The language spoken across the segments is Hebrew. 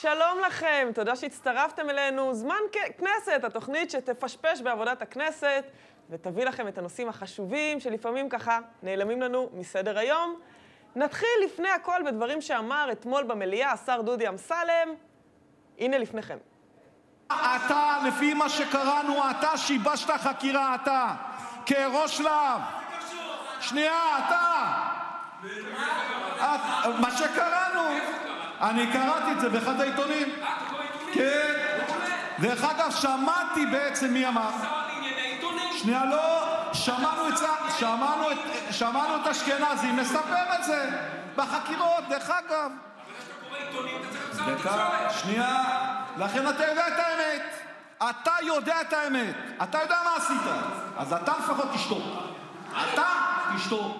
שלום לכם, תודה שהצטרפתם אלינו. זמן כנסת, התוכנית שתפשפש בעבודת הכנסת ותביא לכם את הנושאים החשובים שלפעמים ככה נעלמים לנו מסדר היום. נתחיל לפני הכל בדברים שאמר אתמול במליאה השר דודי אמסלם. הנה לפניכם. אתה, לפי מה שקראנו, אתה שיבשת חקירה, אתה, כראש להב. שנייה, אתה. מה שקראנו, אני קראתי את זה באחד העיתונים. כן. דרך אגב, שמעתי בעצם מי אמר. שנייה, לא, שמענו את אשכנזי, מספר את זה בחקירות, דרך אגב. שנייה, לכן אתה יודע את האמת. אתה יודע את האמת. אתה יודע מה עשית. אז אתה לפחות תשתוק. אתה תשתוק.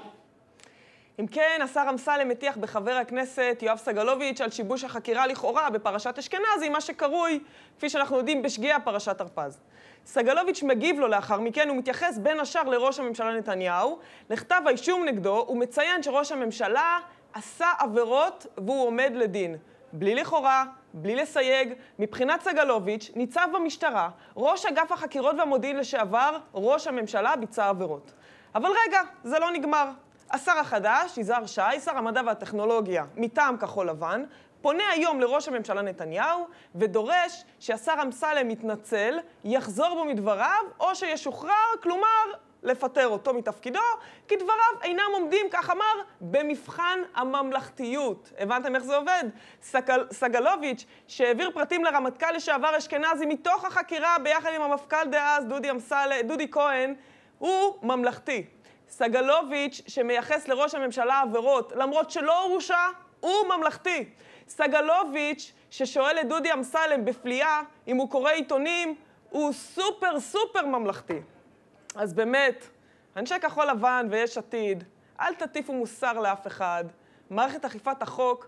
אם כן, השר אמסלם מטיח בחבר הכנסת יואב סגלוביץ' על שיבוש החקירה לכאורה בפרשת אשכנזי, מה שקרוי, כפי שאנחנו יודעים, בשגיאה פרשת הרפז. סגלוביץ' מגיב לו לאחר מכן, הוא מתייחס בין השאר לראש הממשלה נתניהו, לכתב האישום נגדו, הוא מציין שראש הממשלה עשה עבירות והוא עומד לדין. בלי לכאורה, בלי לסייג, מבחינת סגלוביץ' ניצב במשטרה, ראש אגף החקירות והמודיעין לשעבר, ראש הממשלה ביצע עבירות. אבל רגע, זה לא נגמר. השר החדש, יזהר שי, שר המדע והטכנולוגיה, מטעם כחול לבן, פונה היום לראש הממשלה נתניהו ודורש שהשר אמסלם יתנצל, יחזור בו מדבריו או שישוחרר, כלומר לפטר אותו מתפקידו, כי דבריו אינם עומדים, כך אמר, במבחן הממלכתיות. הבנתם איך זה עובד? סגלוביץ' שהעביר פרטים לרמטכ"ל לשעבר אשכנזי מתוך החקירה ביחד עם המפכ"ל דאז דודי כהן, הוא ממלכתי. סגלוביץ' שמייחס לראש הממשלה עבירות, למרות שלא הורשע, הוא ממלכתי. סגלוביץ' ששואל את דודי אמסלם בפליאה אם הוא קורא עיתונים, הוא סופר ממלכתי. אז באמת, אנשי כחול לבן ויש עתיד, אל תטיפו מוסר לאף אחד. מערכת אכיפת החוק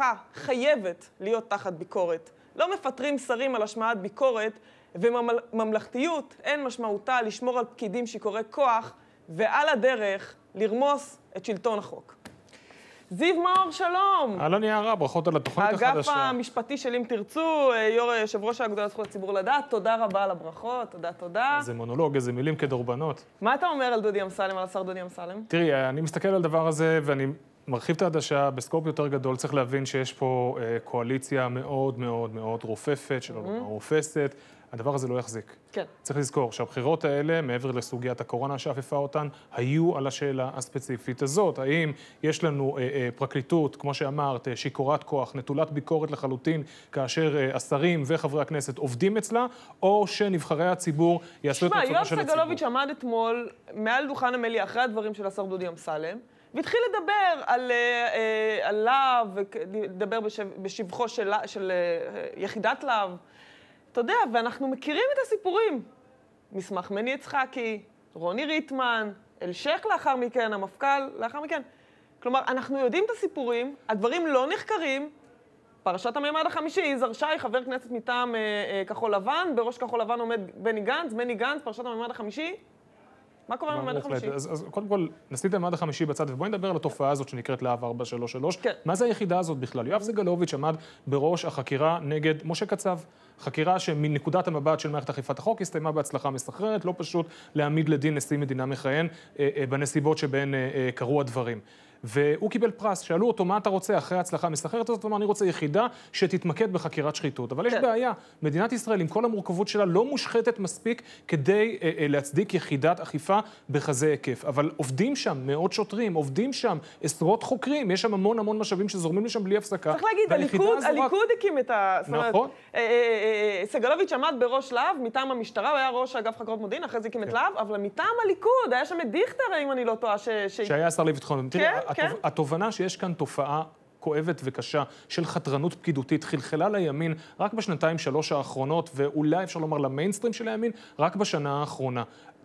חייבת להיות תחת ביקורת. לא מפטרים שרים על השמעת ביקורת, וממלכתיות אין משמעותה לשמור על פקידים שיכורי כוח, ועל הדרך לרמוס את שלטון החוק. זיו מאור, שלום. אהלן יערה, ברכות על התוכנית החדשה. האגף המשפטי של אם תרצו, יושב ראש האגודה לזכויות הציבור לדעת, תודה רבה על הברכות, תודה. איזה מונולוג, איזה מילים כדורבנות. מה אתה אומר על דודי אמסלם, על השר דודי אמסלם? תראי, אני מסתכל על הדבר הזה ואני מרחיב את העדשה בסקופ יותר גדול. צריך להבין שיש פה קואליציה מאוד רופפת, שלא לומר רופסת. הדבר הזה לא יחזיק. כן. צריך לזכור שהבחירות האלה, מעבר לסוגיית הקורונה שאפפה אותן, היו על השאלה הספציפית הזאת. האם יש לנו פרקליטות, כמו שאמרת, שיכורת כוח, נטולת ביקורת לחלוטין, כאשר השרים וחברי הכנסת עובדים אצלה, או שנבחרי הציבור יעשו את רצונו של הציבור? יואב סגלוביץ' עמד אתמול מעל דוכן המליאה אחרי הדברים של השר דודי אמסלם, והתחיל לדבר על להב, לדבר בשבחו של יחידת להב. אתה יודע, ואנחנו מכירים את הסיפורים. מסמך מני יצחקי, רוני ריטמן, אלשייך לאחר מכן, המפכ"ל לאחר מכן. כלומר, אנחנו יודעים את הסיפורים, הדברים לא נחקרים. פרשת הממד החמישי, יזהר שי, חבר כנסת מטעם כחול לבן, בראש כחול לבן עומד בני גנץ, פרשת הממד החמישי. מה קורה עם הממד החמישי? אז קודם כל, נשים את הממד החמישי בצד, ובואי נדבר על התופעה הזאת שנקראת להב 433. כן. מה זה היחידה הזאת בכלל? יואב סגלוביץ' עמד בראש החקירה נגד משה קצב. חקירה שמנקודת המבט של מערכת אכיפת החוק הסתיימה בהצלחה מסחררת, לא פשוט להעמיד לדין נשיא מדינה מכהן בנסיבות שבהן קרו הדברים. והוא קיבל פרס, שאלו אותו מה אתה רוצה אחרי ההצלחה המסחררת הזאת, אני רוצה יחידה שתתמקד בחקירת שחיתות. אבל יש בעיה, מדינת ישראל עם כל המורכבות שלה לא מושחתת מספיק כדי להצדיק יחידת אכיפה בכזה היקף. אבל עובדים שם מאות שוטרים, עובדים שם עשרות חוקרים, יש שם המון משאבים שזורמים לשם בלי הפסקה. צריך להגיד, הליכוד הקים את ה... נכון. סגלוביץ' עמד בראש להב, מטעם המשטרה, הוא היה ראש אגף חקירות מודיעין, אחרי זה הקים את להב, אבל מטעם הליכוד, היה שם את דיכטר, אם אני לא טועה, שהיה השר לביטחון. התובנה שיש כאן תופעה כואבת וקשה של חתרנות פקידותית חלחלה לימין רק בשנתיים שלוש האחרונות, ואולי אפשר לומר למיינסטרים של הימין רק בשנה האחרונה.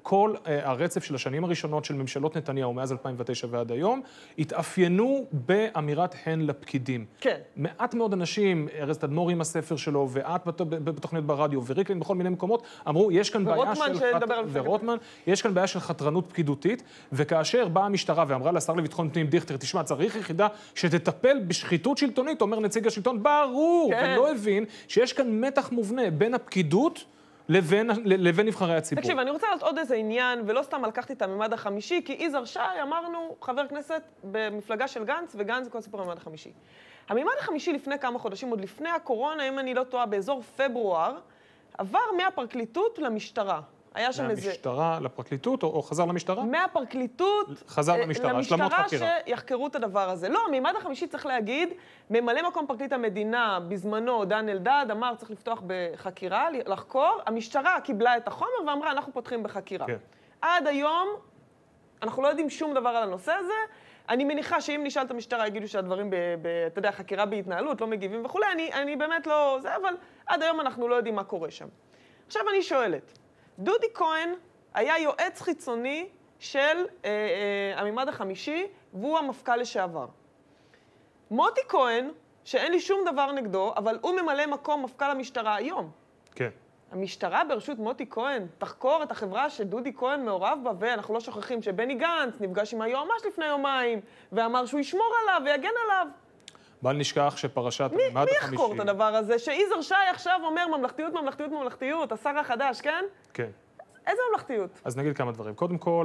כל הרצף של השנים הראשונות של ממשלות נתניהו מאז 2009 ועד היום, התאפיינו באמירת הן לפקידים. כן. מעט מאוד אנשים, ארז תדמור עם הספר שלו, ואת בתוכנית ברדיו, וריקלין בכל מיני מקומות, אמרו, יש כאן בעיה ורוטמן, יש כאן בעיה של חתרנות פקידותית, וכאשר באה המשטרה ואמרה לשר לביטחון פנים דיכטר, תשמע, צריך יחידה שתטפל בשחיתות שלטונית, אומר נציג השלטון, ברור, כן. ולא הבין שיש כאן מתח מובנה בין הפקידות לבין נבחרי הציבור. תקשיב, אני רוצה לעלות עוד איזה עניין, ולא סתם לקחתי את הממד החמישי, כי יזהר שי, אמרנו, חבר כנסת במפלגה של גנץ, וגנץ זה כל סיפור הממד החמישי. הממד החמישי לפני כמה חודשים, עוד לפני הקורונה, אם אני לא טועה, באזור פברואר, עבר מהפרקליטות למשטרה. היה שם איזה... מהמשטרה לפרקליטות, או חזר למשטרה? מהפרקליטות חזר למשטרה, השלמות חקירה. שיחקרו את הדבר הזה. לא, הממד החמישי צריך להגיד, ממלא מקום פרקליט המדינה, בזמנו, דן אלדד, אמר, צריך לפתוח בחקירה, לחקור. המשטרה קיבלה את החומר ואמרה, אנחנו פותחים בחקירה. כן. עד היום, אנחנו לא יודעים שום דבר על הנושא הזה. אני מניחה שאם נשאל את המשטרה, יגידו שהדברים אתה יודע, חקירה בהתנהלות, לא מגיבים וכולי, אני באמת לא... זה, אבל עד היום אנחנו לא יודעים מה קורה שם. עכשיו אני שואלת, דודי כהן היה יועץ חיצוני של הממד החמישי, והוא המפכ"ל לשעבר. מוטי כהן, שאין לי שום דבר נגדו, אבל הוא ממלא מקום מפכ"ל המשטרה היום. כן. המשטרה בראשות מוטי כהן תחקור את החברה שדודי כהן מעורב בה, ואנחנו לא שוכחים שבני גנץ נפגש עם היועמ"ש לפני יומיים, ואמר שהוא ישמור עליו ויגן עליו. בל נשכח שפרשת הממד החמישי... מי יחקור את הדבר הזה? שיזהר שי עכשיו אומר ממלכתיות, ממלכתיות, ממלכתיות, השר החדש, כן? כן. איזה ממלכתיות? אז נגיד כמה דברים. קודם כל,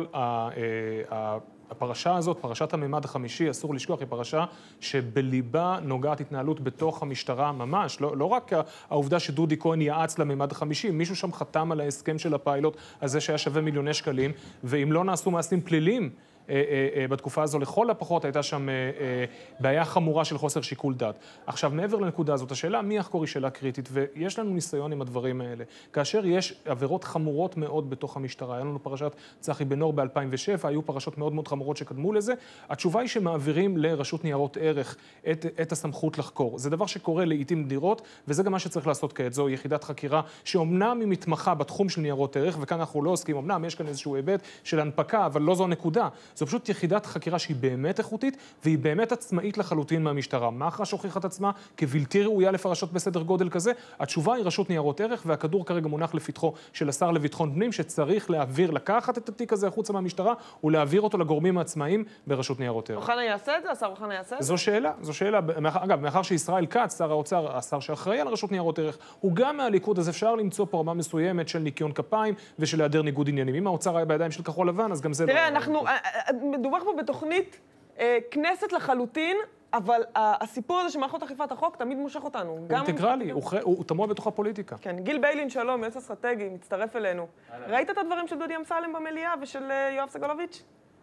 הפרשה הזאת, פרשת הממד החמישי, אסור לשכוח, היא פרשה שבליבה נוגעת התנהלות בתוך המשטרה ממש. לא רק העובדה שדודי כהן יעץ לממד החמישי, מישהו שם חתם על ההסכם של הפיילוט, הזה שהיה שווה מיליוני שקלים, ואם לא נעשו מעשים פליליים, בתקופה הזו לכל הפחות הייתה שם בעיה חמורה של חוסר שיקול דעת. עכשיו, מעבר לנקודה הזאת, השאלה מי יחקור היא שאלה קריטית, ויש לנו ניסיון עם הדברים האלה. כאשר יש עבירות חמורות מאוד בתוך המשטרה, היה לנו פרשת צחי בן-אור ב-2007, היו פרשות מאוד מאוד חמורות שקדמו לזה, התשובה היא שמעבירים לרשות ניירות ערך את הסמכות לחקור. זה דבר שקורה לעתים נדירות, וזה גם מה שצריך לעשות כעת. זו יחידת חקירה שאומנם היא מתמחה בתחום של ניירות ערך, וכאן אנחנו לא עוסקים, אומנם יש כאן איזשהו היבט של הנפקה, אבל לא זו הנקודה. זו פשוט יחידת חקירה שהיא באמת איכותית, והיא באמת עצמאית לחלוטין מהמשטרה. מח"ש הוכיחה את עצמה כבלתי ראויה לפרשות בסדר גודל כזה. התשובה היא רשות ניירות ערך, והכדור כרגע מונח לפתחו של השר לביטחון פנים, שצריך לקחת את התיק הזה החוצה מהמשטרה, ולהעביר אותו לגורמים העצמאיים ברשות ניירות ערך. אוחנה יעשה את זה? השר אוחנה יעשה את זה? זו שאלה. אגב, מאחר שישראל כץ, שר האוצר, השר שאחראי על רשות ניירות ערך, הוא גם מהליכוד, אז אפשר למצוא פה רמה מסוימת של ניקיון כפיים ושל היעדר ניגוד עניינים. אם האוצר היה בידיים של כחול לבן, אז גם זה תראה, מדובר פה בתוכנית כנסת לחלוטין, אבל הסיפור הזה שמערכות אכיפת החוק תמיד מושך אותנו. הוא אינטגרלי, הוא תמוה בתוך הפוליטיקה. כן, גיל ביילין, שלום, יועץ אסטרטגי, מצטרף אלינו. ראית את הדברים של דודי אמסלם במליאה ושל יואב סגלוביץ'?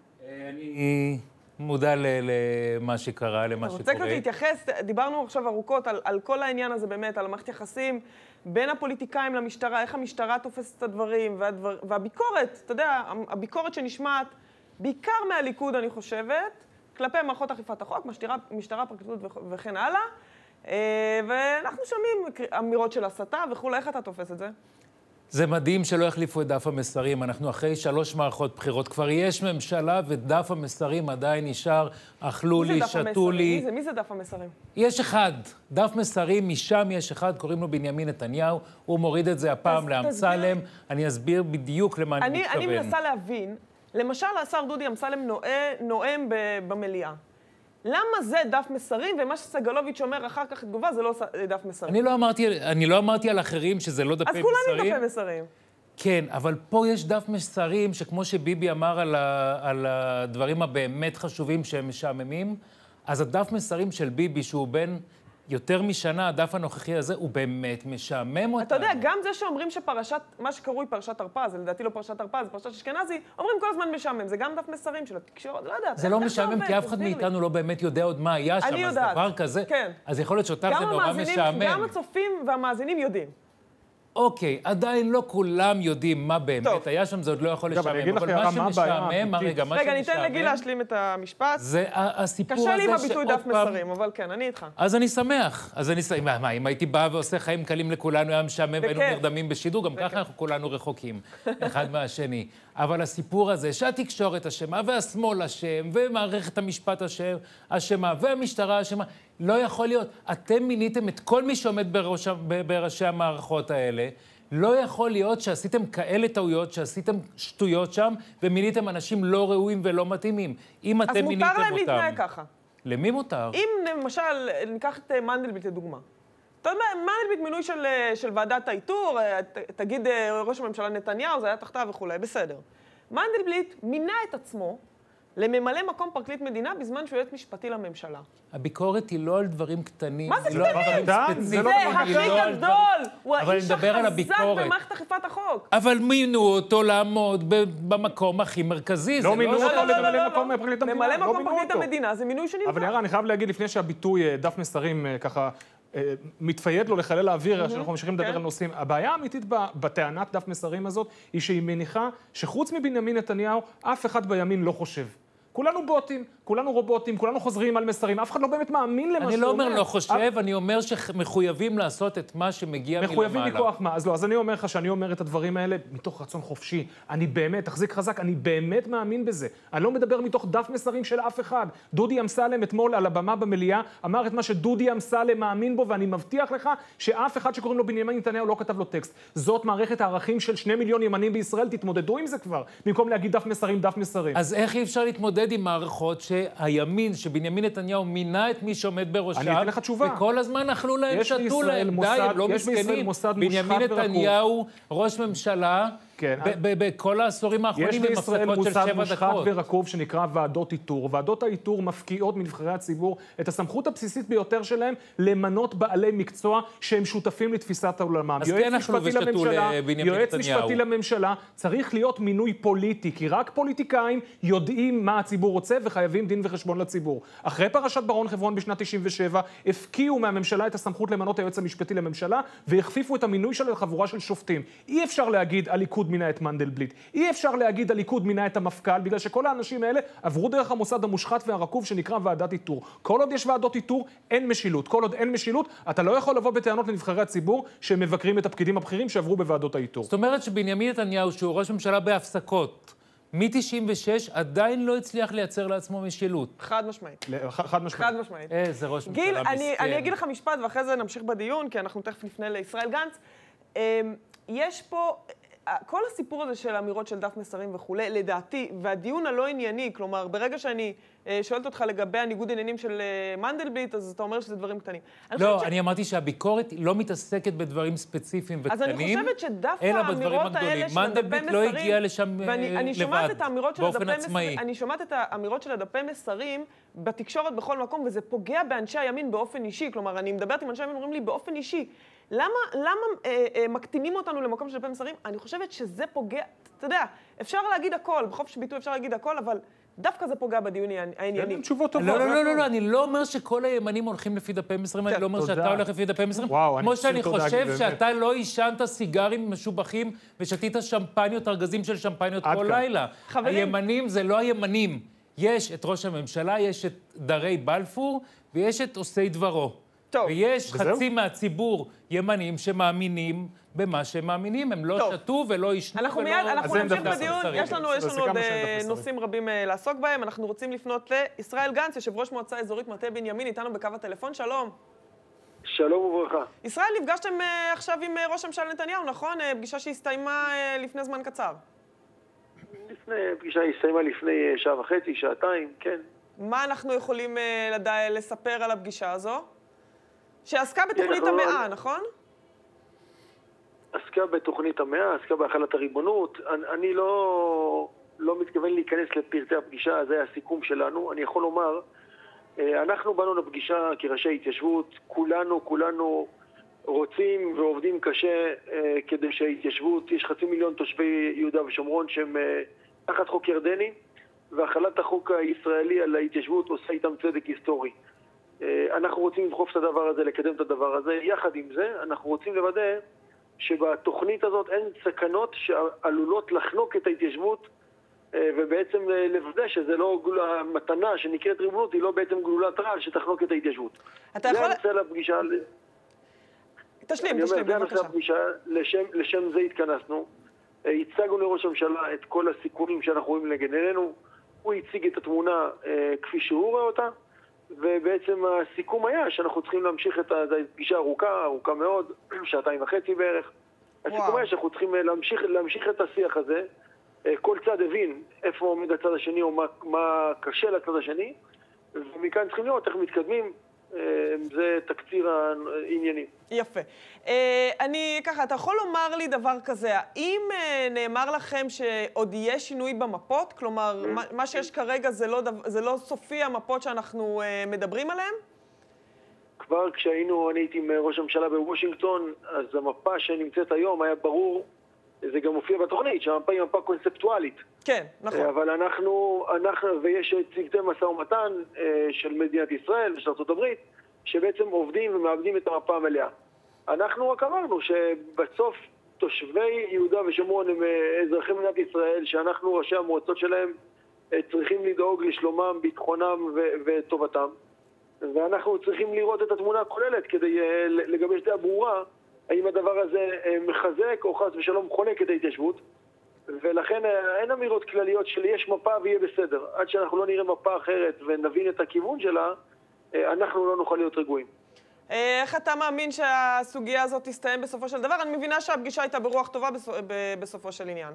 אני מודע למה שקרה, למה שקורה. רוצה קצת להתייחס, דיברנו עכשיו ארוכות על כל העניין הזה באמת, על המערכת יחסים בין הפוליטיקאים למשטרה, איך המשטרה תופסת את הדברים, והביקורת, אתה יודע, הביקורת שנשמעת בעיקר מהליכוד, אני חושבת, כלפי מערכות אכיפת החוק, משטרה, פרקליטות וכן הלאה, ואנחנו שומעים אמירות של הסתה וכולי, איך אתה תופס את זה? זה מדהים שלא החליפו את דף המסרים. אנחנו אחרי 3 מערכות בחירות. כבר יש ממשלה ודף המסרים עדיין נשאר, אכלו לי, שתו לי. מי זה דף המסרים? יש אחד. דף מסרים, משם יש אחד, קוראים לו בנימין נתניהו. הוא מוריד את זה הפעם לאמסלם. אני אסביר בדיוק למה אני מתכוון. אני מנסה להבין, למשל, השר דודי אמסלם נואם במליאה. למה זה דף מסרים, ומה שסגלוביץ' אומר אחר כך תגובה, זה לא דף מסרים? אני לא אמרתי על אחרים שזה לא דפי מסרים. אז כולנו דפי מסרים. כן, אבל פה יש דף מסרים שכמו שביבי אמר על הדברים הבאמת חשובים שהם משעממים, אז הדף מסרים של ביבי, שהוא בין יותר משנה, הדף הנוכחי הזה, הוא באמת משעמם אותנו. אתה יודע, גם זה שאומרים שפרשת, מה שקרוי פרשת הרפז, זה לדעתי לא פרשת הרפז, זה פרשת אשכנזי, אומרים כל הזמן משעמם, זה גם דף מסרים של התקשורת, לא יודעת. זה לא משעמם, כי אף אחד מאיתנו לא באמת יודע עוד מה היה שם, אז דבר כזה, אז יכול להיות שאותך זה נורא משעמם. גם הצופים והמאזינים יודעים. אוקיי, עדיין לא כולם יודעים מה באמת היה שם, זה עוד לא יכול לשעמם. אבל מה שמשעמם, רגע, ניתן לגיל להשלים את המשפט. זה הסיפור הזה קשה לי עם הביטוי דף מסרים, אבל כן, אני איתך. אז אני שמח. מה, אם הייתי בא ועושה חיים קלים לכולנו, היה משעמם והיינו נרדמים בשידור, גם ככה אנחנו כולנו רחוקים, אחד מהשני. אבל הסיפור הזה, שהתקשורת אשמה, והשמאל אשם, ומערכת המשפט אשמה, והמשטרה אשמה, לא יכול להיות. אתם מיניתם את כל מי שעומד בראשי המערכות האלה. לא יכול להיות שעשיתם כאלה טעויות, שעשיתם שטויות שם, ומיניתם אנשים לא ראויים ולא מתאימים. אם אתם מיניתם אותם... אז מותר להם להתנהג ככה. למי מותר? אם למשל, ניקח את מנדלבליט לדוגמה. אתה יודע, מנדלבליט מינוי של ועדת האיתור, תגיד ראש הממשלה נתניהו, זה היה תחתיו וכו', בסדר. מנדלבליט מינה את עצמו לממלא מקום פרקליט מדינה בזמן שהוא יועץ משפטי לממשלה. הביקורת היא לא על דברים קטנים. מה זה קטנים? זה הכי גדול! הוא האיש החזק במערכת אכיפת החוק. אבל מינו אותו לעמוד במקום הכי מרכזי. לא מינו אותו לממלא מקום פרקליט המדינה. ממלא מקום פרקליט המדינה זה מינוי שנבחר. אבל יאללה, אני חייב להגיד לפני שהביטוי דף מסרים ככה מתפייד לו לחלל האוויר, שאנחנו ממשיכים לדבר על נושאים. הבעיה האמיתית בטענת דף מסרים הזאת היא שהיא מניחה שחוץ מבנימין נתניהו, אף אחד בימין לא חושב. כולנו בוטים, כולנו רובוטים, כולנו חוזרים על מסרים, אף אחד לא באמת מאמין למה שהוא אומר. אני לא אומר לא חושב, אני אומר שמחויבים לעשות את מה שמגיע מלמעלה. מחויבים מכוח מה? אז לא, אז אני אומר לך שאני אומר את הדברים האלה מתוך רצון חופשי. אני באמת, תחזיק חזק, אני באמת מאמין בזה. אני לא מדבר מתוך דף מסרים של אף אחד. דודי אמסלם אתמול על הבמה במליאה אמר את מה שדודי אמסלם מאמין בו, ואני מבטיח לך שאף אחד שקוראים לו בנימין נתניהו לא כתב לו טקסט. זאת מערכת הערכים של 2 מיליון ימנים בישראל, תתמודדו עם זה כבר, במקום להגיד דף מסרים, דף מסרים. אז איך אי אפשר להתמודד עם מערכות שהימין, שבנימין נתניהו מינה את מי שעומד בראשם, אני אתן לך תשובה. וכל הזמן אכלו להם, שתו להם, די, הם לא מסכנים. בנימין נתניהו, ראש ממשלה, בכל העשורים האחרונים עם הפסקות של 7 דקות. יש בישראל מוסד מושחת ורקוב שנקרא ועדות איתור. ועדות האיתור מפקיעות מנבחרי הציבור את הסמכות הבסיסית ביותר שלהם למנות בעלי מקצוע שהם שותפים לתפיסת העולמם. אז כן אכלו ושתו לבנימין נתניהו. יועץ משפטי לממשלה צריך להיות מינוי פוליטי, כי רק פוליטיקאים יודעים מה הציבור רוצה וחייבים דין וחשבון לציבור. אחרי פרשת ברון חברון בשנת 97, הפקיעו מהממשלה את הסמכות למנות היועץ המשפטי לממשלה והכפיפו את המינוי שלו לחבורה של שופטים. אי אפשר להגיד הליכוד מינה את מנדלבליט. אי אפשר להגיד הליכוד מינה את המפכ"ל, בגלל שכל האנשים האלה עברו דרך המוסד המושחת והרקוב שנקרא ועדת איתור. כל עוד יש ועדות איתור, אין משילות. כל עוד אין משילות, אתה לא יכול לבוא בטענות לנבחרי הציבור שמבקרים את הפקידים הבכירים שעברו בוועדות האיתור. זאת אומרת שבנימין נתניהו, שהוא ראש ממשלה בהפסקות, מ-96 עדיין לא הצליח לייצר לעצמו משילות. חד משמעית. חד משמעית. חד משמעית. איזה ראש ממשלה גיל, מסכן. אני אגיד לך משפט ואחרי זה נמשיך בדיון, כי אנחנו תכף נפנה לישראל גנץ. יש פה... כל הסיפור הזה של אמירות של דף מסרים וכו', לדעתי, והדיון הלא ענייני, כלומר, ברגע שאני שואלת אותך לגבי הניגוד עניינים של מנדלבליט, אז אתה אומר שזה דברים קטנים. לא, אני אמרתי שהביקורת לא מתעסקת בדברים ספציפיים וקטנים, אז אני חושבת שדווקא האמירות האלה של הדפי מסרים... מנדלבליט לא הגיע לשם לבד, באופן עצמאי. אני שומעת את האמירות של הדפי מסרים בתקשורת בכל מקום, וזה פוגע באנשי הימין באופן אישי. כלומר, אני מדברת עם אנשי הימין, אומרים לי באופן אישי, למה מקטינים אותנו למקום של דפי מסרים? אני חושבת שזה פוגע, אתה יודע, אפשר להגיד הכל, בחופש ביטוי אפשר להגיד הכל, אבל דווקא זה פוגע בדיון הענייני. תשובות טובות. לא, אני לא אומר שכל הימנים הולכים לפי דפי מסרים, אני לא אומר שאתה הולך לפי דפי מסרים. כמו שאני חושב שאתה לא עישנת סיגרים משובחים ושתית שמפניות, ארגזים של שמפניות כל לילה. הימנים זה לא הימנים. יש את ראש הממשלה, יש את דרי בלפור ויש את עושי דברו. ויש חצי מהציבור ימנים שמאמינים במה שהם מאמינים, הם לא שתו ולא ישנו ולא... אנחנו נמשיך בדיון, יש לנו עוד נושאים רבים לעסוק בהם, אנחנו רוצים לפנות לישראל גנץ, יושב ראש מועצה אזורית מטה בנימין, איתנו בקו הטלפון, שלום. שלום וברכה. ישראל, נפגשתם עכשיו עם ראש הממשלה נתניהו, נכון? פגישה שהסתיימה לפני זמן קצר. פגישה הסתיימה לפני שעה וחצי, שעתיים, כן. מה אנחנו יכולים לספר על הפגישה הזו? שעסקה בתוכנית המאה, נכון? עסקה בתוכנית המאה, עסקה בהחלת הריבונות. אני לא מתכוון להיכנס לפרטי הפגישה, זה היה הסיכום שלנו. אני יכול לומר, אנחנו באנו לפגישה כראשי התיישבות, כולנו רוצים ועובדים קשה כדי שההתיישבות, יש 500,000 תושבי יהודה ושומרון שהם תחת חוק ירדני, והחלת החוק הישראלי על ההתיישבות עושה איתם צדק היסטורי. אנחנו רוצים לדחוף את הדבר הזה, לקדם את הדבר הזה. יחד עם זה, אנחנו רוצים לוודא שבתוכנית הזאת אין סכנות שעלולות לחנוק את ההתיישבות, ובעצם לוודא שזה לא המתנה שנקראת ריבונות, היא לא בעצם גלולת רעל שתחנוק את ההתיישבות. אתה יכול... זה הנושא לפגישה... תשלים, בבקשה. בבקשה. זה הנושא לפגישה, לשם זה התכנסנו. הצגנו לראש הממשלה את כל הסיכונים שאנחנו רואים נגד עינינו, הוא הציג את התמונה כפי שהוא רואה אותה, ובעצם הסיכום היה שאנחנו צריכים להמשיך את הפגישה ארוכה מאוד, 2.5 בערך. הסיכום היה שאנחנו צריכים להמשיך את השיח הזה, כל צד הבין איפה עומד הצד השני או מה קשה לצד השני, ומכאן צריכים לראות איך מתקדמים, זה תקציר העניינים. יפה. אני ככה, אתה יכול לומר לי דבר כזה, האם נאמר לכם שעוד יהיה שינוי במפות? כלומר, מה שיש כרגע זה לא סופי המפות שאנחנו מדברים עליהן? כבר אני הייתי עם ראש הממשלה בוושינגטון, אז המפה שנמצאת היום היה ברור, זה גם מופיע בתוכנית, שהמפה היא מפה קונספטואלית. כן, נכון. אבל אנחנו ויש צוותי משא ומתן של מדינת ישראל ושל ארצות הברית, שבעצם עובדים ומאבדים את המפה המלאה. אנחנו רק אמרנו שבסוף תושבי יהודה ושומרון הם אזרחי מדינת ישראל, שאנחנו ראשי המועצות שלהם צריכים לדאוג לשלומם, ביטחונם וטובתם. ואנחנו צריכים לראות את התמונה הכוללת כדי לגבש דעה ברורה האם הדבר הזה מחזק או חס ושלום חונק את ההתיישבות. ולכן אין אמירות כלליות של יש מפה ויהיה בסדר. עד שאנחנו לא נראה מפה אחרת ונבין את הכיוון שלה, אנחנו לא נוכל להיות רגועים. איך אתה מאמין שהסוגיה הזאת תסתיים בסופו של דבר? אני מבינה שהפגישה הייתה ברוח טובה בסופו של עניין.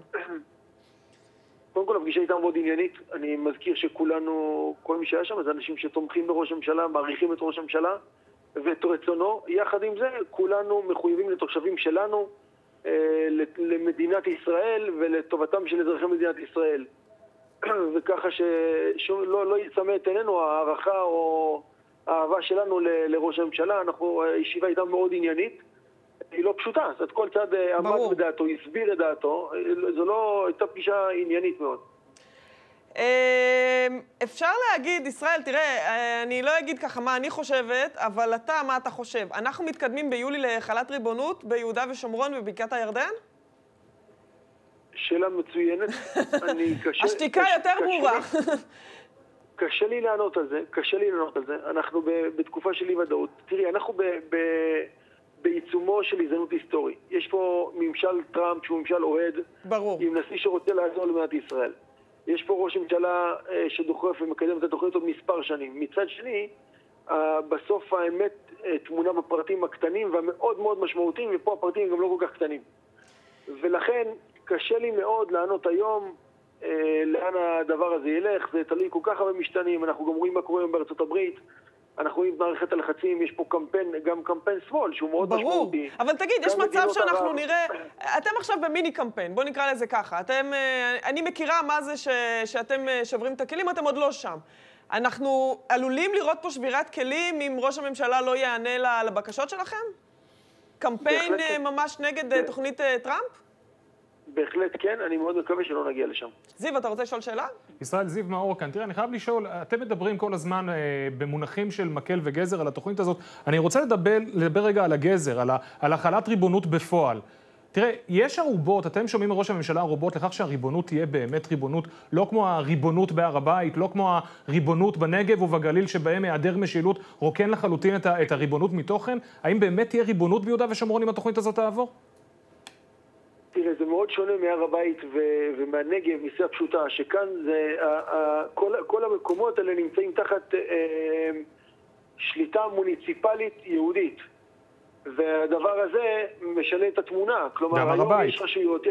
קודם כל, הפגישה הייתה מאוד עניינית. אני מזכיר שכולנו, כל מי שהיה שם, זה אנשים שתומכים בראש הממשלה, מעריכים את ראש הממשלה ואת רצונו. יחד עם זה, כולנו מחויבים לתושבים שלנו, למדינת ישראל ולטובתם של אזרחי מדינת ישראל. וככה שלא יצמא את עינינו הערכה או האהבה שלנו לראש הממשלה. הישיבה הייתה מאוד עניינית. היא לא פשוטה, זאת אומרת, כל צד עמד בדעתו, הסביר את דעתו, זו לא הייתה פגישה עניינית מאוד. אפשר להגיד, ישראל, תראה, אני לא אגיד ככה מה אני חושבת, אבל אתה, מה אתה חושב? אנחנו מתקדמים ביולי לחלת ריבונות ביהודה ושומרון ובבקעת הירדן? שאלה מצוינת. השתיקה יותר ברורה. קשה לי לענות על זה, אנחנו בתקופה של אי ודאות. תראי, אנחנו בעיצומו של הזדמנות היסטורי. יש פה ממשל טראמפ שהוא ממשל אוהד, ברור. עם נשיא שרוצה לעזור למדינת ישראל. יש פה ראש ממשלה שדוחף ומקדם את התוכנית עוד מספר שנים. מצד שני, בסוף האמת תמונה בפרטים הקטנים והמאוד מאוד משמעותיים, ופה הפרטים גם לא כל כך קטנים. ולכן קשה לי מאוד לענות היום לאן הדבר הזה ילך. זה תלוי כל כך הרבה משתנים. אנחנו גם רואים מה קורה בארצות הברית. אנחנו רואים מערכת הלחצים, יש פה גם קמפיין שמאל שהוא מאוד משמעותי. ברור, אבל תגיד, יש מצב שאנחנו נראה... אתם עכשיו במיני קמפיין, בוא נקרא לזה ככה. אני מכירה מה זה שאתם שוברים את הכלים, אתם עוד לא שם. אנחנו עלולים לראות פה שבירת כלים אם ראש הממשלה לא יענה לבקשות שלכם? קמפיין ממש נגד תוכנית טראמפ? בהחלט כן, אני מאוד מקווה שלא נגיע לשם. זיו, אתה רוצה לשאול שאלה? ישראל, זיו מאור כאן. תראה, אני חייב לשאול, אתם מדברים כל הזמן במונחים של מקל וגזר על התוכנית הזאת. אני רוצה לדבר רגע על הגזר, על החלת ריבונות בפועל. תראה, יש ערובות, אתם שומעים מראש הממשלה ערובות לכך שהריבונות תהיה באמת ריבונות, לא כמו הריבונות בהר הבית, לא כמו הריבונות בנגב ובגליל שבהם היעדר משילות רוקן לחלוטין את הריבונות מתוכן. האם באמת תהיה ריבונות ביהודה ושומרון אם התוכנית הזאת תעבור? תראה, זה מאוד שונה מהר הבית ומהנגב, מסיבה פשוטה, שכאן כל המקומות האלה נמצאים תחת שליטה מוניציפלית יהודית. והדבר הזה משנה את התמונה. כלומר, היום יש רשויות,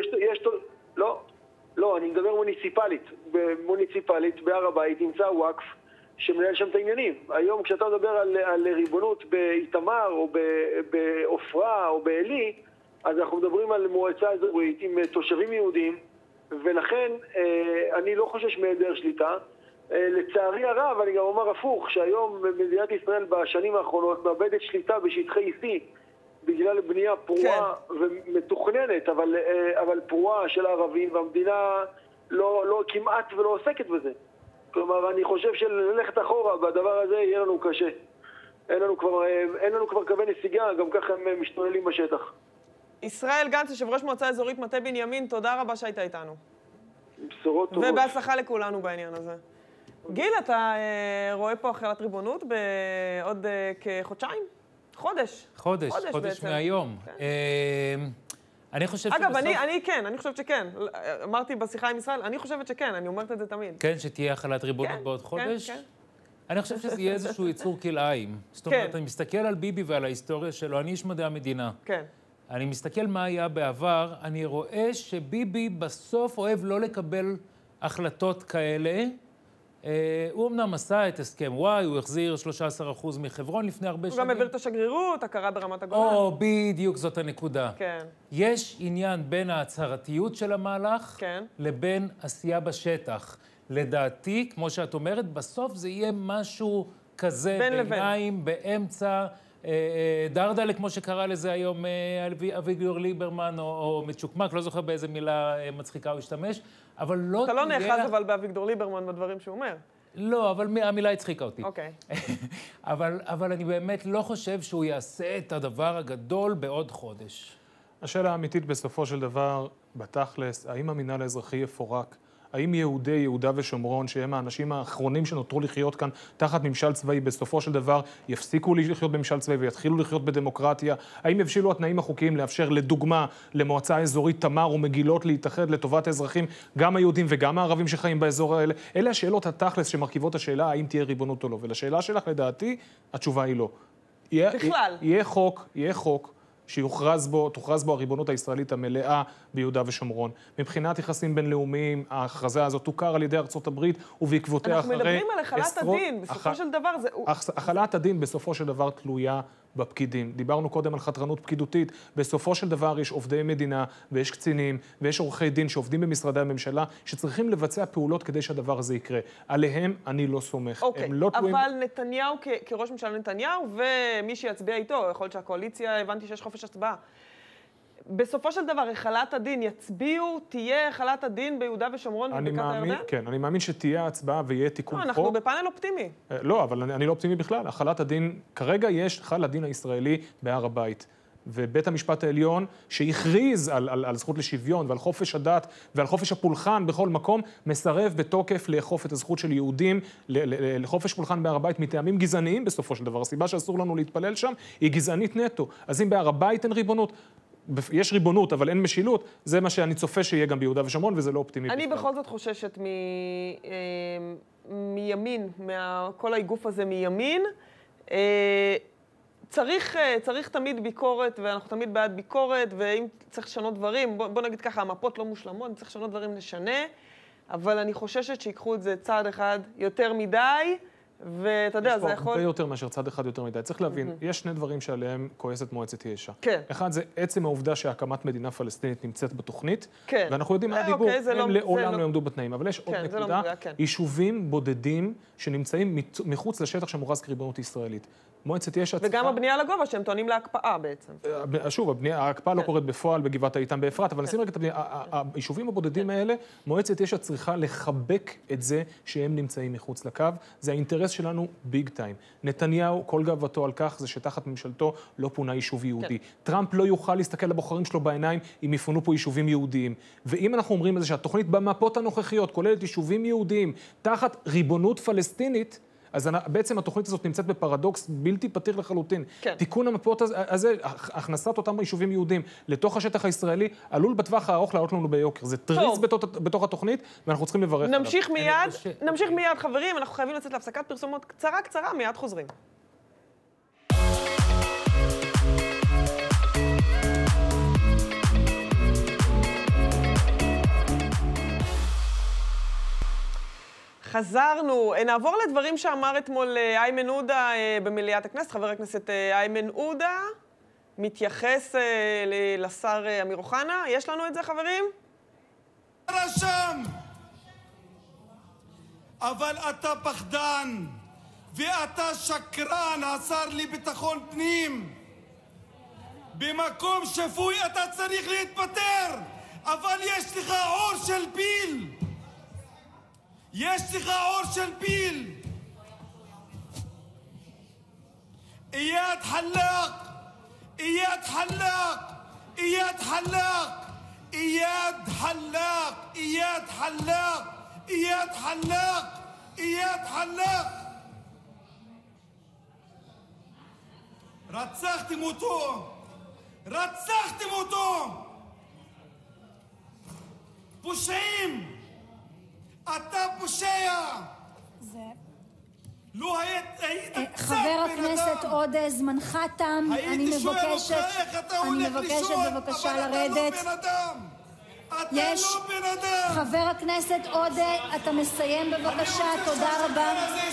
לא, אני מדבר מוניציפלית. מוניציפלית, בהר הבית, נמצא וואקף שמנהל שם את העניינים. היום כשאתה מדבר על ריבונות באיתמר או באופרה או באלי, אז אנחנו מדברים על מועצה אזורית עם תושבים יהודים, ולכן אני לא חושש מהיעדר שליטה. לצערי הרב, אני גם אומר הפוך, שהיום מדינת ישראל בשנים האחרונות מאבדת שליטה בשטחי C, בגלל בנייה פרועה ומתוכננת, אבל פרועה של הערבים, והמדינה לא כמעט ולא עוסקת בזה. כלומר, אני חושב שללכת אחורה בדבר הזה יהיה לנו קשה. אין לנו כבר קווי נסיגה, גם ככה הם משתוללים בשטח. ישראל גנץ, יושב ראש מועצה אזורית מטה בנימין, תודה רבה שהיית איתנו. בשורות טובות. ובהצלחה לכולנו בעניין הזה. גיל, אתה רואה פה החלת ריבונות בעוד כחודשיים? חודש מהיום. אני חושב אגב, אני חושבת שכן. אמרתי בשיחה עם ישראל, אני חושבת שכן, אני אומרת את זה תמיד. כן, שתהיה החלת ריבונות בעוד חודש? כן. אני חושב שזה יהיה איזשהו יצור כלאיים. זאת אומרת, אני מסתכל על ביבי ועל ההיסטוריה שלו, אני איש מדעי המדינה. כן. אני מסתכל מה היה בעבר, אני רואה שביבי בסוף אוהב לא לקבל החלטות כאלה. הוא אמנם עשה את הסכם וואי, הוא החזיר 13% מחברון לפני הרבה שנים. הוא גם העביר את השגרירות, הכרה ברמת הגולן. בדיוק, זאת הנקודה. כן. יש עניין בין ההצהרתיות של המהלך לבין עשייה בשטח. לדעתי, כמו שאת אומרת, בסוף זה יהיה משהו כזה ביניים, באמצע, דרדלה, כמו שקרא לזה היום אביגדור ליברמן, או מצ'וקמק, לא זוכר באיזה מילה מצחיקה הוא השתמש, אבל לא אתה לא נאחז אבל באביגדור ליברמן בדברים שהוא אומר. לא, אבל המילה הצחיקה אותי. אוקיי. אבל אני באמת לא חושב שהוא יעשה את הדבר הגדול בעוד חודש. השאלה האמיתית בסופו של דבר, בתכלס, האם המינהל האזרחי יפורק? האם יהודי יהודה ושומרון, שהם האנשים האחרונים שנותרו לחיות כאן תחת ממשל צבאי, בסופו של דבר יפסיקו לחיות בממשל צבאי ויתחילו לחיות בדמוקרטיה? האם יבשילו התנאים החוקיים לאפשר לדוגמה למועצה האזורית תמר ומגילות להתאחד לטובת האזרחים, גם היהודים וגם הערבים שחיים באזור האלה? אלה השאלות התכלס שמרכיבות השאלה האם תהיה ריבונות או לא. ולשאלה שלך לדעתי, התשובה היא לא. בכלל. יהיה חוק תוכרז בו הריבונות הישראלית המלאה ביהודה ושומרון. מבחינת יחסים בינלאומיים, ההכרזה הזאת תוכר על ידי ארצות הברית, ובעקבותיה אחרי... אנחנו מדברים על החלת הדין, בסופו של דבר זה... החלת הדין בסופו של דבר תלויה בפקידים. דיברנו קודם על חתרנות פקידותית. בסופו של דבר יש עובדי מדינה, ויש קצינים, ויש עורכי דין שעובדים במשרדי הממשלה, שצריכים לבצע פעולות כדי שהדבר הזה יקרה. עליהם אני לא סומך. אוקיי, אבל נתניהו כראש ממשלה נתניהו, ומי שיצביע איתו, יכול להיות שהקואליציה, הבנתי שיש חופש הצבעה. בסופו של דבר, החלת הדין יצביעו, תהיה החלת הדין ביהודה ושומרון ובקעת הירדן? כן, אני מאמין שתהיה הצבעה ויהיה תיקון חוק. אנחנו בפאנל אופטימי. לא, אבל אני לא אופטימי בכלל. החלת הדין, כרגע יש חל הדין הישראלי בהר הבית. ובית המשפט העליון, שהכריז על זכות לשוויון ועל חופש הדת ועל חופש הפולחן בכל מקום, מסרב בתוקף לאכוף את הזכות של יהודים לחופש פולחן בהר הבית מטעמים גזעניים בסופו של דבר. הסיבה שאסור לנו להתפלל שם היא גזענית נטו. אז אם בהר הבית אין ריבונות, יש ריבונות, אבל אין משילות, זה מה שאני צופה שיהיה גם ביהודה ושומרון, וזה לא אופטימי. אני בכל זאת חוששת מימין, כל האיגוף הזה מימין. צריך תמיד ביקורת, ואנחנו תמיד בעד ביקורת, ואם צריך לשנות דברים, בוא נגיד ככה, המפות לא מושלמות, צריך לשנות דברים נשנה, אבל אני חוששת שיקחו את זה צעד אחד יותר מדי, ואתה יודע, זה יכול... יש פה הרבה יותר מאשר צד אחד יותר מדי. צריך להבין, יש שני דברים שעליהם כועסת מועצת יש"ע. כן. אחד זה עצם העובדה שהקמת מדינה פלסטינית נמצאת בתוכנית, כן. ואנחנו יודעים מה הדיבור, הם לעולם לא יעמדו בתנאים. אבל יש עוד נקודה, יישובים בודדים שנמצאים מחוץ לשטח שמוכרז כריבונות ישראלית. מועצת יש"ע וגם הבנייה לגובה, שהם טוענים להקפאה בעצם. שוב, ההקפאה לא קורית בפועל בגבעת האיתן באפרת, אבל נשים רגע את הבנייה, היישובים הבודדים האלה, מועצת יש"ע צריכה לחבק את זה שהם נמצאים מחוץ לקו. זה האינטרס שלנו ביג טיים. נתניהו, כל גאוותו על כך, זה שתחת ממשלתו לא פונה יישוב יהודי. טראמפ לא יוכל להסתכל לבוחרים שלו בעיניים אם יפונו פה יישובים יהודיים. ואם אנחנו אומרים את זה שהתוכנית במפות הנוכחיות כוללת יישובים יהודיים תחת ריבונות פלסטינית, אז בעצם התוכנית הזאת נמצאת בפרדוקס בלתי פתיר לחלוטין. כן. תיקון המפות הזה, הכנסת אותם יישובים יהודים לתוך השטח הישראלי, עלול בטווח הארוך לעלות לנו ביוקר. זה טריז בתוך התוכנית, ואנחנו צריכים לברך עליו. נמשיך מיד, חברים, אנחנו חייבים לצאת להפסקת פרסומות קצרה, מיד חוזרים. חזרנו, נעבור לדברים שאמר אתמול איימן עודה במליאת הכנסת. חבר הכנסת איימן עודה מתייחס לשר אמיר אוחנה. יש לנו את זה, חברים? רשם, אבל אתה פחדן ואתה שקרן, השר לביטחון פנים. במקום שפוי אתה צריך להתפטר, אבל יש לך עור של פיל. יש לך עור של פיל. איאד חלאק איאד חלאק, איאד חלאק, איאד חלאק, איאד חלאק, איאד חלאק. רצחתם אותו! רצחתם אותו! פושעים! אתה פושע! לא היית קצת חבר בן הכנסת אדם! עודה, זמנך תם. אני מבקשת בבקשה לרדת. אתה לא בן אדם! חבר הכנסת עודה, אתה מסיים בבקשה, תודה רבה.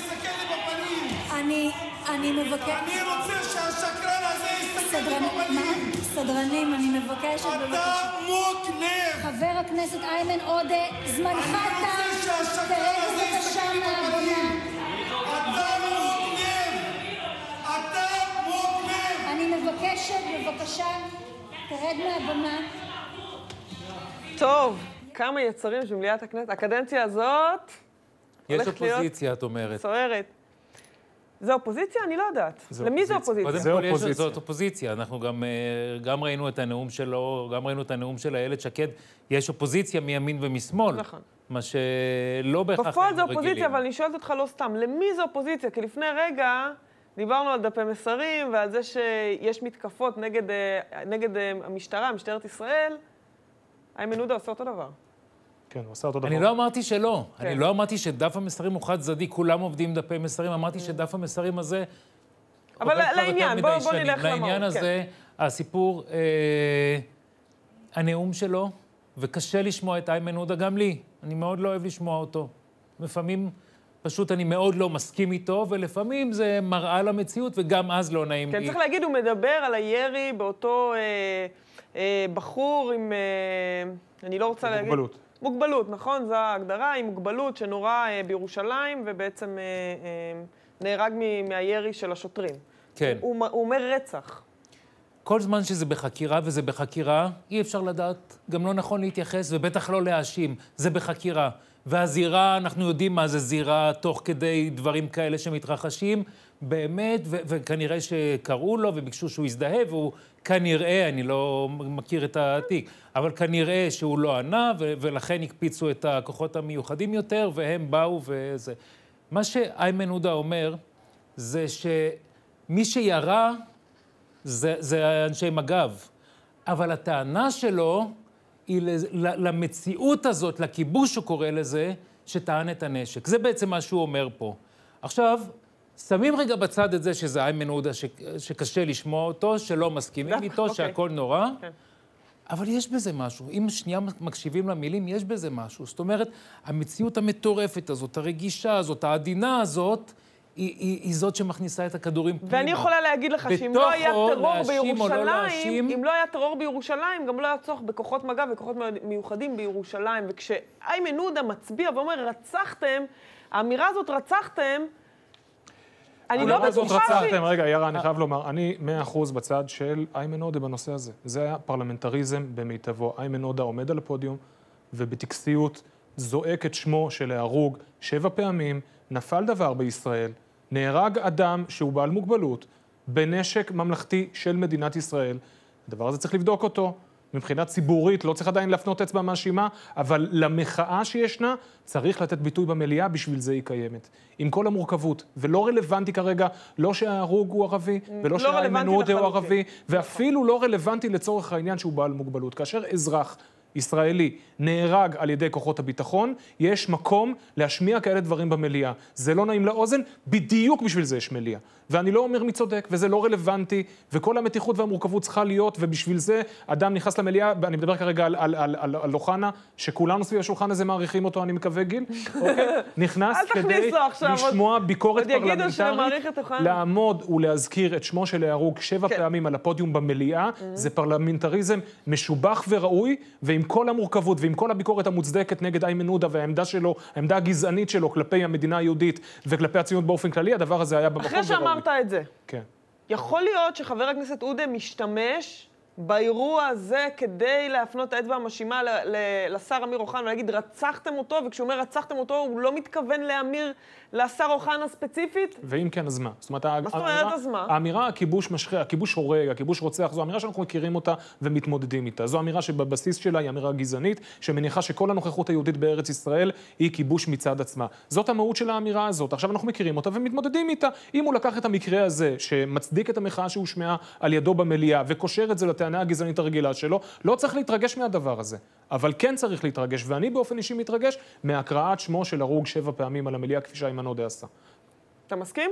אני מבקשת... אני רוצה שהשקרן הזה יסתכל לי בפנים! סדרנים, אני מבקשת אתה בבקשה. מוג לב! חבר הכנסת איימן עודה, זמנך תם. תרד בבקשה מהבמה. אתה מוג לב! אתה מוג לב! אני מבקשת בבקשה, תרד מהבמה. טוב, כמה יצרים יש במליאת הכנסת. הקדנציה הזאת יש הולכת להיות אופוזיציה, את אומרת. סוערת. זה אופוזיציה? אני לא יודעת. למי זה אופוזיציה? קודם זה כל, אופוזיציה. זאת אופוזיציה. אנחנו גם ראינו את הנאום שלו, גם ראינו את הנאום של איילת שקד. יש אופוזיציה מימין ומשמאל. נכון. מה שלא בהכרח בפועל היינו זה רגילים. אופוזיציה, אבל אני שואלת אותך לא סתם. למי זה אופוזיציה? כי לפני רגע דיברנו על דפי מסרים ועל זה שיש מתקפות נגד המשטרה, משטרת ישראל. איימן עודה עושה אותו דבר. כן, הוא עשה אותו דבר. אני לא אמרתי שלא. כן. אני לא אמרתי שדף המסרים הוא חד צדדי, כולם עובדים דפי מסרים. אמרתי שדף המסרים הזה... אבל עובד כבר לעניין, יותר מדי בוא שנים. נלך למהות, לעניין כן. הזה, הסיפור, הנאום שלו, וקשה לשמוע את איימן עודה, גם לי. אני מאוד לא אוהב לשמוע אותו. לפעמים פשוט אני מאוד לא מסכים איתו, ולפעמים זה מראה למציאות, וגם אז לא נעים כן, לי. צריך להגיד, הוא מדבר על הירי באותו בחור עם, אני לא רוצה להגיד... מוגבלות. מוגבלות, נכון? זו ההגדרה, עם מוגבלות שנורה בירושלים, ובעצם נהרג מהירי של השוטרים. כן. הוא אומר רצח. כל זמן שזה בחקירה, וזה בחקירה, אי אפשר לדעת, גם לא נכון להתייחס, ובטח לא להאשים. זה בחקירה. והזירה, אנחנו יודעים מה זה זירה, תוך כדי דברים כאלה שמתרחשים, באמת, וכנראה שקראו לו וביקשו שהוא יזדהה, והוא כנראה, אני לא מכיר את התיק, אבל כנראה שהוא לא ענה, ולכן הקפיצו את הכוחות המיוחדים יותר, והם באו וזה. מה שאיימן עודה אומר, זה שמי שירה, זה אנשי מג"ב. אבל הטענה שלו היא למציאות הזאת, לכיבוש הוא קורא לזה, שטען את הנשק. זה בעצם מה שהוא אומר פה. עכשיו, שמים רגע בצד את זה שזה איימן עודה שקשה לשמוע אותו, שלא מסכימים איתו, שהכל נורא. אבל יש בזה משהו. אם שנייה מקשיבים למילים, יש בזה משהו. זאת אומרת, המציאות המטורפת הזאת, הרגישה הזאת, העדינה הזאת, היא זאת שמכניסה את הכדורים פנימה. ואני יכולה להגיד לך שאם לא היה טרור בירושלים, אם לא היה טרור בירושלים, גם לא היה צורך בכוחות מג"ב וכוחות מיוחדים בירושלים. וכשאיימן עודה מצביע ואומר, רצחתם, האמירה הזאת רצחתם, אני לא בטוחה רגע, ירה, אני חייב לומר, אני 100% בצד של איימן עודה בנושא הזה. זה היה פרלמנטריזם במיטבו. איימן עודה עומד על הפודיום, ובטקסיות זועק את שמו של ההרוג 7 פעמים, נפל דבר בישראל, נהרג אדם שהוא בעל מוגבלות, בנשק ממלכתי של מדינת ישראל. הדבר הזה צריך לבדוק אותו. מבחינה ציבורית, לא צריך עדיין להפנות אצבע מאשימה, אבל למחאה שישנה, צריך לתת ביטוי במליאה, בשביל זה היא קיימת. עם כל המורכבות, ולא רלוונטי כרגע, לא שההרוג הוא ערבי, ולא שאיימן עודה הוא ערבי, ואפילו לא רלוונטי לצורך העניין שהוא בעל מוגבלות. כאשר אזרח ישראלי נהרג על ידי כוחות הביטחון, יש מקום להשמיע כאלה דברים במליאה. זה לא נעים לאוזן, בדיוק בשביל זה יש מליאה. ואני לא אומר מי צודק, וזה לא רלוונטי, וכל המתיחות והמורכבות צריכה להיות, ובשביל זה אדם נכנס למליאה, ואני מדבר כרגע על אוחנה, שכולנו סביב השולחן הזה מעריכים אותו, אני מקווה גיל, אוקיי? נכנס כדי לשמוע ביקורת פרלמנטרית, לעמוד ולהזכיר את שמו של ההרוג 7 פעמים על הפודיום במליאה, זה פרלמנטריזם משובח וראוי, ועם כל המורכבות ועם כל הביקורת המוצדקת נגד איימן עודה והעמדה שלו, העמדה הגזענית שלו כלפי המדינה היהודית וכלפי הציונות באופן כללי, הדבר הזה היה במקום וראוי. אחרי שאמרת את זה, כן. יכול להיות שחבר הכנסת עודה משתמש באירוע הזה כדי להפנות את האצבע המאשימה לשר אמיר אוחנה ולהגיד רצחתם אותו, וכשהוא אומר רצחתם אותו הוא לא מתכוון להמיר לשר אוחנה ספציפית? ואם כן, אז מה? זאת אומרת, מה זאת אומרת, אז מה? האמירה הכיבוש משחרר, הכיבוש הורג, הכיבוש רוצח, זו אמירה שאנחנו מכירים אותה ומתמודדים איתה. זו אמירה שבבסיס שלה היא אמירה גזענית, שמניחה שכל הנוכחות היהודית בארץ ישראל היא כיבוש מצד עצמה. זאת המהות של האמירה הזאת. עכשיו אנחנו מכירים אותה ומתמודדים איתה. אם הוא לקח את המקרה הזה, שמצדיק את המחאה שהושמעה על ידו במליאה, וקושר את זה לטענה הגזענית הרגילה שלו, לא צריך להתרגש מהדבר הזה. אבל כן צריך להתרגש, ואני באופן אישי מתרגש מהקראת שמו של הרוג 7 פעמים על המליאה, כפי שאיימן עודה עשה. אתה מסכים?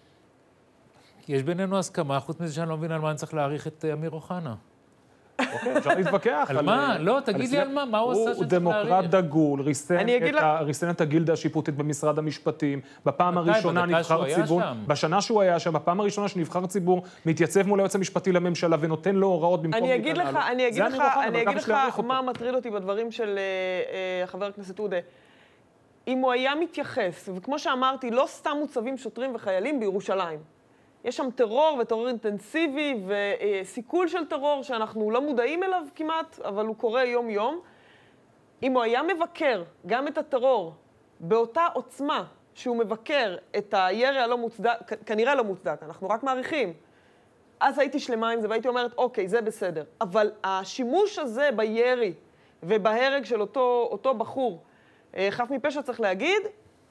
יש בינינו הסכמה, חוץ מזה שאני לא מבין על מה אני צריך להעריך את אמיר אוחנה. אוקיי, אפשר להתווכח. על מה? לא, תגיד לי על מה, מה הוא עשה שצריך להעריך? הוא דמוקרט דגול, ריסן את הגילדה השיפוטית במשרד המשפטים, בפעם הראשונה נבחר ציבור, בשנה שהוא היה שם, בפעם הראשונה שנבחר ציבור, מתייצב מול היועץ המשפטי לממשלה ונותן לו הוראות במקום להתעלה לו. אני אגיד לך מה מטריד אותי בדברים של חבר הכנסת עודה. אם הוא היה מתייחס, וכמו שאמרתי, לא סתם מוצבים שוטרים וחיילים בירושלים. יש שם טרור וטרור אינטנסיבי וסיכול של טרור שאנחנו לא מודעים אליו כמעט, אבל הוא קורה יום-יום. אם הוא היה מבקר גם את הטרור באותה עוצמה שהוא מבקר את הירי הלא מוצדק, כנראה לא מוצדק, אנחנו רק מעריכים, אז הייתי שלמה עם זה והייתי אומרת, אוקיי, זה בסדר. אבל השימוש הזה בירי ובהרג של אותו בחור, חף מפשע צריך להגיד,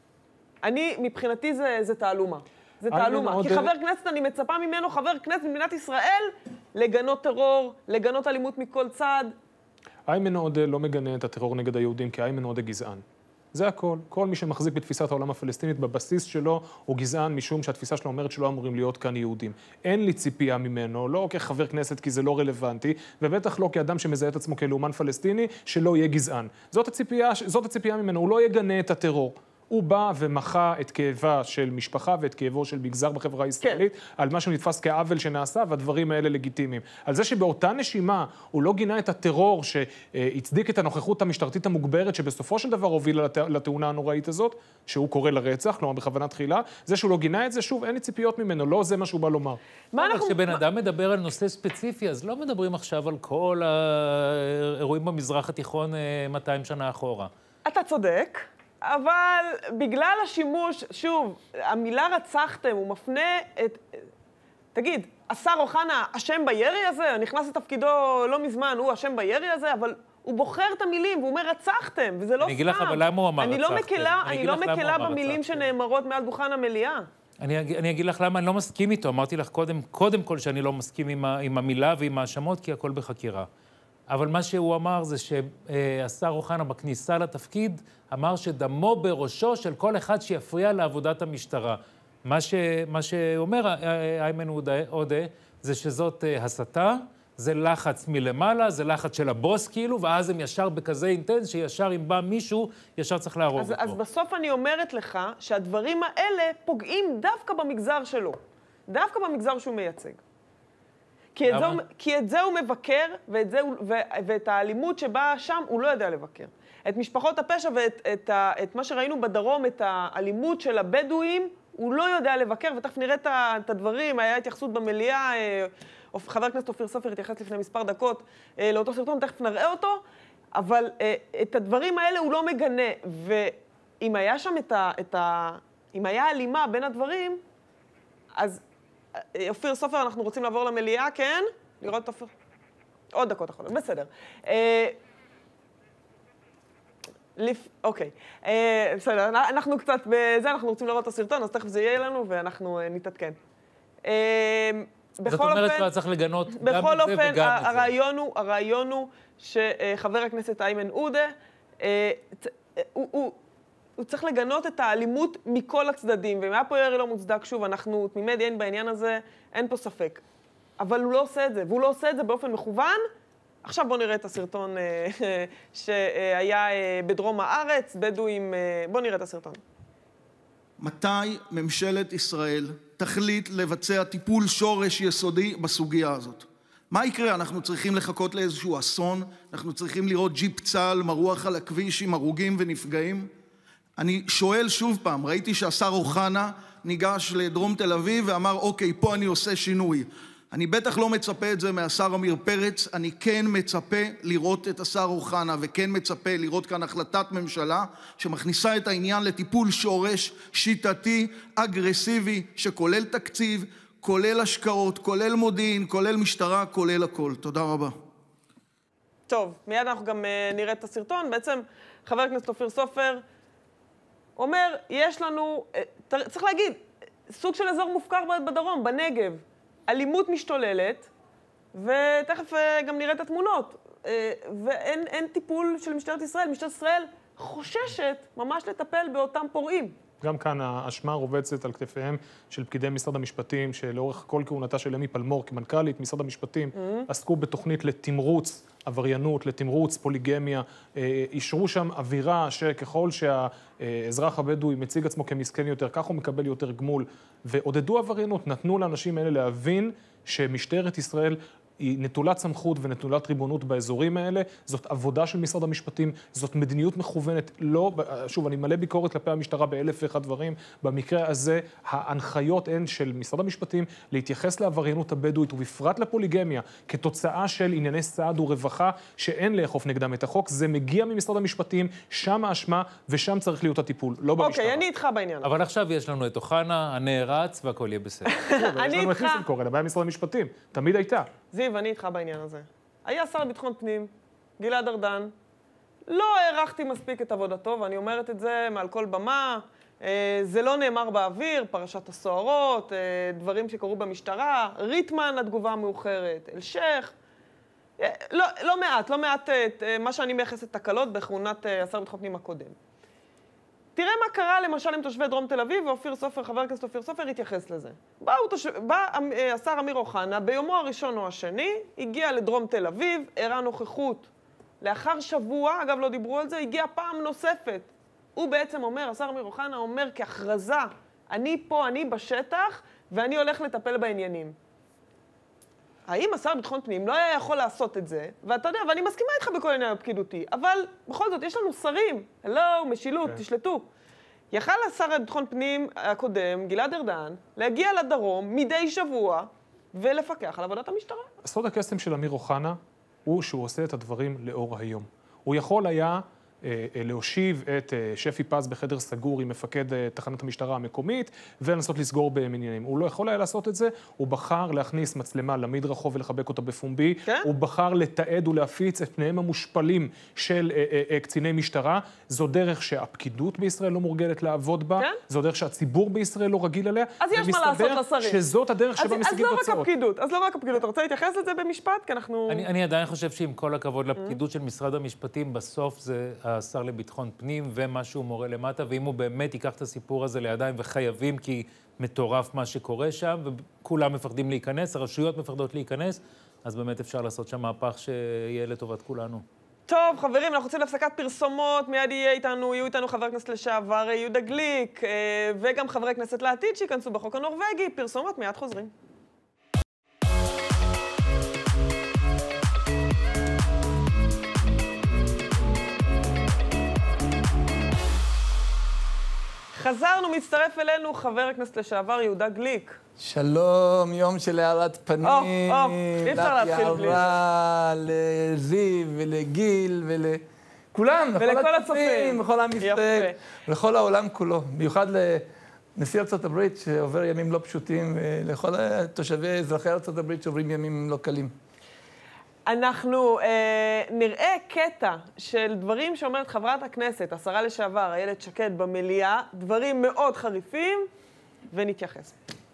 מבחינתי זה תעלומה. זה תעלומה. כי חבר כנסת, אני מצפה ממנו, חבר כנסת במדינת ישראל, לגנות טרור, לגנות אלימות מכל צד. איימן עודה לא מגנה את הטרור נגד היהודים, כי איימן עודה גזען. זה הכל. כל מי שמחזיק בתפיסת העולם הפלסטינית, בבסיס שלו הוא גזען, משום שהתפיסה שלו אומרת שלא אמורים להיות כאן יהודים. אין לי ציפייה ממנו, לא כחבר כנסת, כי זה לא רלוונטי, ובטח לא כאדם שמזהה את עצמו כלאומן פלסטיני, שלא יהיה גזען. זאת הציפייה ממנו, הוא לא יגנה את הטרור. הוא בא ומחה את כאבה של משפחה ואת כאבו של מגזר בחברה הישראלית, על מה שנתפס כעוול שנעשה, והדברים האלה לגיטימיים. על זה שבאותה נשימה הוא לא גינה את הטרור שהצדיק את הנוכחות המשטרתית המוגברת, שבסופו של דבר הובילה לתאונה הנוראית הזאת, שהוא קורא לרצח, כלומר בכוונה תחילה, זה שהוא לא גינה את זה, שוב, אין לי ציפיות ממנו, לא זה מה שהוא בא לומר. כשבן אדם מדבר על נושא ספציפי, אז לא מדברים עכשיו על כל האירועים במזרח התיכון 200 שנה אחורה. אתה צודק. אבל בגלל השימוש, שוב, המילה רצחתם, הוא מפנה את... תגיד, השר אוחנה אשם בירי הזה? נכנס לתפקידו לא מזמן, הוא אשם בירי הזה, אבל הוא בוחר את המילים, והוא אומר רצחתם, וזה לא סתם. אני אגיד לך, אבל למה הוא אמר רצחתם? אני לא מקלה במילים שנאמרות מעל דוכן המליאה. אני אגיד לך למה אני לא מסכים איתו. אמרתי לך קודם כל שאני לא מסכים עם המילה ועם האשמות, כי הכל בחקירה. אבל מה שהוא אמר זה שהשר אוחנה בכניסה לתפקיד אמר שדמו בראשו של כל אחד שיפריע לעבודת המשטרה. מה שאומר איימן עודה זה שזאת הסתה, זה לחץ מלמעלה, זה לחץ של הבוס כאילו, ואז הם ישר בכזה אינטנס שישר אם בא מישהו, ישר צריך להרוג אותו. אז בסוף אני אומרת לך שהדברים האלה פוגעים דווקא במגזר שלו, דווקא במגזר שהוא מייצג. כי את זה הוא מבקר, ואת האלימות שבאה שם הוא לא יודע לבקר. את משפחות הפשע ואת מה שראינו בדרום, את האלימות של הבדואים, הוא לא יודע לבקר, ותכף נראה את הדברים, היה התייחסות במליאה, חבר הכנסת אופיר סופר התייחס לפני מספר דקות לאותו סרטון, תכף נראה אותו, אבל את הדברים האלה הוא לא מגנה, ואם היה שם אם היה אלימה בין הדברים, אז אופיר סופר, אנחנו רוצים לעבור למליאה, כן? לראות את אופיר? עוד דקות אחרונות, בסדר. אוקיי, בסדר, אנחנו קצת בזה, אנחנו רוצים לראות את הסרטון, אז תכף זה יהיה לנו ואנחנו נתעדכן. זאת אומרת שאתה צריך לגנות גם את זה וגם את זה. בכל אופן, הרעיון הוא שחבר הכנסת איימן עודה, הוא צריך לגנות את האלימות מכל הצדדים, ואם היה פה ירי לא מוצדק, שוב, אנחנו תמימי דעים בעניין הזה, אין פה ספק. אבל הוא לא עושה את זה, והוא לא עושה את זה באופן מכוון. עכשיו בואו נראה את הסרטון שהיה בדרום הארץ, בדואים, בואו נראה את הסרטון. מתי ממשלת ישראל תחליט לבצע טיפול שורש יסודי בסוגיה הזאת? מה יקרה? אנחנו צריכים לחכות לאיזשהו אסון? אנחנו צריכים לראות ג'יפ צה"ל מרוח על הכביש עם הרוגים ונפגעים? אני שואל שוב פעם, ראיתי שהשר אוחנה ניגש לדרום תל אביב ואמר, אוקיי, פה אני עושה שינוי. אני בטח לא מצפה את זה מהשר עמיר פרץ, אני כן מצפה לראות את השר אוחנה, וכן מצפה לראות כאן החלטת ממשלה שמכניסה את העניין לטיפול שורש, שיטתי, אגרסיבי, שכולל תקציב, כולל השקעות, כולל מודיעין, כולל משטרה, כולל הכל. תודה רבה. טוב, מיד אנחנו גם נראה את הסרטון. בעצם חבר הכנסת אופיר סופר אומר, יש לנו, צריך להגיד, סוג של אזור מופקר בדרום, בנגב. אלימות משתוללת, ותכף גם נראה את התמונות. ואין טיפול של משטרת ישראל. משטרת ישראל חוששת ממש לטפל באותם פורעים. גם כאן האשמה רובצת על כתפיהם של פקידי משרד המשפטים, שלאורך כל כהונתה של אמי פלמור כמנכ"לית משרד המשפטים, עסקו בתוכנית לתמרוץ עבריינות, לתמרוץ פוליגמיה, אישרו שם אווירה שככל שהאזרח הבדואי מציג עצמו כמסכן יותר, כך הוא מקבל יותר גמול, ועודדו עבריינות, נתנו לאנשים האלה להבין שמשטרת ישראל היא נטולת סמכות ונטולת ריבונות באזורים האלה, זאת עבודה של משרד המשפטים, זאת מדיניות מכוונת, לא, שוב, אני מלא ביקורת כלפי המשטרה באלף ואחד דברים, במקרה הזה ההנחיות הן של משרד המשפטים להתייחס לעבריינות הבדואית ובפרט לפוליגמיה, כתוצאה של ענייני סעד ורווחה שאין לאכוף נגדם את החוק, זה מגיע ממשרד המשפטים, שם האשמה ושם צריך להיות הטיפול, לא במשטרה. אוקיי, אני איתך בעניין. אבל עכשיו יש לנו את אוחנה, הנערץ והכל יהיה בסדר. אני איתך. הבעיה משרד המשפטים, תמיד הייתה. זיו, אני איתך בעניין הזה. היה שר לביטחון פנים, גלעד ארדן, לא הערכתי מספיק את עבודתו, ואני אומרת את זה מעל כל במה, זה לא נאמר באוויר, פרשת הסוהרות, דברים שקרו במשטרה, ריטמן התגובה המאוחרת, אלשך, לא מעט מה שאני מייחסת תקלות בכהונת השר לביטחון פנים הקודם. תראה מה קרה למשל עם תושבי דרום תל אביב, ואופיר סופר, חבר הכנסת אופיר סופר, התייחס לזה. בא השר אמיר אוחנה, ביומו הראשון או השני, הגיע לדרום תל אביב, הראה נוכחות. לאחר שבוע, אגב לא דיברו על זה, הגיע פעם נוספת. הוא בעצם אומר, השר אמיר אוחנה אומר כהכרזה, אני פה, אני בשטח, ואני הולך לטפל בעניינים. האם השר לביטחון פנים לא היה יכול לעשות את זה, ואתה יודע, ואני מסכימה איתך בכל עניין הפקידותי, אבל בכל זאת יש לנו שרים, משילות, תשלטו. יכל השר לביטחון פנים הקודם, גלעד ארדן, להגיע לדרום מדי שבוע ולפקח על עבודת המשטרה. הסוד הקסם של אמיר אוחנה הוא שהוא עושה את הדברים לאור היום. הוא יכול היה להושיב את שפי פז בחדר סגור עם מפקד תחנת המשטרה המקומית ולנסות לסגור בעניינים. הוא לא יכול היה לעשות את זה, הוא בחר להכניס מצלמה למדרחוב ולחבק אותה בפומבי, כן? הוא בחר לתעד ולהפיץ את פניהם המושפלים של קציני משטרה. זו דרך שהפקידות בישראל לא מורגלת לעבוד בה, כן? זו דרך שהציבור בישראל לא רגיל עליה. אז יש מה לעשות לשרים. שזאת הדרך שבה משיגים תוצאות. אז לא רק הפקידות, אתה רוצה להתייחס לזה במשפט? כי אנחנו... אני עדיין חושב שעם כל הכבוד לפקידות של משרד המשפטים, בסוף זה השר לביטחון פנים ומה שהוא מורה למטה, ואם הוא באמת ייקח את הסיפור הזה לידיים וחייבים, כי מטורף מה שקורה שם, וכולם מפחדים להיכנס, הרשויות מפחדות להיכנס, אז באמת אפשר לעשות שם מהפך שיהיה לטובת כולנו. טוב, חברים, אנחנו רוצים להפסקת פרסומות, מיד יהיו איתנו חבר הכנסת לשעבר יהודה גליק, וגם חברי כנסת לעתיד שיכנסו בחוק הנורווגי. פרסומות, מיד חוזרים. חזרנו, מצטרף אלינו חבר הכנסת לשעבר יהודה גליק. שלום, יום של הארת פנים. אי אפשר להתחיל בלי זה. יערה, לזיו ולגיל ולכולם, ולכל הצופים. לכל עם ישראל, ולכל העולם כולו. במיוחד לנשיא ארצות הברית שעובר ימים לא פשוטים, ולכל תושבי אזרחי ארצות הברית שעוברים ימים לא קלים. אנחנו נראה קטע של דברים שאומרת חברת הכנסת, השרה לשעבר, איילת שקד במליאה, דברים מאוד חריפים, ונתייחס.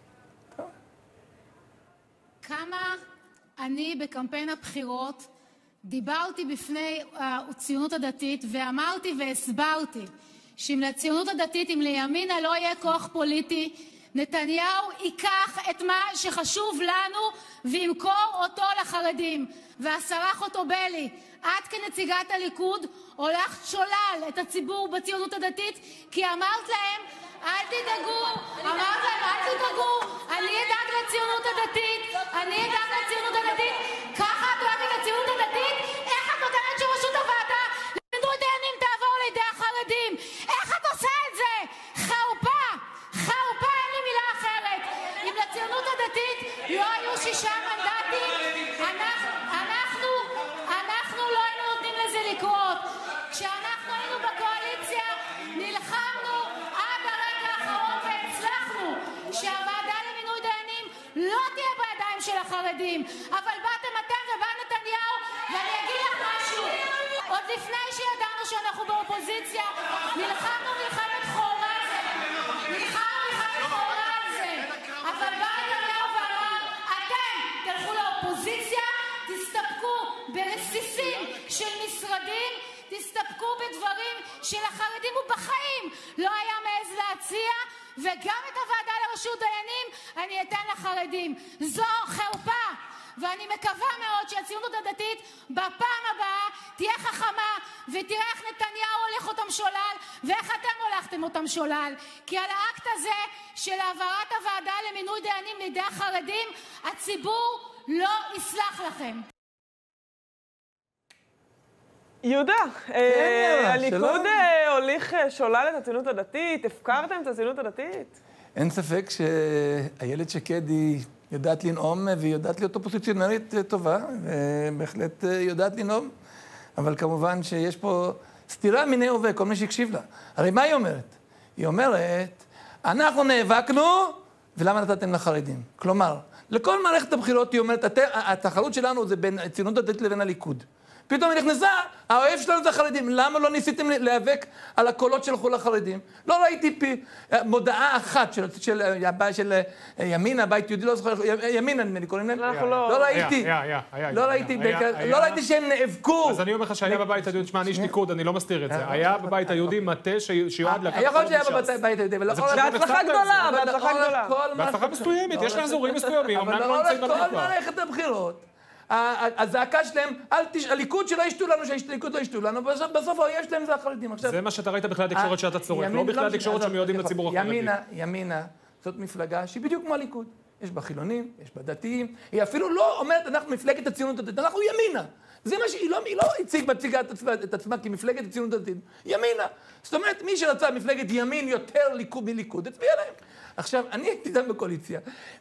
כמה אני בקמפיין הבחירות דיברתי בפני הציונות הדתית ואמרתי והסברתי שאם לציונות הדתית, אם לימינה לא יהיה כוח פוליטי, נתניהו ייקח את מה שחשוב לנו וימכור אותו לחרדים. והשרה חוטובלי, את כנציגת הליכוד הולכת שולל את הציבור בציונות הדתית, כי אמרת להם, אל תדאגו, אני אדאג לציונות הדתית, ככה את דואגת לציונות הדתית? איך את נותנת שרשות הוועדה למינוי דיינים תעבור לידי החרדים? איך את עושה את זה? חרפה, אין לי מילה אחרת. אם לציונות הדתית לא היו 6 החרדים. אבל באתם אתם ובא נתניהו, ואני אגיד לך משהו. עוד לפני שידענו שאנחנו באופוזיציה, נלחמנו מלחמת חורמה על זה. אבל בא נתניהו ואמר, אתם תלכו לאופוזיציה, תסתפקו ברסיסים של משרדים, תסתפקו בדברים שלחרדים ובחיים לא היה מעז להציע, וגם את הוועדה לרשות דיינים אני אתן לחרדים. זו חרפה, ואני מקווה מאוד שהציונות הדתית בפעם הבאה תהיה חכמה ותראה איך נתניהו הולך אותם שולל ואיך אתם הולכתם אותם שולל, כי על האקט הזה של העברת הוועדה למינוי דיינים לידי החרדים הציבור לא יסלח לכם. יהודה, הליכוד הוליך שולל את הציונות הדתית, הפקרתם את הציונות הדתית? אין ספק שאיילת שקד היא יודעת לנאום והיא יודעת להיות אופוזיציונרית טובה, ובהחלט יודעת לנאום, אבל כמובן שיש פה סתירה מיני הווה, כל מי שהקשיב לה. הרי מה היא אומרת? היא אומרת, אנחנו נאבקנו, ולמה נתתם לחרדים? כלומר, לכל מערכת הבחירות היא אומרת, התחרות שלנו זה בין הציונות הדתית לבין הליכוד. פתאום היא נכנסה, האוהב שלנו זה החרדים. למה לא ניסיתם להיאבק על הקולות שלכו לחרדים? לא ראיתי מודעה אחת של ימין, הבית יהודי, לא זוכר, ימין נדמה לי, קוראים להם? לא ראיתי שהם נאבקו. אז אני אומר לך שהיה בבית היהודי, תשמע, אני איש ליכוד, אני לא מסתיר את זה. היה בבית היהודי מטה שיועד לקחת... יכול להיות שהיה בבית היהודי, אבל... בהצלחה גדולה, בהצלחה גדולה. בהצלחה מסוימת, יש לה אזורים מסוימים, אבל לאורך כל מערכת הבחירות. הזעקה שלהם, הליכוד שלא ישתו לנו, שהליכוד לא ישתו לנו, בסוף האויב שלהם זה החרדים. זה מה שאתה ראית בכלל התקשורת שאתה צורך, לא בכלל התקשורת שמיועדים לציבור החרדי. ימינה, זאת מפלגה שהיא בדיוק כמו הליכוד. יש בה חילונים, יש בה דתיים, היא אפילו לא אומרת, אנחנו מפלגת הציונות הדתית, אנחנו ימינה. זה מה שהיא לא מציגה את עצמה כמפלגת הציונות הדתית, ימינה. זאת אומרת, מי שרצה מפלגת ימין יותר מליכוד, הצביע להם. עכשיו, אני הייתי איתם בקואליציה.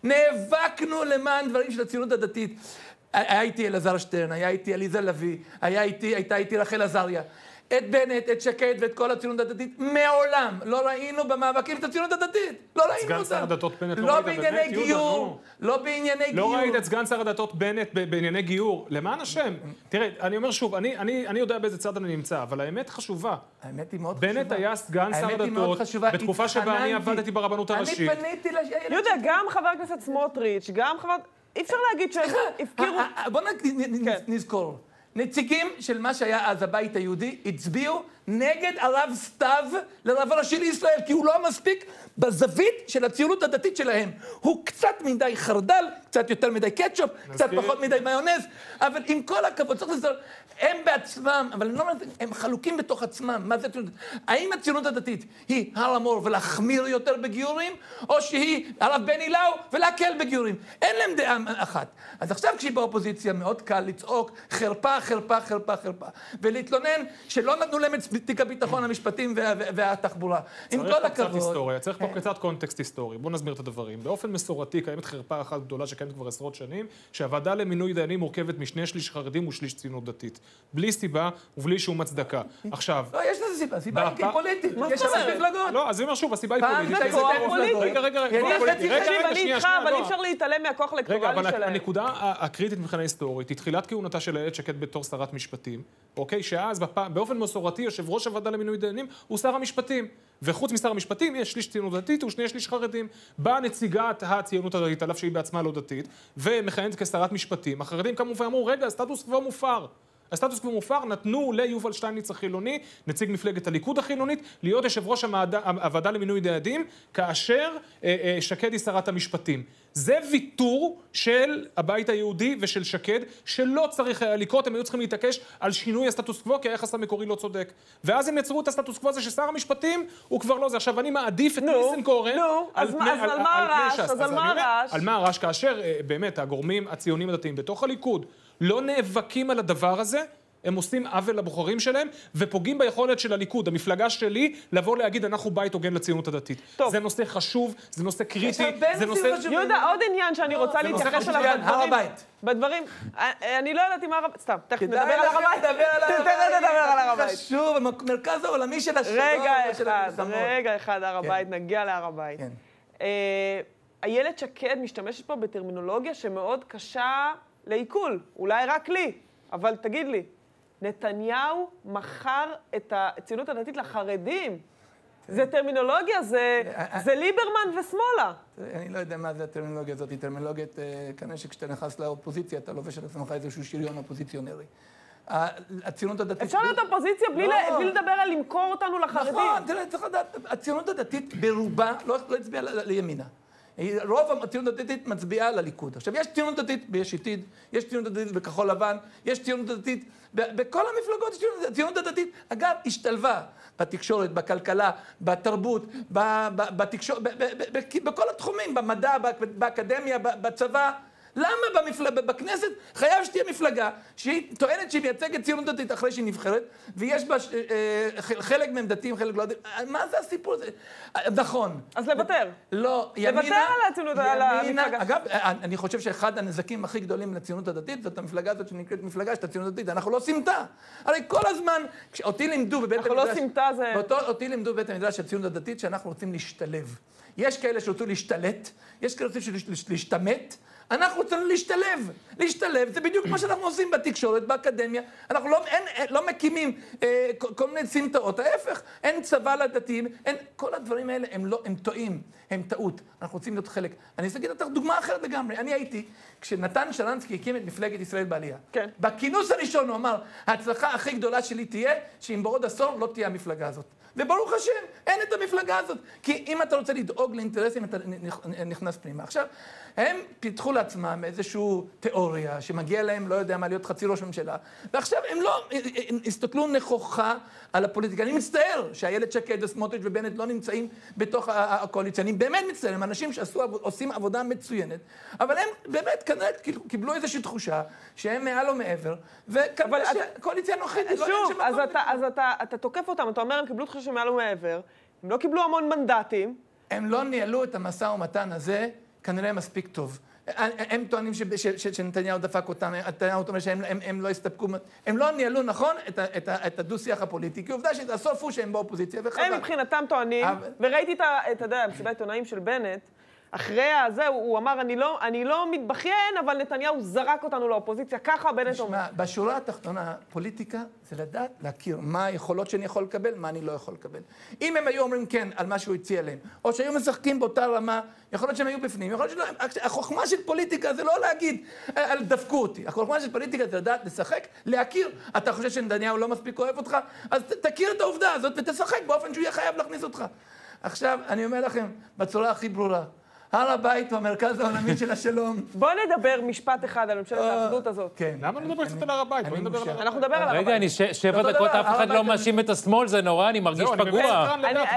נאבקנו למען דברים של הציונות הדתית. היה איתי אלעזר שטרן, היה איתי עליזה לביא, הייתה איתי רחל עזריה. את בנט, את שקד ואת כל הציונות הדתית, מעולם לא ראינו במאבקים את הציונות הדתית. לא ראינו אותם. סגן שר הדתות בנט לא בענייני גיור. לא בענייני גיור. לא ראית את סגן שר הדתות בנט בענייני גיור. למען השם. תראה, אני אומר שוב, אני יודע באיזה צד אני נמצא, אבל האמת חשובה. האמת היא מאוד חשובה. בנט היה סגן שר הדתות בתקופה שבה אני עבדתי ברבנות הראשית. אני פניתי יהודה, גם חבר הכנסת סמוטריץ', גם חבר... אי אפשר להגיד שהם הפקירו... בוא נזכור. נציגים של מה שהיה אז הבית היהודי הצביעו נגד הרב סתיו לרב הראשי לישראל, כי הוא לא מספיק בזווית של הציונות הדתית שלהם. הוא קצת מדי חרדל, קצת יותר מדי קטשופ, קצת פחות מדי מיונז, אבל עם כל הכבוד, צריך לזכור, הם בעצמם, אבל אני לא אומרת, הם חלוקים בתוך עצמם. מה זה הציונות? האם הציונות הדתית היא הר המור ולהחמיר יותר בגיורים, או שהיא הרב בני לאו ולהקל בגיורים? אין להם דעה אחת. אז עכשיו כשהיא באופוזיציה מאוד קל לצעוק חרפה, חרפה, חרפה, חרפה, ולהתלונן שלא נתנו להם את תיק הביטחון, המשפטים והתחבורה. עם כל הכבוד. צריך פה קצת קונטקסט היסטורי. בואו נסביר את הדברים. באופן מסורתי קיימת חרפה אחת גדולה שקיימת כבר עשרות שנים, שהוועדה למינוי דיינים מורכבת משני שליש חרדים ושליש ציונות דתית. בלי סיבה ובלי שום הצדקה. עכשיו... לא, יש לזה סיבה. סיבה היא פוליטית. יש שם מפלגות. לא, אז אני אומר שוב, הסיבה היא פוליטית. רגע, אני איתך, אבל אי אפשר להתעלם מהכוח האלקטורלי שלהם. אבל הנקודה הקריטית מבחינה היסטורית היא תחילת כהונתה של איילת שקד בתור שרת משפטים, אוקיי? שאז באופן מסורתי יושב ראש הוועדה למינוי דיינים הוא שר המשפטים. וחוץ משר המשפטים יש שליש ציונות דתית ושני שליש חרדים. באה נציגת הציונות הדתית, עליו שהיא בעצמה לא דתית, ומכהנת כשרת משפטים. החרדים קמו ואמרו, רגע, הסטטוס קוו מופר. הסטטוס קוו מופר, נתנו ליובל שטייניץ החילוני, נציג מפלגת הליכוד החילונית, להיות יושב ראש הוועדה למינוי דיינים, כאשר שקד היא שרת המשפטים. זה ויתור של הבית היהודי ושל שקד, שלא צריך לקרות, הם היו צריכים להתעקש על שינוי הסטטוס קוו, כי היחס המקורי לא צודק. ואז הם יצרו את הסטטוס קוו הזה ששר המשפטים הוא כבר לא זה. עכשיו אני מעדיף את ניסנקורן על פני ש"ס. אז על מה הרעש? על מה הרעש? כאשר באמת הגורמים הציונים הדתיים בתוך הליכוד לא נאבקים על הדבר הזה, הם עושים עוול לבוחרים שלהם, ופוגעים ביכולת של הליכוד, המפלגה שלי, לבוא להגיד, אנחנו בית הוגן לציונות הדתית. טוב. זה נושא חשוב, זה נושא קריטי, זה נושא... יהודה, עוד עניין שאני רוצה להתייחס עליו בדברים. אני לא יודעת אם הר הבית... סתם, תכף נדבר על הר הבית. תכף נדבר על הר הבית. חשוב, המרכז העולמי של השלום. רגע אחד, הר הבית, נגיע להר הבית. איילת שקד משתמשת פה בטרמינולוגיה שמאוד קשה לעיכול, אולי רק לי, אבל תגיד לי, נתניהו מכר את הציונות הדתית לחרדים. זה טרמינולוגיה, זה ליברמן ושמאלה. אני לא יודע מה זה הטרמינולוגיה הזאת, היא טרמינולוגיית, כנראה שכשאתה נכנס לאופוזיציה, אתה לובש על עצמך איזשהו שריון אופוזיציונרי. הציונות הדתית... אפשר להיות אופוזיציה בלי לדבר על למכור אותנו לחרדים. נכון, תראה, צריך לדעת, הציונות הדתית ברובה לא הצביעה לימינה. רוב הציונות הדתית מצביעה לליכוד. עכשיו, יש ציונות דתית ביש עתיד, יש ציונות דתית בכחול לבן, יש ציונות דתית בכל המפלגות, הציונות הדתית, אגב, השתלבה בתקשורת, בכלכלה, בתרבות, בכל התחומים, במדע, באקדמיה, בצבא. למה בכנסת חייב שתהיה מפלגה שהיא טוענת שהיא מייצגת ציונות דתית אחרי שהיא נבחרת, ויש בה חלק מהם דתיים, חלק לא דתיים? מה זה הסיפור הזה? נכון. אז לוותר. לא, ימינה... לוותר על הציונות, על המפלגה. אגב, אני חושב שאחד הנזקים הכי גדולים לציונות הדתית, זאת המפלגה הזאת שנקראת מפלגה של הציונות הדתית. אנחנו לא סמטה. הרי כל הזמן, אותי לימדו בבית המדרש... אנחנו לא סמטה זה... אותי לימדו בבית המדרש של הציונות הדתית שאנחנו רוצים להשתלב. יש כאלה שרצו להשתלט, יש כאלה שרצו להשתמט. אנחנו רוצים להשתלב. להשתלב זה בדיוק מה שאנחנו עושים בתקשורת, באקדמיה. אנחנו לא מקימים כל מיני סמטאות. ההפך, אין צבא לדתיים, כל הדברים האלה הם טועים, הם טעות. אנחנו רוצים להיות חלק. אני אגיד לך דוגמה אחרת לגמרי. אני הייתי, כשנתן שרנסקי הקים את מפלגת ישראל בעלייה. כן. בכינוס הראשון הוא אמר, ההצלחה הכי גדולה שלי תהיה, שאם בעוד עשור לא תהיה המפלגה הזאת. וברוך השם, אין את המפלגה הזאת. כי אם אתה רוצה לדאוג לאינטרסים, אתה נכנס פנימה. עכשיו, הם פיתחו לעצמם איזושהי תיאוריה שמגיע להם, לא יודע מה, להיות חצי ראש ממשלה, ועכשיו הם לא הסתכלו נכוחה על הפוליטיקה. אני מצטער שאיילת שקד וסמוטריץ' ובנט לא נמצאים בתוך הקואליציה. אני באמת מצטער, הם אנשים שעושים עבודה מצוינת, אבל הם באמת כנראה קיבלו איזושהי תחושה שהם מעל או מעבר, וכנראה שהקואליציה נוחית. שוב, אז אתה תוקף אותם, אתה אומר, הם קיבלו תחושה שמעל או מעבר, הם לא קיבלו המון מנדטים. הם לא ניהלו את המשא ומתן הזה כנראה מספיק טוב. הם טוענים שנתניהו דפק אותם, נתניהו אומר שהם לא הסתפקו, הם לא ניהלו נכון את הדו-שיח הפוליטי, כי עובדה שהסוף הוא שהם באופוזיציה וחבל. הם מבחינתם טוענים, וראיתי את המסיבת העיתונאים של בנט, אחרי הזה הוא אמר, אני לא מתבכיין, אבל נתניהו זרק אותנו לאופוזיציה, ככה בנט אומר. בשורה התחתונה, פוליטיקה זה לדעת, להכיר מה היכולות שאני יכול לקבל, מה אני לא יכול לקבל. אם הם היו אומרים כן על מה שהוא הציע להם, או שהיו משחקים באותה רמה, יכול להיות שהם היו בפנים, יכול להיות שלא, החוכמה של פוליטיקה זה לא להגיד, דפקו אותי. החוכמה של פוליטיקה זה לדעת, לשחק, להכיר. אתה חושב שנתניהו לא מספיק אוהב אותך, אז תכיר את העובדה הזאת ותשחק באופן שהוא יהיה חייב להכניס אותך. עכשיו, אני אומר לכם, בצורה הכי ברורה, הר הבית הוא המרכז העולמי של השלום. בוא נדבר משפט אחד על ממשלת האחדות הזאת. כן. למה לא נדבר קצת על הר הבית? אנחנו נדבר על הר הבית. רגע, אני 7 דקות, אף אחד לא מאשים את השמאל, זה נורא, אני מרגיש פגוע.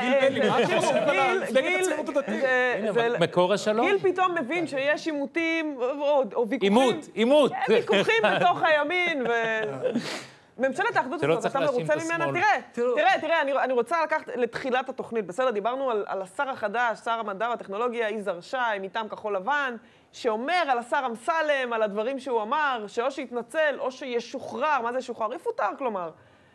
מקור השלום? גיל פתאום מבין שיש עימותים או ויכוחים. עימות. ויכוחים בתוך הימין ממשלת האחדות הזאת, אתה מרוצה ממנה? תראה, אני רוצה לקחת לתחילת התוכנית, בסדר? דיברנו על השר החדש, שר המדע והטכנולוגיה, יזהר שי, מטעם כחול לבן, שאומר על השר אמסלם, על הדברים שהוא אמר, שאו שיתנצל או שישוחרר. מה זה ישוחרר? יפוטר, כלומר.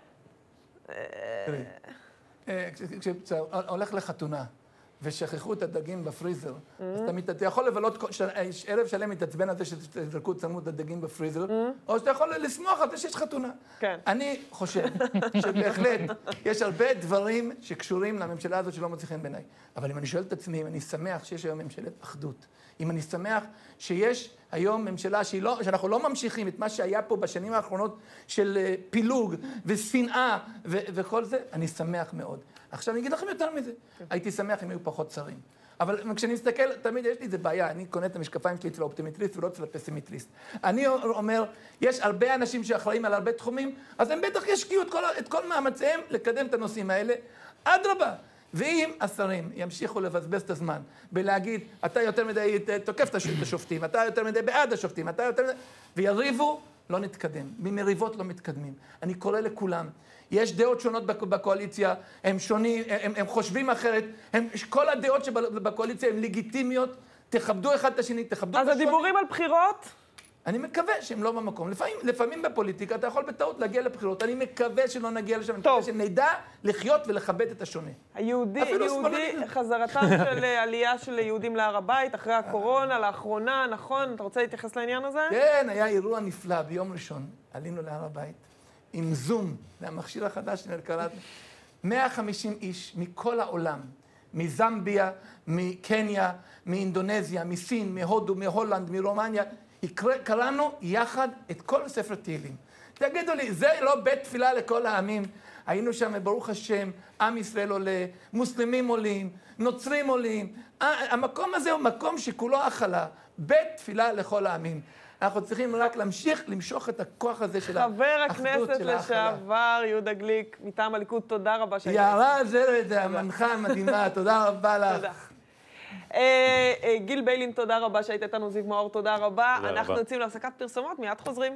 כשאתה הולך לחתונה, ושכחו את הדגים בפריזר, אז אתה יכול לבלות ערב שלם מתעצבן על זה שזרקו צמוד הדגים בפריזר, או שאתה יכול לשמוח על זה שיש חתונה. אני חושב שבהחלט יש הרבה דברים שקשורים לממשלה הזאת שלא מצליחים בעיניי. אבל אם אני שואל את עצמי, אם אני שמח שיש היום ממשלת אחדות, אם אני שמח שיש היום ממשלה שאנחנו לא ממשיכים את מה שהיה פה בשנים האחרונות של פילוג ושנאה וכל זה, אני שמח מאוד. עכשיו, אני אגיד לכם יותר מזה. הייתי שמח אם היו פחות שרים. אבל כשאני מסתכל, תמיד יש לי איזה בעיה. אני קונה את המשקפיים שלי אצל האופטימיסט ולא אצל הפסימיסט. אני אומר, יש הרבה אנשים שאחראים על הרבה תחומים, אז הם בטח ישקיעו את כל מאמציהם לקדם את הנושאים האלה. אדרבה. ואם השרים ימשיכו לבזבז את הזמן בלהגיד, אתה יותר מדי תוקף את השופטים, אתה יותר מדי בעד השופטים, אתה יותר מדי... ויריבו, לא נתקדם. ממריבות לא מתקדמים. אני קורא לכולם. יש דעות שונות בקואליציה, הם שונים, הם חושבים אחרת, כל הדעות שבקואליציה הן לגיטימיות, תכבדו אחד את השני, תכבדו את השונים. אז הדיבורים על בחירות? אני מקווה שהם לא במקום. לפעמים בפוליטיקה אתה יכול בטעות להגיע לבחירות, אני מקווה שלא נגיע לשם, אני מקווה שנדע לחיות ולכבד את השונה. היהודי, חזרתם של עלייה של יהודים להר הבית, אחרי הקורונה, לאחרונה, נכון? אתה רוצה להתייחס לעניין הזה? כן, היה אירוע נפלא, ביום ראשון עלינו להר הבית, עם זום, זה המכשיר החדש שנקראת, 150 איש מכל העולם, מזמביה, מקניה, מאינדונזיה, מסין, מהודו, מהולנד, מרומניה, קראנו יחד את כל ספר תהילים. תגידו לי, זה לא בית תפילה לכל העמים? היינו שם, ברוך השם, עם ישראל עולה, מוסלמים עולים, נוצרים עולים. המקום הזה הוא מקום שכולו הכלה, בית תפילה לכל העמים. אנחנו צריכים רק להמשיך למשוך את הכוח הזה של האחדות, של ההכלה. חבר הכנסת לשעבר, יהודה גליק, מטעם הליכוד, תודה רבה שהיית. יערה זרד, המנחה המדהימה, תודה רבה לך. תודה. גיל ביילין, תודה רבה שהיית איתנו, זיו מאור, תודה רבה. אנחנו יוצאים להפסקת פרסומות, מיד חוזרים.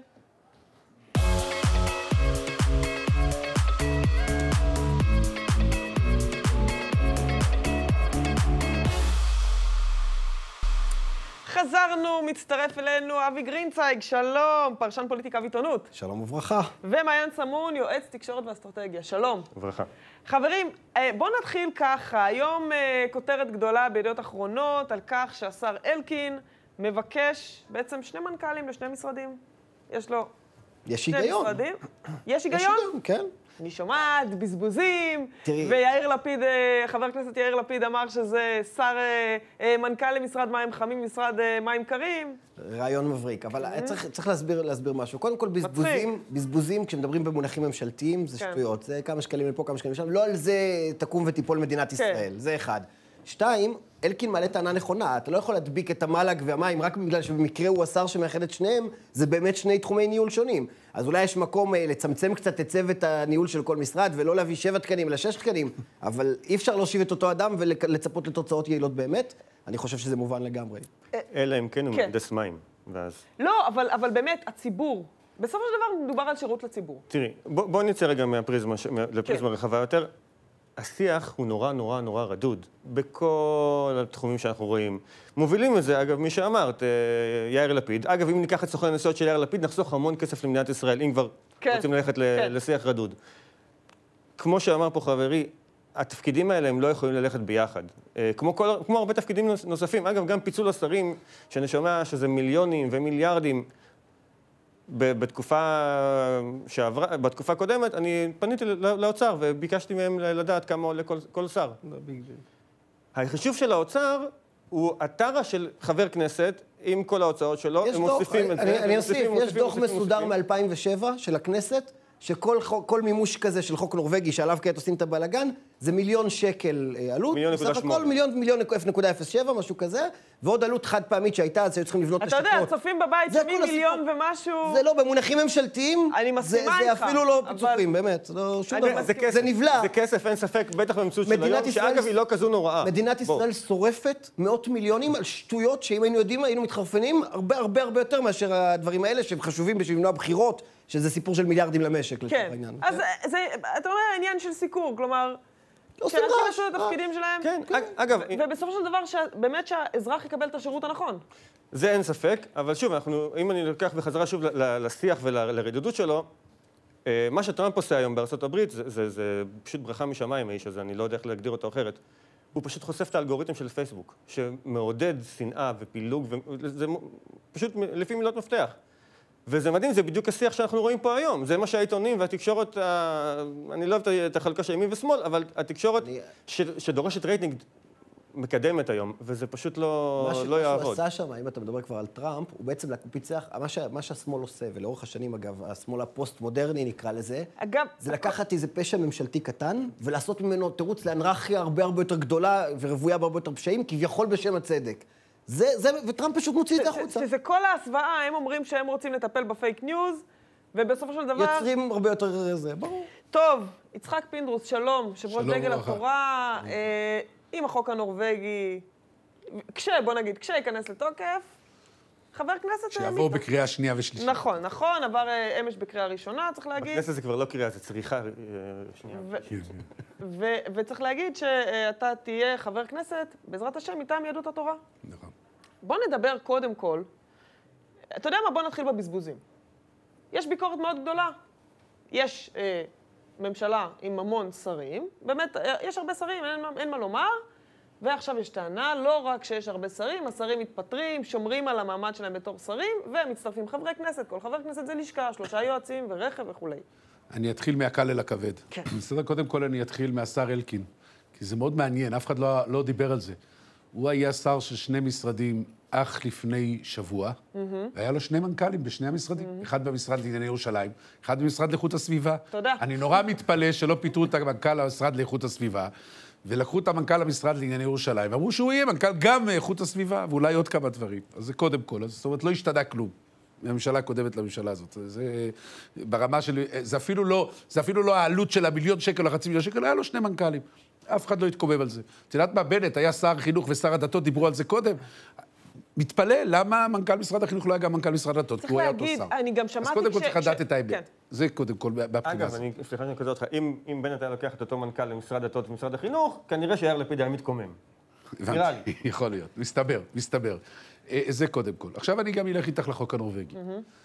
חזרנו, מצטרף אלינו אבי גרינצייג, שלום, פרשן פוליטיקה ועיתונות. שלום וברכה. ומעיין סמון, יועץ תקשורת ואסטרטגיה, שלום. וברכה. חברים, בואו נתחיל ככה, היום כותרת גדולה בידיעות אחרונות על כך שהשר אלקין מבקש בעצם 2 מנכ"לים ל2 משרדים. יש לו יש 2 היגיון. משרדים. יש היגיון? יש היגיון, כן. אני שומעת, בזבוזים, תראי. ויאיר לפיד, חבר הכנסת יאיר לפיד אמר שזה שר מנכ"ל למשרד מים חמים, משרד מים קרים. רעיון מבריק, אבל צריך להסביר משהו. קודם כל, בזבוזים, כשמדברים במונחים ממשלתיים, זה שטויות. זה כמה שקלים לפה, כמה שקלים לשם. לא על זה תקום ותיפול מדינת ישראל. זה אחד. 2, אלקין מעלה טענה נכונה. אתה לא יכול להדביק את המל"ג והמים רק בגלל שבמקרה הוא השר שמאחד את שניהם, זה באמת 2 תחומי ניהול שונים. אז אולי יש מקום לצמצם קצת את צוות הניהול של כל משרד, ולא להביא 7 תקנים, אלא 6 תקנים. אבל אי אפשר להושיב את אותו אדם ולצפות לתוצאות יעילות באמת. אני חושב שזה מובן לגמרי. אלא אם כן הוא מהנדס מים, ואז... לא, אבל באמת, הציבור. בסופו של דבר מדובר על שירות לציבור. תראי, בוא נצא רגע לפריזמה רחבה יותר. השיח הוא נורא רדוד, בכל התחומים שאנחנו רואים. מובילים את זה, אגב, מי שאמרת, יאיר לפיד. אגב, אם ניקח את סוכן הנסיעות של יאיר לפיד, נחסוך המון כסף למדינת ישראל, אם כבר רוצים ללכת לשיח רדוד. כמו שאמר פה חברי, התפקידים האלה הם לא יכולים ללכת ביחד. כמו הרבה תפקידים נוספים. אגב, גם פיצול השרים, שאני שומע שזה מיליונים ומיליארדים, בתקופה הקודמת, אני פניתי לאוצר וביקשתי מהם לדעת כמה עולה כל שר. החישוב של האוצר הוא אתר של חבר כנסת עם כל ההוצאות שלו, הם מוסיפים את זה. אני אוסיף, יש דוח מסודר מ-2007 של הכנסת, שכל מימוש כזה של חוק נורווגי שעליו כעת עושים את הבלגן, זה 1,000,000 שקל עלות. בסך הכל 1,000,000.07, משהו כזה, ועוד עלות חד פעמית שהייתה, אז שהיו צריכים לבנות לשקות. אתה יודע, צופים בבית, שמים 1,000,000 ומשהו... זה לא, במונחים ממשלתיים, אני מסכימה איתך. זה אפילו לא פיצוחים, באמת. זה נבלע. זה כסף, אין ספק, בטח במציאות של היום, שאגב היא לא כזו נוראה. מדינת ישראל שורפת 100 מיליונים על שטויות, שאם היינו יודעים, היינו מתחרפנים הרבה יותר מאשר הדברים האלה, שהם חשובים בשביל למנוע בחירות, שזה סיפור של מיליארדים למשק, לצורך העניין. אז אתה אומר העניין של סיקור, כלומר, שאנשים יעשו את התפקידים שלהם, כן, אגב... ובסופו של דבר, באמת שהאזרח יקבל את השירות הנכון. זה אין ספק, אבל שוב, אם אני לוקח בחזרה שוב לשיח ולרדידות שלו, מה שטראמפ עושה היום בארצות הברית, זה פשוט ברכה משמיים, האיש הזה, אני לא יודע איך להגדיר אותו אחרת. הוא פשוט חושף את האלגוריתם של פייסבוק, שמעודד שנאה ופילוג, זה פשוט לפי מילות מפתח. וזה מדהים, זה בדיוק השיח שאנחנו רואים פה היום. זה מה שהעיתונים והתקשורת, אני לא אוהב את החלקה של ימין ושמאל, אבל התקשורת שדורשת רייטינג מקדמת היום, וזה פשוט לא יעבוד. מה שהוא עשה שם, אם אתה מדבר כבר על טראמפ, הוא בעצם פיצח, מה שהשמאל עושה, ולאורך השנים אגב, השמאל הפוסט-מודרני נקרא לזה, זה לקחת איזה פשע ממשלתי קטן, ולעשות ממנו תירוץ לאנרכיה הרבה יותר גדולה, ורבויה בהרבה יותר פשעים, כביכול בשם הצדק. וטראמפ פשוט מוציא את זה החוצה. זה כל ההסוואה, הם אומרים שהם רוצים לטפל בפייק ניוז, ובסופו של דבר... יוצרים הרבה יותר זה, ברור. טוב, יצחק פינדרוס, שלום, יושב-ראש דגל התורה, עם החוק הנורווגי, בוא נגיד, כשיכנס לתוקף, חבר כנסת... שיעבור בקריאה שנייה ושלישית. נכון, עבר אמש בקריאה ראשונה, צריך להגיד. בכנסת זה כבר לא קריאה, זה צריכה שנייה. וצריך להגיד שאתה תהיה חבר כנסת, בעזרת השם, מטעם יהדות התורה. נכון. בוא נדבר קודם כל, אתה יודע מה? בוא נתחיל בבזבוזים. יש ביקורת מאוד גדולה. יש ממשלה עם המון שרים, באמת, יש הרבה שרים, אין מה לומר, ועכשיו יש טענה, לא רק שיש הרבה שרים, השרים מתפטרים, שומרים על המעמד שלהם בתור שרים, ומצטרפים חברי כנסת. כל חבר כנסת זה לשכה, 3 יועצים ורכב וכו'. אני אתחיל מהקל אל הכבד. כן. בסדר, קודם כל אני אתחיל מהשר אלקין, כי זה מאוד מעניין, אף אחד לא דיבר על זה. הוא היה שר של 2 משרדים אך לפני שבוע, והיה לו 2 מנכ"לים בשני המשרדים, אחד במשרד לענייני ירושלים, אחד במשרד לאיכות הסביבה. תודה. אני נורא מתפלא שלא פיטרו את המנכ"ל למשרד לאיכות הסביבה, ולקחו את המנכ"ל למשרד לענייני ירושלים, ואמרו שהוא יהיה מנכ"ל גם מאיכות הסביבה, ואולי עוד כמה דברים. אז זה קודם כל, זאת אומרת, לא השתנה כלום. מהממשלה הקודמת לממשלה הזאת. זה ברמה של... זה אפילו לא העלות של $1,000,000 או 500,000 שקל, היה לו 2 מנכ"לים. אף אחד לא התקומם על זה. את יודעת מה, בנט היה שר חינוך ושר הדתות, דיברו על זה קודם. מתפלא, למה מנכ"ל משרד החינוך לא היה גם מנכ"ל משרד הדתות? צריך להגיד, אני גם שמעתי אז קודם כל צריך לדעת את האמת. זה קודם כל, מהבחינה הזאת. אגב, סליחה שאני כזה אותך, אם בנט היה לוקח את אותו מנכ"ל למשרד הדתות ומשרד החינוך, כנראה שיאיר לפיד היה מתקומם. הבנתי, יכול להיות, מסתבר. זה קודם כל. עכשיו אני גם אלך איתך לחוק הנורבגי.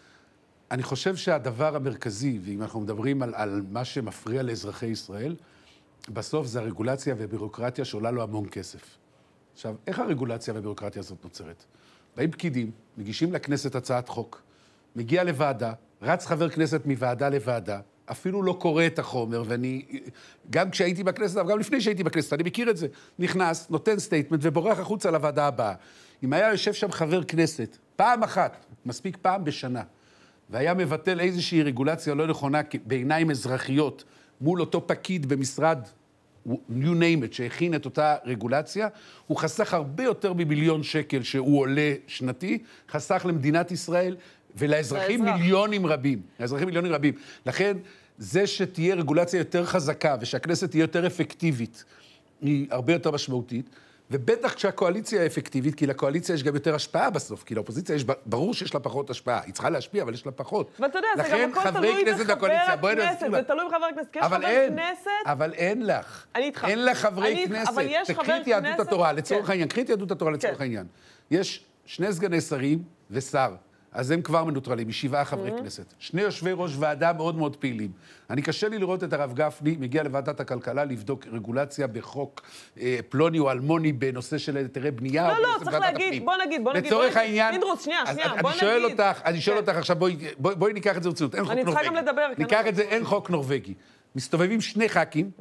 אני חושב שהדבר המרכזי, ואם אנחנו מדברים על מה שמפריע לאזרחי ישראל, בסוף זה הרגולציה והבירוקרטיה שעולה לו המון כסף. עכשיו, איך הרגולציה והבירוקרטיה הזאת נוצרת? באים פקידים, מגישים לכנסת הצעת חוק, מגיע לוועדה, רץ חבר כנסת מוועדה לוועדה, אפילו לא קורא את החומר, ואני, גם כשהייתי בכנסת, אבל גם לפני שהייתי בכנסת, אני מכיר את זה, נכנס, נותן סטייטמנט ובורח החוצה לוועדה הבאה. אם היה יושב שם חבר כנסת, פעם אחת, מספיק פעם בשנה, והיה מבטל איזושהי רגולציה לא נכונה בעיניים אזרחיות, מול אותו פקיד במשרד, you name it, שהכין את אותה רגולציה, הוא חסך הרבה יותר מ1,000,000 שקל שהוא עולה שנתי, חסך למדינת ישראל ולאזרחים מיליונים רבים. לאזרחים מיליונים רבים. לכן, זה שתהיה רגולציה יותר חזקה ושהכנסת תהיה יותר אפקטיבית, היא הרבה יותר משמעותית, ובטח כשהקואליציה אפקטיבית, כי לקואליציה יש גם יותר השפעה בסוף, כי לאופוזיציה ברור שיש לה פחות השפעה, היא צריכה להשפיע, אבל יש לה פחות. ואתה יודע, זה גם הכל תלוי בחבר הכנסת, זה תלוי בחבר הכנסת, כי יש חבר כנסת... אבל אין לך. אני איתך. אין לך חברי כנסת. אבל יש חבר כנסת... קחי את יהדות התורה, לצורך העניין, קחי את יהדות התורה לצורך העניין. יש 2 סגני שרים ושר. אז הם כבר מנוטרלים, מ7 חברי כנסת. 2 יושבי ראש ועדה מאוד מאוד פעילים. אני קשה לי לראות את הרב גפני, מגיע לוועדת הכלכלה לבדוק רגולציה בחוק פלוני או אלמוני בנושא של היתרי בנייה. לא, צריך להגיד, בוא נגיד. לצורך העניין... פינדרוס, שנייה, בוא נגיד. אני שואל אותך עכשיו, בואי ניקח את זה ברצינות, אין חוק נורבגי. אני צריכה גם לדבר. ניקח את זה, אין חוק נורבגי. מסתובבים 2 ח"כים,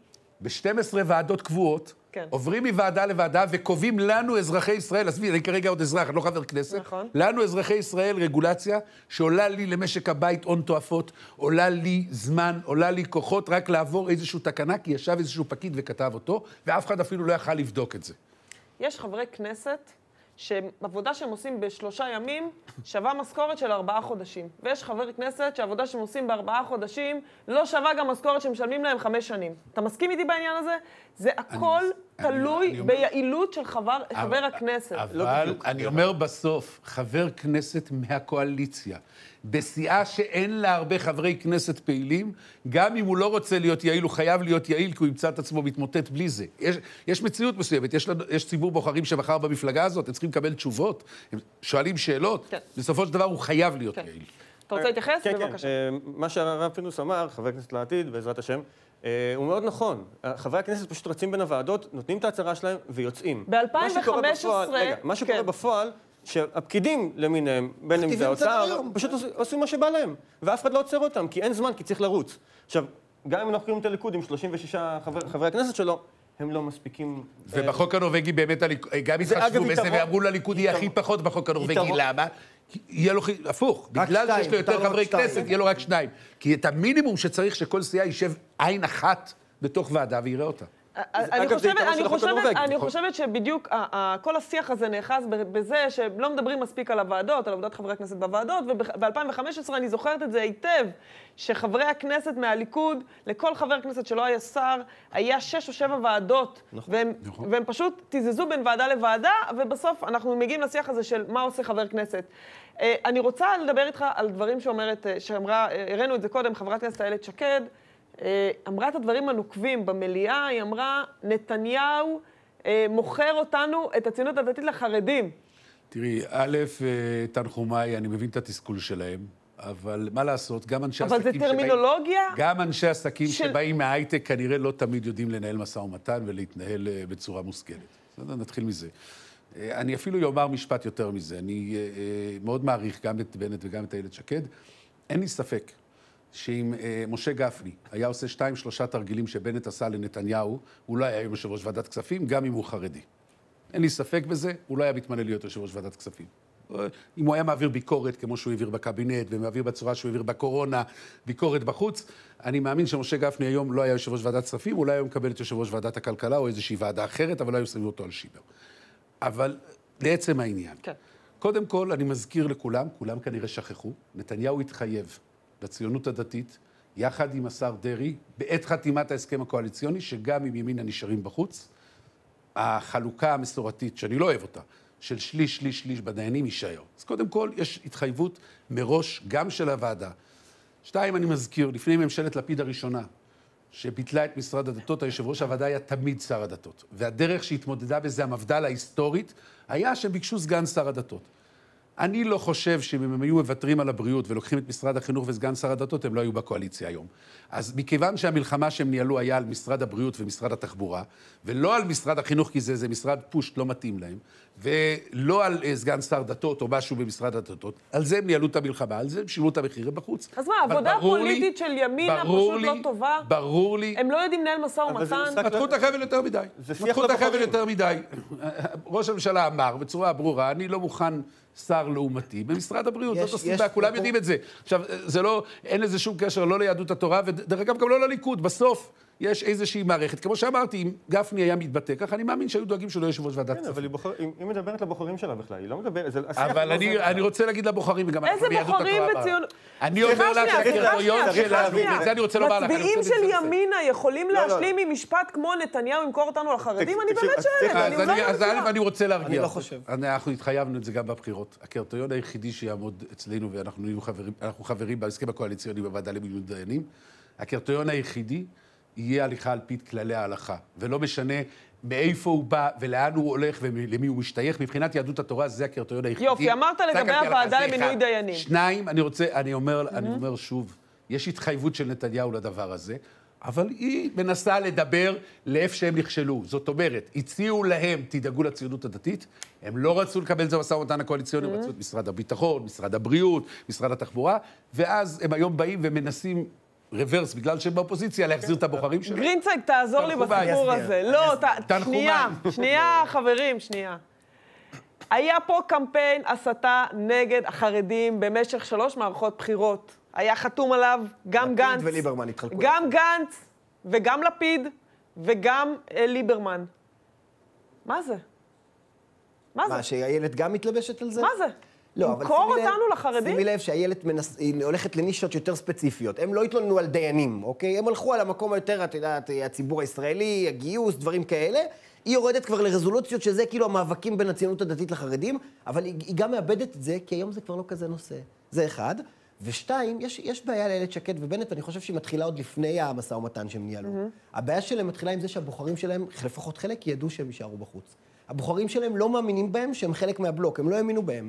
ב-12 ועדות קבועות, עוברים מוועדה לוועדה וקובעים לנו אזרחי ישראל, עזבי, אני כרגע עוד אזרח, אני לא חבר כנסת, לנו אזרחי ישראל רגולציה שעולה לי למשק הבית הון תועפות, עולה לי זמן, עולה לי כוחות, רק לעבור איזושהי תקנה, כי ישב איזשהו פקיד וכתב אותו, ואף אחד אפילו לא יכל לבדוק את זה. יש חברי כנסת שעבודה שהם עושים ב3 ימים שווה משכורת של 4 חודשים. ויש חבר כנסת שעבודה שהם עושים ב4 חודשים לא שווה גם משכורת שמשלמים להם 5 שנים. אתה מסכים איתי בעניין הזה? זה הכל תלוי ביעילות של חבר הכנסת. אבל אני אומר בסוף, חבר כנסת מהקואליציה, בסיעה שאין לה הרבה חברי כנסת פעילים, גם אם הוא לא רוצה להיות יעיל, הוא חייב להיות יעיל, כי הוא ימצא את עצמו מתמוטט בלי זה. יש מציאות מסוימת, יש ציבור בוחרים שבחר במפלגה הזאת, הם צריכים לקבל תשובות, הם שואלים שאלות, בסופו של דבר הוא חייב להיות יעיל. אתה רוצה להתייחס? בבקשה. מה שהרב פינדרוס אמר, חבר הכנסת לעתיד, בעזרת השם, הוא מאוד נכון. חברי הכנסת פשוט רצים בין הוועדות, נותנים את ההצהרה שלהם ויוצאים. ב-2015... מה שקורה בפועל, שהפקידים למיניהם, בין אם זה האוצר, פשוט עושים מה שבא להם, ואף אחד לא עוצר אותם, כי אין זמן, כי צריך לרוץ. עכשיו, גם אם אנחנו קוראים את הליכוד עם 36 חברי הכנסת שלו, הם לא מספיקים... ובחוק הנורבגי באמת, גם התחשבו בזה, ואמרו לליכוד יהיה הכי פחות בחוק הנורבגי, למה? יהיה לו הפוך, בגלל שיש לו יותר חברי כנסת, יהיה לו רק 2. כי את המינימום שצריך שכל סיעה יישב עין אחת בתוך ועדה ויראה אותה. אני חושבת שבדיוק כל השיח הזה נאחז בזה שלא מדברים מספיק על הוועדות, על עבודת חברי הכנסת בוועדות, וב-2015 אני זוכרת את זה היטב, שחברי הכנסת מהליכוד, לכל חבר כנסת שלא היה שר, היה 6 או 7 ועדות, והם פשוט תזזו בין ועדה לוועדה, ובסוף אנחנו מגיעים לשיח הזה של מה עושה חבר כנסת. אני רוצה לדבר איתך על דברים שאמרה, הראינו את זה קודם, חברת הכנסת איילת שקד, אמרה את הדברים הנוקבים במליאה, היא אמרה, נתניהו מוכר אותנו, את הציונות הדתית לחרדים. תראי, א', תנחומיי, אני מבין את התסכול שלהם, אבל מה לעשות, גם אנשי עסקים שבאים... אבל זה טרמינולוגיה? גם אנשי עסקים שבאים מההייטק כנראה לא תמיד יודעים לנהל משא ומתן ולהתנהל בצורה מושכלת. נתחיל מזה. אני אפילו יאמר משפט יותר מזה. אני מאוד מעריך גם את בנט וגם את איילת שקד. אין לי ספק שאם משה גפני היה עושה 2-3 תרגילים שבנט עשה לנתניהו, הוא לא היה יושב ראש ועדת כספים, גם אם הוא חרדי. אין לי ספק בזה, הוא לא היה מתמנה להיות יושב ראש ועדת כספים. אם הוא היה מעביר ביקורת כמו שהוא העביר בקבינט, ומעביר בצורה שהוא העביר בקורונה, ביקורת בחוץ, אני מאמין שמשה גפני היום לא היה יושב ראש ועדת כספים, אולי היום מקבל את יושב ראש ועדת הכלכלה או איזושהי ועדה אחרת, אבל לא היו שמים אותו על שיבר. אבל לעצם העניין. כן. קודם כל, אני מזכיר לכולם, כולם כנראה שכחו, נתניהו התחייב לציונות הדתית, יחד עם השר דרעי, בעת חתימת ההסכם הקואליציוני, שגם אם ימינה נשארים בחוץ, החלוקה המסורתית, שאני לא אוהב אותה, של שליש בדיינים יישאר. אז קודם כל, יש התחייבות מראש גם של הוועדה. 2, אני מזכיר, לפני ממשלת לפיד הראשונה, שביטלה את משרד הדתות, היושב ראש הוועדה היה תמיד שר הדתות. והדרך שהתמודדה בזה, המפד"ל ההיסטורית, היה שהם ביקשו סגן שר הדתות. אני לא חושב שאם הם היו מוותרים על הבריאות ולוקחים את משרד החינוך וסגן שר הדתות, הם לא היו בקואליציה היום. אז מכיוון שהמלחמה שהם ניהלו היה על משרד הבריאות ומשרד התחבורה, ולא על משרד החינוך, כי זה משרד פושט לא מתאים להם, ולא על סגן שר דתות או משהו במשרד הדתות, על זה הם ניהלו את המלחמה, על זה הם שילמו את המחירים בחוץ. אז מה, העבודה הפוליטית של ימינה פשוט לא טובה? ברור לי. הם לא יודעים לנהל משא ומתן? מתחו את החבל יותר מדי. מתחו את החבל יותר מדי. ראש הממשלה אמר בצורה ברורה, אני לא מוכן שר לעומתי במשרד הבריאות, זאת הסיבה, כולם יודעים את זה. עכשיו, זה לא, אין לזה שום קשר, לא ליהדות התורה, ודרך אגב גם לא לליכוד, בסוף יש איזושהי מערכת. כמו שאמרתי, אם גפני היה מתבטא ככה, אני מאמין שהיו דואגים שלא יושב ראש ועדת כספים. אבל היא מדברת לבוחרים שלה בכלל, היא לא מדברת, אבל אני רוצה להגיד לבוחרים, וגם איזה בוחרים בציונות? אני אומר לך, הקריטריון שלנו, וזה אני רוצה לומר לך. מצביעים של ימינה יכולים להשלים עם משפט כמו נתניהו ימכור אותנו לחרדים? אני באמת שואלת. אז אני רוצה להרגיע. אנחנו התחייבנו את זה גם בבחירות. הקריטריון היחידי שיעמוד אצלנו, ואנחנו חברים בהסכם הקואליציוני בוועדה למינוי דיינים, הקריטריון היחידי יהיה הליכה על פי כללי ההלכה, ולא משנה מאיפה הוא בא ולאן הוא הולך ולמי הוא משתייך. מבחינת יהדות התורה זה הקריטריון היחידי. יופי, אמרת לגבי הוועדה למינוי דיינים. 2, אני אומר שוב, יש התחייבות של נתניהו לדבר הזה, אבל היא מנסה לדבר לאיפה שהם נכשלו. זאת אומרת, הציעו להם, תדאגו לציונות הדתית, הם לא רצו לקבל את זה במשא ומתן הקואליציוני, הם רצו את משרד הביטחון, משרד הבריאות, משרד התחבורה, ואז הם היום באים ומנסים רוורס, בגלל שהם באופוזיציה, להחזיר את הבוחרים שלהם. גרינצייג, תעזור לי בסיפור הזה. לא, שנייה, חברים, שנייה. היה פה קמפיין הסתה נגד החרדים במשך 3 מערכות בחירות. היה חתום עליו גם גנץ, גם גנץ וגם לפיד וגם ליברמן. מה זה? מה, שאיילת גם מתלבשת על זה? מה זה? למכור אותנו לחרדים? שימי לב שאיילת הולכת לנישות יותר ספציפיות. הם לא התלוננו על דיינים, אוקיי? הם הלכו על המקום היותר, את יודעת, הציבור הישראלי, הגיוס, דברים כאלה. היא יורדת כבר לרזולוציות שזה כאילו המאבקים בין הציונות הדתית לחרדים, אבל היא גם מאבדת את זה, כי היום זה כבר לא כזה נושא. זה 1. ו2, יש בעיה לאיילת שקד ובנט, ואני חושב שהיא מתחילה עוד לפני המשא ומתן שהם ניהלו. הבעיה שלהם מתחילה עם זה שהבוחרים שלהם, לפחות חלק, ידעו שהם יישארו בחוץ. הבוחרים שלהם לא מאמינים בהם שהם חלק מהבלוק, הם לא האמינו בהם.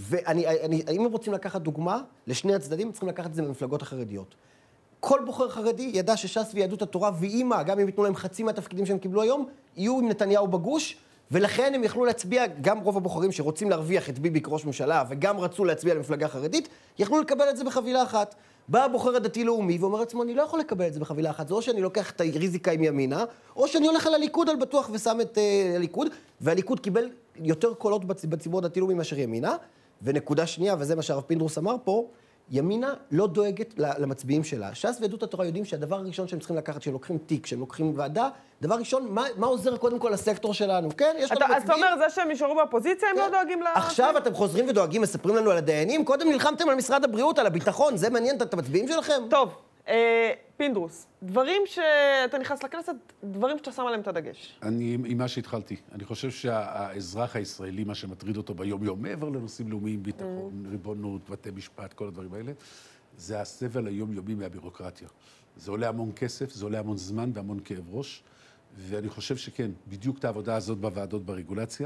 אם הם רוצים לקחת דוגמה, לשני הצדדים, הם צריכים לקחת את זה במפלגות החרדיות. כל בוחר חרדי ידע שש"ס ויהדות התורה ואימא, גם אם ייתנו להם חצי מהתפקידים שהם קיבלו היום, יהיו עם נתניהו בגוש, ולכן הם יכלו להצביע, גם רוב הבוחרים שרוצים להרוויח את ביבי כראש ממשלה, וגם רצו להצביע למפלגה חרדית, יכלו לקבל את זה בחבילה אחת. בא הבוחר הדתי-לאומי ואומר לעצמו, אני לא יכול לקבל את זה בחבילה אחת, זה או שאני לוקח את הריזיקה עם ימינה, או שאני הולך על הליכוד על בטוח ושם את הליכוד, והליכוד קיבל יותר קולות בציבור הדתי-לאומי מאשר ימינה. ונקודה שנייה, וזה מה שהרב פינדרוס אמר פה, ימינה לא דואגת למצביעים שלה. ש"ס ויהדות התורה יודעים שהדבר הראשון שהם צריכים לקחת, שהם לוקחים תיק, שהם לוקחים ועדה, דבר ראשון, מה עוזר קודם כל לסקטור שלנו? כן, יש לנו מצביעים. אז אתה אומר, זה שהם נשארו באופוזיציה, הם לא דואגים ל... עכשיו אתם חוזרים ודואגים, מספרים לנו על הדיינים, קודם נלחמתם על משרד הבריאות, על הביטחון, זה מעניין את המצביעים שלכם? טוב, פינדרוס, דברים שאתה נכנס לכנסת, דברים שאתה שם עליהם את הדגש. עם מה שהתחלתי. אני חושב שהאזרח הישראלי, מה שמטריד אותו ביום-יום, מעבר לנושאים לאומיים, ביטחון, ריבונות, בתי משפט, כל הדברים האלה, זה הסבל היומיומי מהבירוקרטיה. זה עולה המון כסף, זה עולה המון זמן והמון כאב ראש, ואני חושב שכן, בדיוק את העבודה הזאת בוועדות ברגולציה,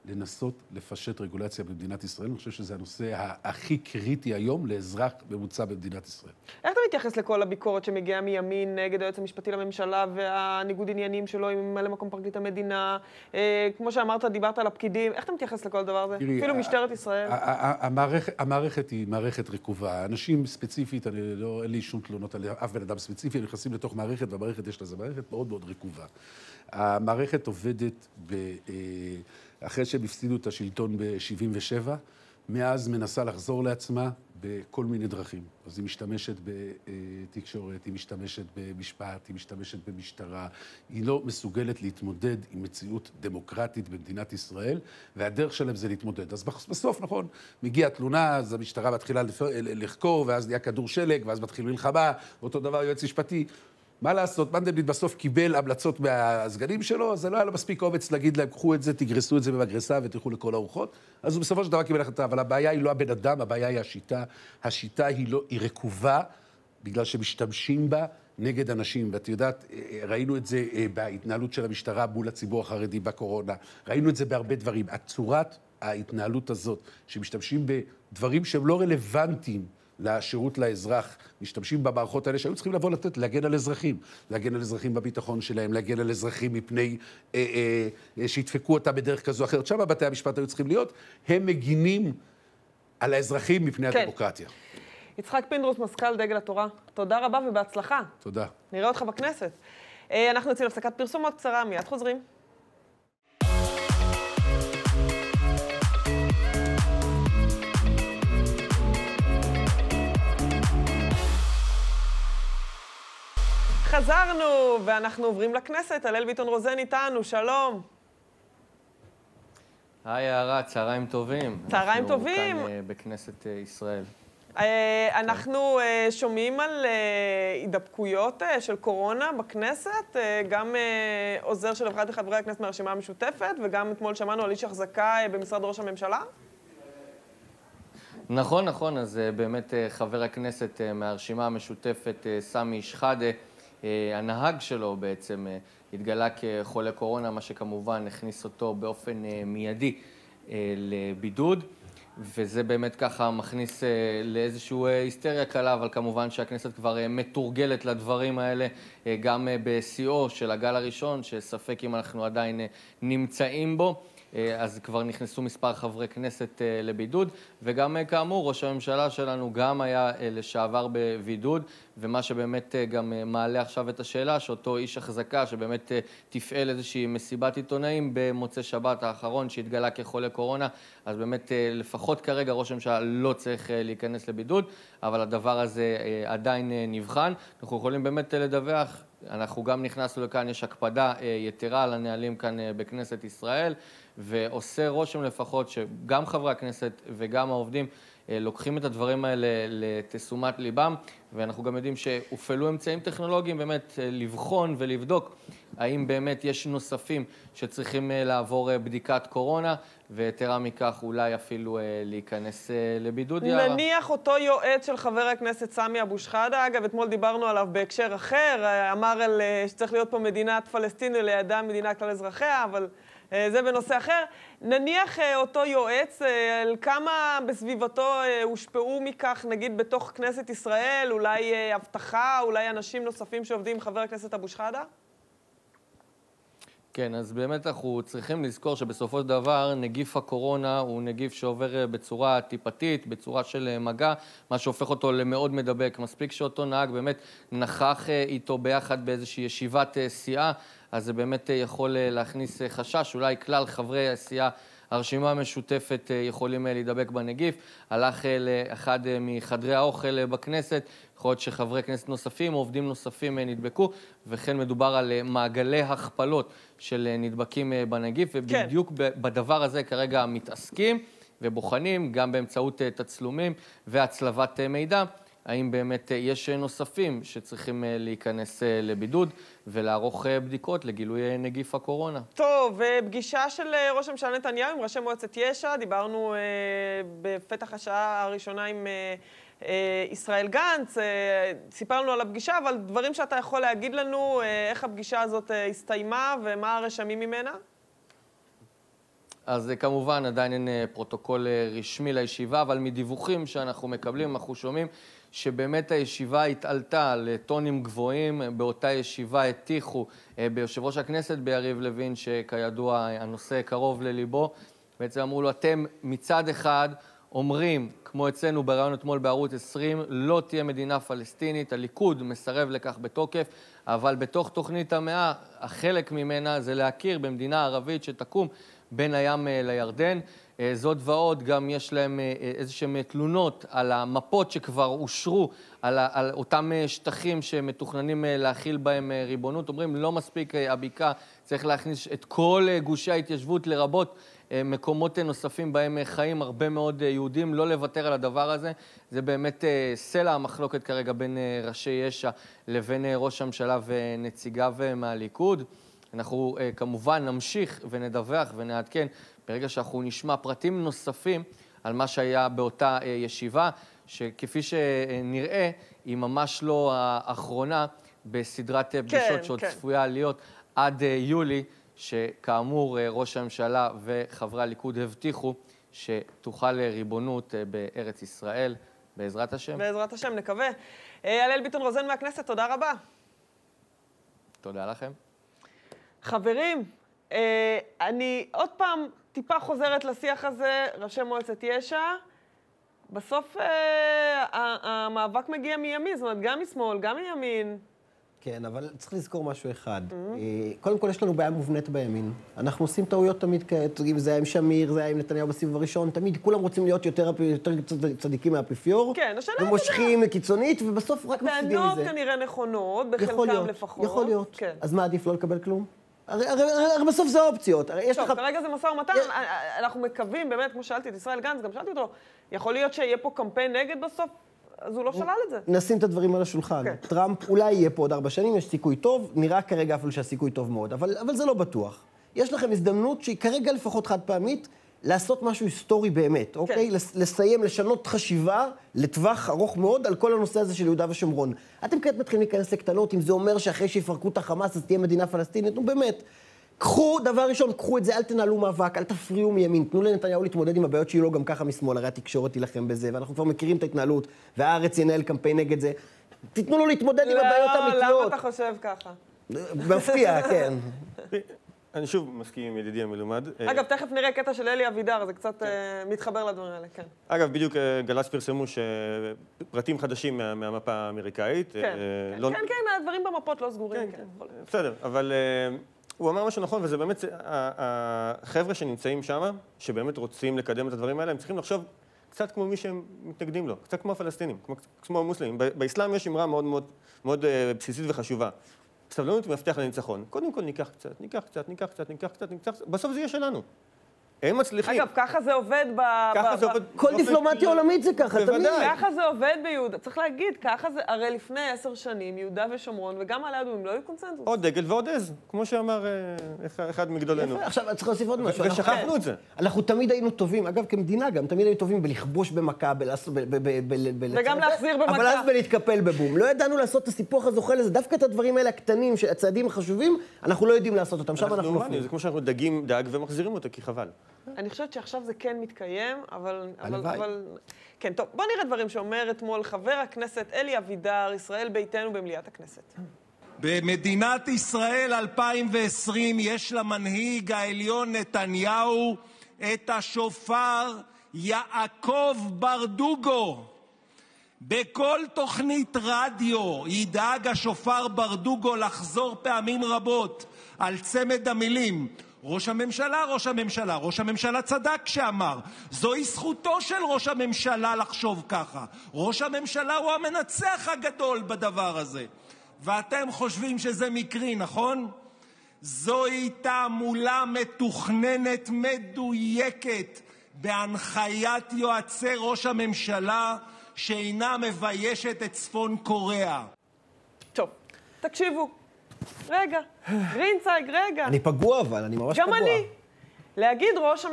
לנסות לפשט רגולציה במדינת ישראל. אני חושב שזה הנושא הכי קריטי היום לאזרח ממוצע במדינת ישראל. איך אתה מתייחס לכל הביקורת שמגיעה מימין נגד היועץ המשפטי לממשלה והניגוד עניינים שלו עם ממלא מקום פרקליט המדינה? כמו שאמרת, דיברת על הפקידים. איך אתה מתייחס לכל דבר הזה? אפילו משטרת ישראל. המערכת היא מערכת רקובה. אנשים ספציפית, אין לי שום תלונות על אף בן אדם ספציפי, הם נכנסים לתוך מערכת, והמערכת יש לזה מערכת מאוד מאוד רקובה. המערכת עובדת אחרי שהם הפסידו את השלטון ב-77, מאז מנסה לחזור לעצמה בכל מיני דרכים. אז היא משתמשת בתקשורת, היא משתמשת במשפט, היא משתמשת במשטרה. היא לא מסוגלת להתמודד עם מציאות דמוקרטית במדינת ישראל, והדרך שלהם זה להתמודד. אז בסוף, נכון, מגיעה תלונה, אז המשטרה מתחילה לחקור, ואז נהיה כדור שלג, ואז מתחיל מלחמה, אותו דבר יועץ משפטי. מה לעשות? מנדלבליט בסוף קיבל המלצות מהסגנים שלו, אז זה לא היה לו מספיק אומץ להגיד להם, קחו את זה, תגרסו את זה במגרסה ותלכו לכל הארוחות. אז הוא בסופו של דבר קיבל החלטה, אבל הבעיה היא לא הבן אדם, הבעיה היא השיטה. השיטה היא רקובה, בגלל שמשתמשים בה נגד אנשים. ואת יודעת, ראינו את זה בהתנהלות של המשטרה מול הציבור החרדי בקורונה. ראינו את זה בהרבה דברים. הצורת ההתנהלות הזאת, שמשתמשים בדברים שהם לא רלוונטיים, לשירות לאזרח, משתמשים במערכות האלה שהיו צריכים לבוא להגן על אזרחים, להגן על אזרחים בביטחון שלהם, להגן על אזרחים מפני שידפקו אותם בדרך כזו או אחרת. שם בתי המשפט היו צריכים להיות, הם מגינים על האזרחים מפני הדמוקרטיה. יצחק פינדרוס, מזכ"ל דגל התורה, תודה רבה ובהצלחה. תודה. נראה אותך בכנסת. אנחנו יוצאים להפסקת פרסום מאוד קצרה, מיד חוזרים. חזרנו, ואנחנו עוברים לכנסת. הלל ביטון רוזן איתנו, שלום. היי, יערה, צהריים טובים. צהריים טובים. אנחנו כאן בכנסת ישראל. אנחנו שומעים על הידבקויות של קורונה בכנסת, גם עוזר של אחד מחברי הכנסת מהרשימה המשותפת, וגם אתמול שמענו על איש החזקה במשרד ראש הממשלה. נכון, נכון. אז באמת חבר הכנסת מהרשימה המשותפת, סמי שחאדה, הנהג שלו בעצם התגלה כחולה קורונה, מה שכמובן הכניס אותו באופן מיידי לבידוד, וזה באמת ככה מכניס לאיזשהו היסטריה קלה, אבל כמובן שהכנסת כבר מתורגלת לדברים האלה, גם בשיאו של הגל הראשון, שספק אם אנחנו עדיין נמצאים בו. אז כבר נכנסו מספר חברי כנסת לבידוד, וגם כאמור, ראש הממשלה שלנו גם היה לשעבר בבידוד, ומה שבאמת גם מעלה עכשיו את השאלה, שאותו איש החזקה שבאמת תפעל איזושהי מסיבת עיתונאים במוצאי שבת האחרון שהתגלה כחולה קורונה, אז באמת לפחות כרגע ראש הממשלה לא צריך להיכנס לבידוד, אבל הדבר הזה עדיין נבחן. אנחנו יכולים באמת לדווח, אנחנו גם נכנסנו לכאן, יש הקפדה יתרה על הנהלים כאן בכנסת ישראל, ועושה רושם לפחות שגם חברי הכנסת וגם העובדים לוקחים את הדברים האלה לתשומת ליבם, ואנחנו גם יודעים שהופעלו אמצעים טכנולוגיים באמת לבחון ולבדוק האם באמת יש נוספים שצריכים לעבור בדיקת קורונה, ויתרה מכך אולי אפילו להיכנס לבידוד. נניח אותו יועץ של חבר הכנסת סמי אבו שחאדה, אגב, אתמול דיברנו עליו בהקשר אחר, אמר שצריך להיות פה מדינת פלסטין ולידה מדינה כלל אזרחיה, אבל זה בנושא אחר. נניח אותו יועץ, על כמה בסביבתו הושפעו מכך, נגיד בתוך כנסת ישראל, אולי הבטחה, אולי אנשים נוספים שעובדים עם חבר הכנסת אבו שחאדה? כן, אז באמת אנחנו צריכים לזכור שבסופו של דבר נגיף הקורונה הוא נגיף שעובר בצורה טיפתית, בצורה של מגע, מה שהופך אותו למאוד מדבק. מספיק שאותו נהג באמת נכח איתו ביחד באיזושהי ישיבת סיעה, אז זה באמת יכול להכניס חשש, אולי כלל חברי הסיעה, הרשימה המשותפת יכולים להידבק בנגיף. הלך לאחד מחדרי האוכל בכנסת, יכול להיות שחברי כנסת נוספים, עובדים נוספים נדבקו, וכן מדובר על מעגלי הכפלות של נדבקים בנגיף, ובדיוק בדבר הזה כרגע מתעסקים ובוחנים, גם באמצעות תצלומים והצלבת מידע, האם באמת יש נוספים שצריכים להיכנס לבידוד ולערוך בדיקות לגילוי נגיף הקורונה. טוב, פגישה של ראש הממשלה נתניהו עם ראשי מועצת יש"ע, דיברנו בפתח השעה הראשונה עם ישראל גנץ, סיפרנו על הפגישה, אבל דברים שאתה יכול להגיד לנו, איך הפגישה הזאת הסתיימה ומה הרשמים ממנה? אז כמובן עדיין אין פרוטוקול רשמי לישיבה, אבל מדיווחים שאנחנו מקבלים, אנחנו שומעים שבאמת הישיבה התעלתה לטונים גבוהים. באותה ישיבה הטיחו ביושב ראש הכנסת ביריב לוין, שכידוע הנושא קרוב לליבו. בעצם אמרו לו, אתם מצד אחד אומרים, כמו אצלנו ברעיון אתמול בערוץ 20, לא תהיה מדינה פלסטינית, הליכוד מסרב לכך בתוקף, אבל בתוך תוכנית המאה, החלק ממנה זה להכיר במדינה ערבית שתקום בין הים לירדן. זאת ועוד, גם יש להם איזשהם תלונות על המפות שכבר אושרו, על אותם שטחים שמתוכננים להכיל בהם ריבונות. אומרים, לא מספיק הבקעה, צריך להכניס את כל גושי ההתיישבות לרבות מקומות נוספים בהם חיים הרבה מאוד יהודים, לא לוותר על הדבר הזה. זה באמת סלע המחלוקת כרגע בין ראשי יש"ע לבין ראש הממשלה ונציגיו מהליכוד. אנחנו כמובן נמשיך ונדווח ונעדכן ברגע שאנחנו נשמע פרטים נוספים על מה שהיה באותה ישיבה, שכפי שנראה היא ממש לא האחרונה בסדרת פגישות שעוד צפויה להיות עד יולי, שכאמור ראש הממשלה וחברי הליכוד הבטיחו שתוכל ריבונות בארץ ישראל, בעזרת השם. בעזרת השם, נקווה. הלל ביטון רוזן מהכנסת, תודה רבה. תודה לכם. חברים, אני עוד פעם טיפה חוזרת לשיח הזה, ראשי מועצת יש"ע. בסוף המאבק מגיע מימין, זאת אומרת, גם משמאל, גם מימין. כן, אבל צריך לזכור משהו אחד. קודם כל, יש לנו בעיה מובנית בימין. אנחנו עושים טעויות תמיד כעת. זה היה עם שמיר, זה היה עם נתניהו בסיבוב הראשון. תמיד כולם רוצים להיות יותר צדיקים מהאפיפיור. כן, השאלה היא... ומושכים קיצונית, ובסוף רק מפסידים מזה. טענות כנראה נכונות, בחלקם לפחות. יכול להיות. אז מה עדיף לא לקבל כלום? הרי בסוף זה האופציות. טוב, כרגע זה משא ומתן. אנחנו מקווים, באמת, כמו שאלתי את ישראל גנץ, גם שאלתי אותו, יכול להיות שיהיה פה קמפיין נגד בסוף? אז הוא לא שלל את זה. נשים את הדברים על השולחן. טראמפ אולי יהיה פה עוד 4 שנים, יש סיכוי טוב, נראה כרגע אפילו שהסיכוי טוב מאוד, אבל זה לא בטוח. יש לכם הזדמנות שהיא כרגע לפחות חד פעמית, לעשות משהו היסטורי באמת, אוקיי? לסיים, לשנות חשיבה לטווח ארוך מאוד על כל הנושא הזה של יהודה ושומרון. אתם כעת מתחילים להיכנס לקטנות, אם זה אומר שאחרי שיפרקו את החמאס אז תהיה מדינה פלסטינית, נו באמת. קחו, דבר ראשון, קחו את זה, אל תנהלו מאבק, אל תפריעו מימין, תנו לנתניהו להתמודד עם הבעיות שיהיו לו גם ככה משמאל, הרי התקשורת תילחם בזה, ואנחנו כבר מכירים את ההתנהלות, והארץ ינהל קמפיין נגד זה. תיתנו לו להתמודד עם הבעיות האמיתיות. למה אתה חושב ככה? מפתיע, כן. אני שוב מסכים עם ידידי המלומד. אגב, תכף נראה קטע של אלי אבידר, זה קצת מתחבר לדברים האלה, כן. אגב, בדיוק גל"צ פרסמו שפרטים חדשים מהמפה האמריקאית. כן, הדברים במפות לא סגורים. בסדר, אבל הוא אמר משהו נכון, וזה באמת, החבר'ה שנמצאים שם, שבאמת רוצים לקדם את הדברים האלה, הם צריכים לחשוב קצת כמו מי שהם מתנגדים לו, קצת כמו הפלסטינים, כמו המוסלמים. באסלאם יש אמרה מאוד מאוד מאוד בסיסית וחשובה. סבלנות ומפתח לניצחון. קודם כל ניקח קצת, בסוף זה יהיה שלנו. הם מצליחים. אגב, ככה זה עובד כל דיפלומטיה עולמית זה ככה, תמיד. ככה זה עובד ביהודה. צריך להגיד, ככה זה, הרי לפני 10 שנים, יהודה ושומרון, וגם מעלה אדומים, לא היו קונצנזוס. עוד דגל ועוד עז, כמו שאמר אחד מגדולנו. יפה, עכשיו צריך להוסיף עוד משהו. ושכחנו את זה. אנחנו תמיד היינו טובים, אגב, כמדינה גם, תמיד היינו טובים בלכבוש במכה, וגם להחזיר במכה. אבל אז בלהתקפל בבום. לא ידענו לעשות את הסיפוח הזוחל הזה, דווקא את הדברים האלה הקטנים, הצעדים החשובים, אנחנו לא יודעים לעשות אותם. שם אנחנו נופלים. זה כמו שאנחנו דגים דג ומחזירים אותו, כי חבל. אני חושבת שעכשיו זה כן מתקיים, אבל... כן, טוב, בוא נראה דברים שאומר אתמול חבר הכנסת אלי אבידר, ישראל ביתנו במליאת הכנסת. במדינת ישראל 2020 יש למנהיג העליון נתניהו את השופר יעקב ברדוגו. בכל תוכנית רדיו ידאג השופר ברדוגו לחזור פעמים רבות על צמד המילים ראש הממשלה, ראש הממשלה. ראש הממשלה צדק כשאמר, זוהי זכותו של ראש הממשלה לחשוב ככה. ראש הממשלה הוא המנצח הגדול בדבר הזה. ואתם חושבים שזה מקרי, נכון? זוהי תעמולה מתוכננת מדויקת בהנחיית יועצי ראש הממשלה שאינה מביישת את צפון קוריאה. טוב, תקשיבו. רגע, גרינצייג, רגע. אני פגוע אבל, אני ממש פגוע. גם אני. להגיד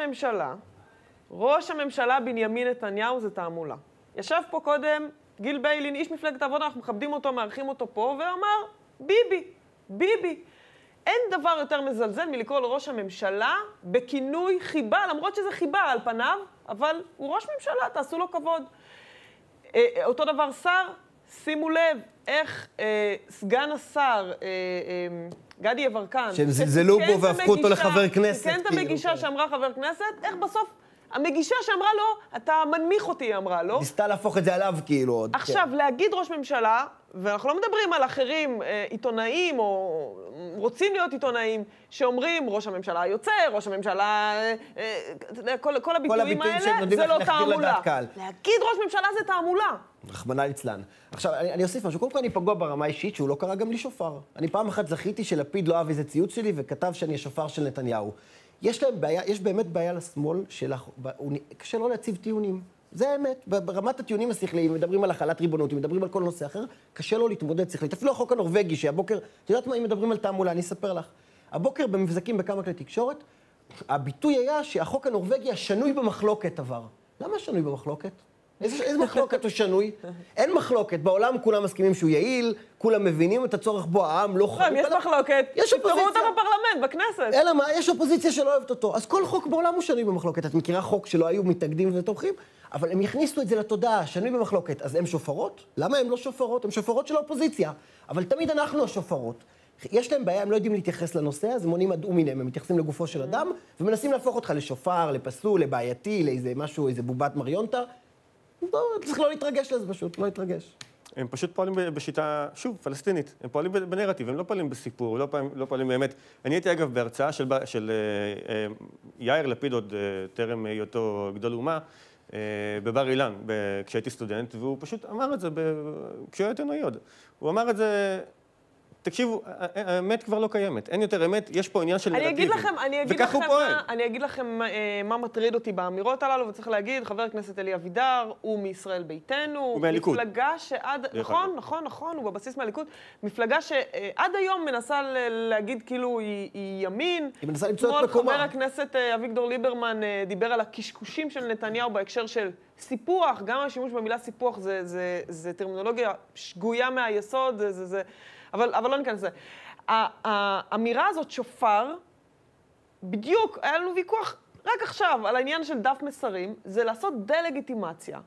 ראש הממשלה בנימין נתניהו זה תעמולה. ישב פה קודם גיל ביילין, איש מפלגת העבודה, אנחנו מכבדים אותו, מארחים אותו פה, ואמר, ביבי. אין דבר יותר מזלזל מלקרוא לראש הממשלה בכינוי חיבה, למרות שזה חיבה על פניו, אבל הוא ראש ממשלה, תעשו לו כבוד. אותו דבר שר, שימו לב איך סגן השר גדי יברקן, שהם זלזלו בו והפכו אותו לחבר כנסת. כן, את המגישה שאמרה חבר כנסת, איך בסוף המגישה שאמרה לו, אתה מנמיך אותי, היא אמרה לו. ניסתה להפוך את זה עליו כאילו עוד. עכשיו, להגיד ראש ממשלה, ואנחנו לא מדברים על אחרים, עיתונאים, או רוצים להיות עיתונאים, שאומרים ראש הממשלה יוצא, ראש הממשלה, כל הביטויים האלה, זה לא תעמולה. להגיד ראש ממשלה זה תעמולה. רחמנא ליצלן. עכשיו, אני אוסיף משהו. קודם כל אני פגוע ברמה אישית שהוא לא קרא גם לי שופר. אני פעם אחת זכיתי שלפיד לא אהב איזה ציוץ שלי וכתב שאני השופר של נתניהו. יש להם בעיה, יש באמת בעיה לשמאל קשה לא להציב טיעונים. זה האמת. ברמת הטיעונים השכליים, מדברים על החלת ריבונות, מדברים על כל נושא אחר, קשה לו להתמודד שכלית. אפילו החוק הנורווגי שהבוקר, את יודעת מה, אם מדברים על תעמולה, אני אספר לך. הבוקר במבזקים בכמה כלי תקשורת, הביטוי היה שהחוק הנורווגי השנוי במחלוקת עבר. למה השנוי במחלוקת? איזה מחלוקת הוא שנוי? אין מחלוקת. בעולם כולם מסכימים שהוא יעיל, כולם מבינים את הצורך בו, העם לא חלוק. יש מחלוקת, תפתרו אותה בפרלמנט, בכנסת. אלא מה, יש אופוזיציה שלא אוהבת אותו. אז כל חוק בעולם הוא שנוי במחלוקת. את מכירה חוק שלא היו מתנגדים ותומכים? אבל הם יכניסו את זה לתודעה, שנוי במחלוקת. אז הם שופרות? למה הם לא שופרות? הם שופרות של האופוזיציה. אבל תמיד אנחנו השופרות. יש להם בעיה, הם לא יודעים להתייחס לנושא, אז הם עונים עד אומינם, הם מתייחסים לגופו של אדם, ומנסים להפוך אותך לשופר, לפסול, לבעייתי, לאיזה משהו, איזה בובת מריונטה. צריך לא להתרגש לזה פשוט, לא להתרגש. הם פשוט פועלים בשיטה, שוב, פלסטינית. הם פועלים בנרטיב, הם לא פועלים בסיפור, לא פועלים באמת. אני הייתי אגב בהרצאה של יאיר לפיד, עוד טרם היותו גדול אומה, בבר אילן, כשהייתי סטודנט, והוא פשוט אמר את זה כשהוא היה עיתונאי עוד. הוא אמר את זה, תקשיבו, האמת כבר לא קיימת, אין יותר אמת, יש פה עניין של נרטיבים, וכך הוא פועל. אני אגיד לכם מה מטריד אותי באמירות הללו, וצריך להגיד, חבר הכנסת אלי אבידר, הוא מישראל ביתנו, הוא מהליכוד. מפלגה שעד, נכון, הוא בבסיס מהליכוד, מפלגה שעד היום מנסה להגיד כאילו היא ימין. היא מנסה למצוא את מקומה. חבר הכנסת אביגדור ליברמן דיבר על הקשקושים של נתניהו בהקשר של סיפוח, גם השימוש במילה סיפוח זה טרמינולוגיה שגויה מהיסוד, אבל לא ניכנס לזה. האמירה הזאת שופר, בדיוק, היה לנו ויכוח רק עכשיו על העניין של דף מסרים, זה לעשות דה-לגיטימציה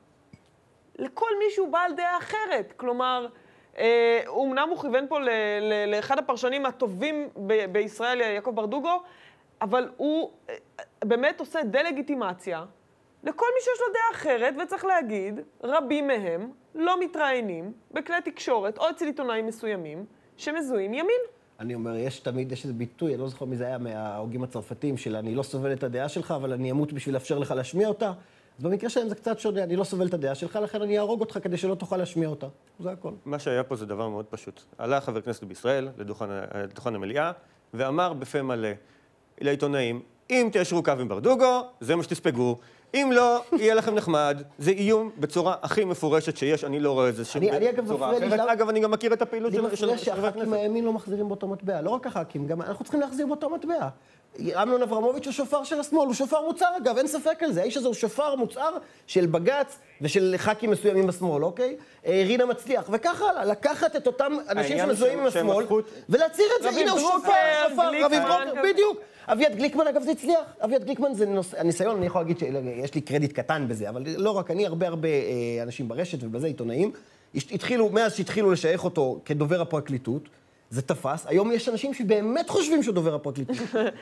לכל מישהו בעל דעה אחרת. כלומר, אומנם הוא כיוון פה לאחד הפרשנים הטובים בישראל, יעקב ברדוגו, אבל הוא באמת עושה דה-לגיטימציה לכל מי שיש לו דעה אחרת, וצריך להגיד, רבים מהם לא מתראיינים בכלי תקשורת או אצל עיתונאים מסוימים שמזוהים ימין. אני אומר, יש איזה ביטוי, אני לא זוכר מי זה היה מההוגים הצרפתיים של אני לא סובל את הדעה שלך, אבל אני אמות בשביל לאפשר לך להשמיע אותה. אז במקרה שלהם זה קצת שונה, אני לא סובל את הדעה שלך, לכן אני אהרוג אותך כדי שלא תוכל להשמיע אותה. זה הכל. מה שהיה פה זה דבר מאוד פשוט. עלה חבר כנסת בישראל לדוכן המליאה, ואמר בפה מלא לעיתונאים, אם תיישרו קו עם ברדוגו, זה מה שתספגו. אם לא, יהיה לכם נחמד. זה איום בצורה הכי מפורשת שיש, אני לא רואה את זה בצורה אחרת. אגב, אני גם מכיר את הפעילות של חבר הכנסת. לי מפריע שהח"כים הימין לא מחזירים באותו מטבע. לא רק הח"כים, גם אנחנו צריכים להחזיר באותו מטבע. אמנון אברמוביץ' הוא שופר של השמאל, הוא שופר מוצר אגב, אין ספק על זה. האיש הזה הוא שופר מוצר של בג"ץ ושל ח"כים מסוימים בשמאל, אוקיי? רינה מצליח, וככה הלאה. לקחת את אותם אנשים שמזוהים עם השמאל ולהצהיר את זה. הנה הוא שופר, רביב דרוקר, בדיוק. אביעד גליקמן, אגב, זה הצליח. אביעד גליקמן זה הניסיון, אני יכול להגיד שיש לי קרדיט קטן בזה, אבל לא רק אני, הרבה אנשים ברשת ובזה עיתונאים, מאז שהתחילו לשייך אותו כדובר הפרקליטות, זה תפס. היום יש אנשים שבאמת חושבים שהוא דובר הפרקליטות.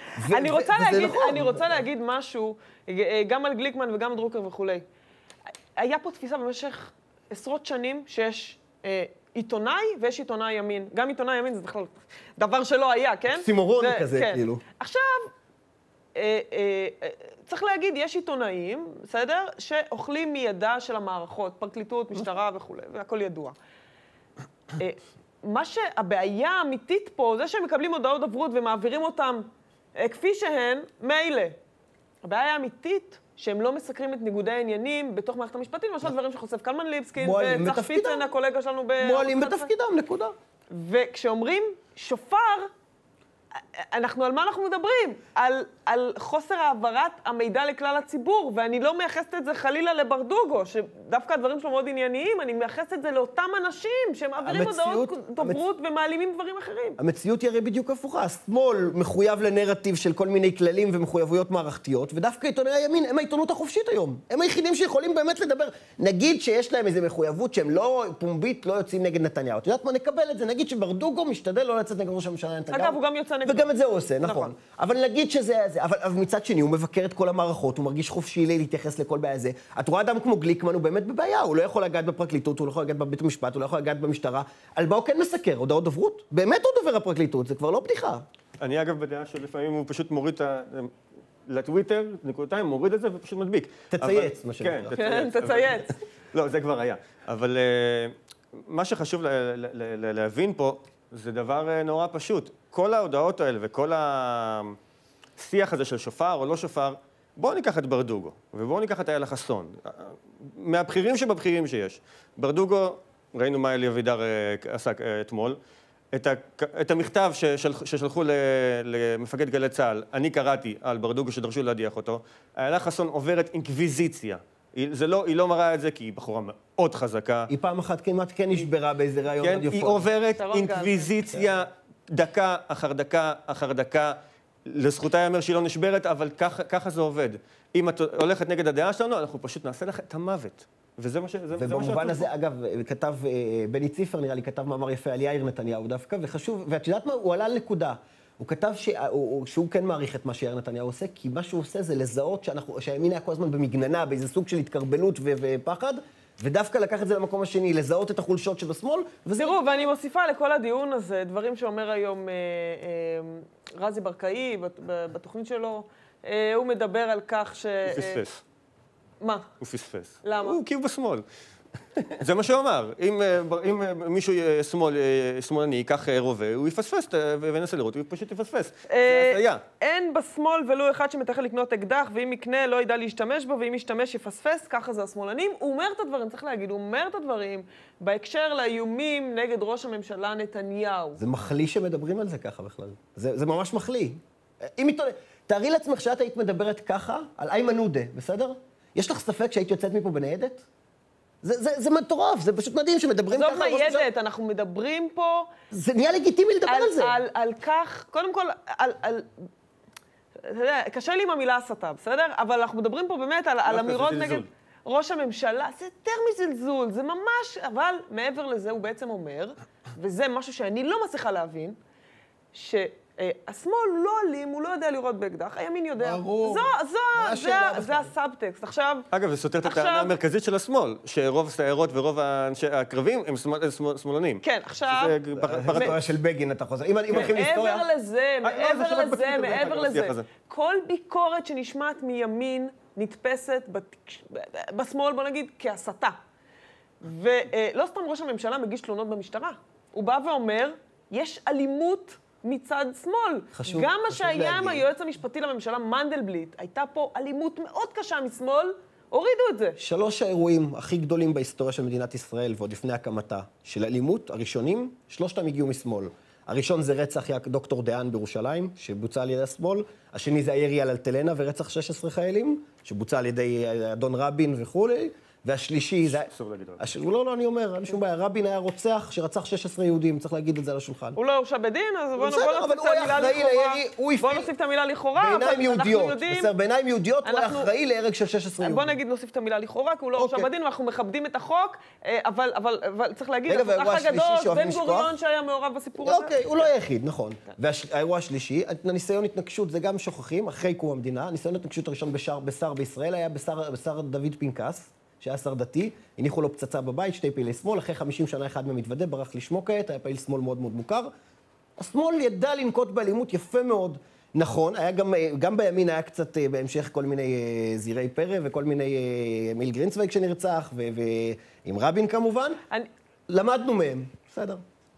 אני רוצה להגיד משהו, גם על גליקמן וגם דרוקר וכולי. היה פה תפיסה במשך עשרות שנים שיש עיתונאי ויש עיתונאי ימין. גם עיתונאי ימין זה בכלל דבר שלא היה, כן? סימורון כזה, כאילו. עכשיו, צריך להגיד, יש עיתונאים, בסדר? שאוכלים מידע של המערכות, פרקליטות, משטרה וכולי, והכל ידוע. מה שהבעיה האמיתית פה, זה שהם מקבלים הודעות דוברות ומעבירים אותם כפי שהן, מילא. הבעיה האמיתית שהם לא מסקרים את ניגודי העניינים בתוך מערכת המשפטית, למשל דברים שחושף קלמן ליבסקין וצח פיצן, הקולגה שלנו מועלים בתפקידם, נקודה. וכשאומרים שופר, אנחנו, על מה אנחנו מדברים? על חוסר העברת המידע לכלל הציבור, ואני לא מייחסת את זה חלילה לברדוגו, שדווקא הדברים שלו מאוד ענייניים, אני מייחסת את זה לאותם אנשים שמעבירים הודעות דוברות ומעלימים דברים אחרים. המציאות היא הרי בדיוק הפוכה. השמאל מחויב לנרטיב של כל מיני כללים ומחויבויות מערכתיות, ודווקא עיתוני הימין הם העיתונות החופשית היום. הם היחידים שיכולים באמת לדבר. נגיד שיש להם איזו מחויבות שהם לא פומבית, לא יוצאים נגד נתניהו. את יודעת מה, נקבל את זה. נגיד שברדוגו משתדל לא לצאת נגד ראש הממשלה נתניהו. אגב, הוא גם יוצא נגד. וגם את זה הוא עושה, נכון. אבל נגיד שזה זה. אבל מצד שני, הוא מבקר את כל המערכות, הוא מרגיש חופשי להתייחס לכל בעיה הזה. את רואה אדם כמו גליקמן, הוא באמת בבעיה. הוא לא יכול לגעת בפרקליטות, הוא לא יכול לגעת בבית המשפט, הוא לא יכול לגעת במשטרה. על מה הוא כן מסקר? הודעות דוברות? באמת הוא דובר הפרקליטות, זה כבר לא בדיחה. אני אגב בדעה שלפעמים הוא פשוט מוריד לטוויטר, נקודתיים, מוריד את זה ופשוט מדביק. תצייץ, מה שנקרא. כן, תצייץ. לא, זה כבר היה. אבל מה שחשוב להבין פה, זה דבר נורא פשוט. כל ההודעות האלה וכל השיח הזה של שופר או לא שופר, בואו ניקח את ברדוגו, ובואו ניקח את איילה חסון. מהבכירים שבבכירים שיש. ברדוגו, ראינו מה אלי אבידר עשה אתמול, את המכתב ששלחו למפקד גלי צה"ל, אני קראתי על ברדוגו שדרשו להדיח אותו, איילה חסון עוברת אינקוויזיציה. היא לא מראה את זה כי היא בחורה מאוד חזקה. היא פעם אחת כמעט כן נשברה באיזה רעיון רדיופוני. היא עוברת אינקוויזיציה דקה אחר דקה אחר דקה. לזכותה ייאמר שהיא לא נשברת, אבל ככה זה עובד. אם את הולכת נגד הדעה שלנו, אנחנו פשוט נעשה לך את המוות. וזה מה ובמובן הזה, אגב, כתב, בני ציפר נראה לי, כתב מאמר יפה על יאיר נתניהו דווקא, וחשוב, ואת יודעת מה? הוא עלה על נקודה. הוא כתב שהוא כן מעריך את מה שיאיר נתניהו עושה, כי מה שהוא עושה זה לזהות שהימין היה כל הזמן במגננה, באיזה סוג של התקרבנות ופחד, ודווקא לקח את זה למקום השני, לזהות את החולשות שבשמאל. תראו, ואני מוסיפה לכל הדיון הזה, דברים שאומר היום רזי ברקאי בתוכנית שלו, הוא מדבר על כך ש... הוא פספס. מה? הוא פספס. למה? כי הוא בשמאל. זה מה שהוא אמר. אם מישהו שמאלני ייקח רובה, הוא יפספס וינסה לראות, הוא פשוט יפספס. זה היה. אין בשמאל ולו אחד שמתחיל לקנות אקדח, ואם יקנה לא ידע להשתמש בו, ואם ישתמש יפספס, ככה זה השמאלנים. הוא אומר את הדברים, צריך להגיד, הוא אומר את הדברים בהקשר לאיומים נגד ראש הממשלה נתניהו. זה מחליא שמדברים על זה ככה בכלל. זה ממש מחליא. תארי לעצמך שאת היית מדברת ככה על איימן עודה, בסדר? יש לך ספק שהיית יוצאת מפה בניידת? זה מטורף, זה פשוט מדהים שמדברים ככה. זו ניידת, אנחנו מדברים פה... זה נהיה לגיטימי לדבר על זה. על כך, קודם כל, אתה יודע, קשה לי עם המילה הסתה, בסדר? אבל אנחנו מדברים פה באמת על אמירות נגד ראש הממשלה. זה יותר מזלזול, זה ממש... אבל מעבר לזה הוא בעצם אומר, וזה משהו שאני לא מצליחה להבין, השמאל הוא לא אלים, הוא לא יודע לראות באקדח, הימין יודע. ברור. זה הסאבטקסט. עכשיו... אגב, זה סותר את הטענה המרכזית של השמאל, שרוב הסיירות ורוב הקרבים הם שמאלנים. כן, עכשיו... בהיסטוריה של בגין, אתה חוזר. אם הולכים להיסטוריה... מעבר לזה, כל ביקורת שנשמעת מימין נתפסת בשמאל, בוא נגיד, כהסתה. ולא סתם ראש הממשלה מגיש תלונות במשטרה. הוא בא ואומר, יש אלימות מצד שמאל. גם מה שהיה עם היועץ המשפטי לממשלה, מנדלבליט, הייתה פה אלימות מאוד קשה משמאל, הורידו את זה. 3 האירועים הכי גדולים בהיסטוריה של מדינת ישראל, ועוד לפני הקמתה, של אלימות, הראשונים, 3 הגיעו משמאל. הראשון זה רצח דוקטור דהן בירושלים, שבוצע על ידי השמאל. השני זה הירי על אלטלנה ורצח 16 חיילים, שבוצע על ידי אדון רבין וכו'. והשלישי זה... לא, אני אומר, אין שום בעיה. רבין היה רוצח שרצח 16 יהודים, צריך להגיד את זה על השולחן. הוא לא הורשע בדין, אז בוא נוסיף את המילה לכאורה. בעיניים יהודיות, בסדר, בעיניים יהודיות הוא היה אחראי להרג של 16 יהודים. בוא נגיד נוסיף את המילה לכאורה, כי הוא לא הורשע בדין, ואנחנו מכבדים את החוק, אבל צריך להגיד, האח הגדול, בן גוריון שהיה מעורב בסיפור הזה. אוקיי, הוא לא היחיד, נכון. והאירוע השלישי, הניסיון התנגשות, זה גם שוכחים, אחרי קום המדינה, הניסיון התנגשות הראשון בשר בישראל היה בשר דוד פנקס, שהיה שר דתי, הניחו לו פצצה בבית, 2 פעילי שמאל, אחרי 50 שנה אחד ממתוודה, ברח לשמו כעת, היה פעיל שמאל מאוד מאוד מוכר. השמאל ידע לנקוט באלימות יפה מאוד. נכון, היה גם בימין היה קצת בהמשך כל מיני זירי פרא, וכל מיני מיל גרינצוויג שנרצח, ועם רבין כמובן. למדנו מהם, בסדר.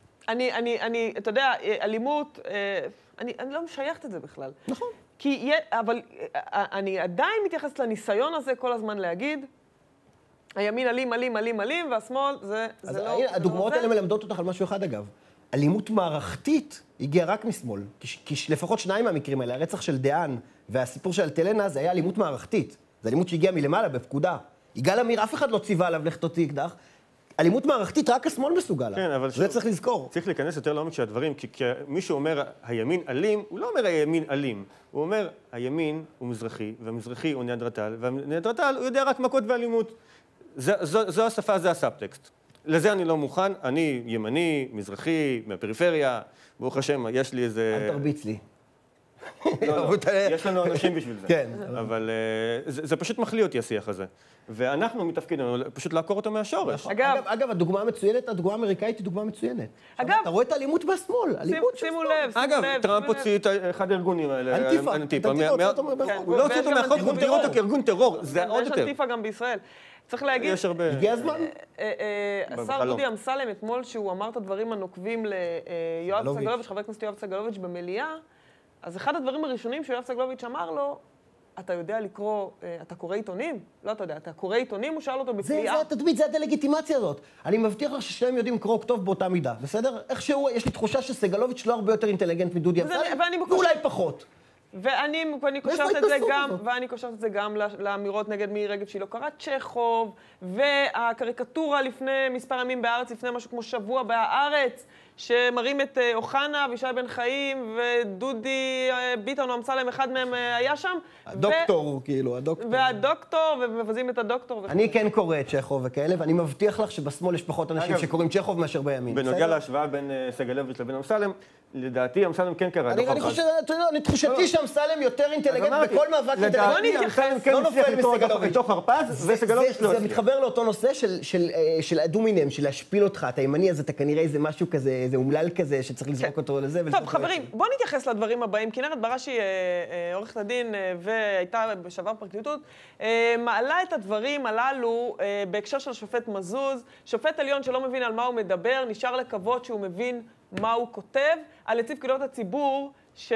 אתה יודע, אלימות, אני לא משייכת את זה בכלל. נכון. אבל אני עדיין מתייחסת לניסיון הזה כל הזמן להגיד, הימין אלים, והשמאל זה לא... הדוגמאות האלה מלמדות אותך על משהו אחד, אגב. אלימות מערכתית הגיעה רק משמאל. כי לפחות שניים מהמקרים האלה, הרצח של דיין והסיפור של אלטלנה, זה היה אלימות מערכתית. זה אלימות שהגיעה מלמעלה, בפקודה. יגאל עמיר, אף אחד לא ציווה עליו לך תוציא אקדח. אלימות מערכתית, רק השמאל מסוגל לה. כן, אבל זה צריך לזכור. צריך להיכנס יותר לעומק של הדברים, כי מישהו אומר הימין אלים, הוא לא אומר הימין אלים. הוא אומר הימין הוא מזרחי, והמזרחי הוא ניאנדרטל, והניאנדרטל הוא יודע רק מכות ואלימות. זו השפה, זה הסאבטקסט. לזה אני לא מוכן, אני ימני, מזרחי, מהפריפריה, ברוך השם, יש לי איזה... אל תרביץ לי. לא, יש לנו אנשים בשביל זה. כן. אבל זה פשוט מחליא אותי השיח הזה. ואנחנו מתפקידנו פשוט לעקור אותו מהשורש. אגב, הדוגמה המצוינת, הדוגמה האמריקאית היא דוגמה מצוינת. אגב, אתה רואה את האלימות בשמאל, אלימות של שמאל. אגב, טראמפ הוציא את אחד הארגונים האלה. אנטיפה. הוא לא הוציא אותו מהחוק, הוא הגדיר אותו כארגון טרור. זה עוד יותר. יש אנטיפה גם בישראל. צריך להגיד, הגיע הזמן. השר דודי אמסלם, אתמול שהוא אמר את הדברים הנוקבים ליואב סגלוביץ', חבר הכנסת יואב סגלוביץ' במליאה, אז אחד הדברים הראשונים שיואב סגלוביץ' אמר לו, אתה יודע לקרוא, אתה קורא עיתונים? לא, אתה יודע, אתה קורא עיתונים? הוא שאל אותו בפליאה. זה התדמית, זה הדלגיטימציה הזאת. אני מבטיח לך ששניהם יודעים לקרוא טוב באותה מידה, בסדר? איכשהו, יש לי תחושה שסגלוביץ' לא הרבה יותר אינטליגנט מדודי אמסלם, ואולי פחות. ואני קושרת את זה גם לאמירות נגד מירי רגב שהיא לא קראה צ'כוב, והקריקטורה לפני מספר ימים בארץ, לפני משהו כמו שבוע בהארץ, שמראים את אוחנה וישי בן חיים ודודי ביטון או אמסלם, אחד מהם היה שם. הדוקטור, כאילו, הדוקטור. והדוקטור, ומבזים את הדוקטור. אני כן קורא את צ'כוב וכאלה, ואני מבטיח לך שבשמאל יש פחות אנשים שקוראים צ'כוב מאשר בימין. בנוגע להשוואה בין סגלוביץ' לבין אמסלם, לדעתי אמסלם כן קרא. אני חושב, אני תחושתי שאמסלם יותר אינטליגנט בכל מאבק אינטליגנט. לא נופל מסגלוביץ'. בתוך הרפז, וסגלוביץ' לא. זה מתחבר לאותו נושא של הדומינם, של להשפיל אותך, אתה ימני, אז אתה כנראה איזה משהו כזה, איזה אומלל כזה, שצריך לזרוק אותו לזה. טוב, חברים, בואו נתייחס לדברים הבאים. כנרת בראשי, עורכת הדין, והייתה בשעבר פרקליטות, מעלה את הדברים הללו בהקשר של השופט מזוז. שופט עליון שלא מבין על מה הוא מדבר, נשאר לקוות שהוא מבין מה הוא כותב. על נציב קבילות הציבור,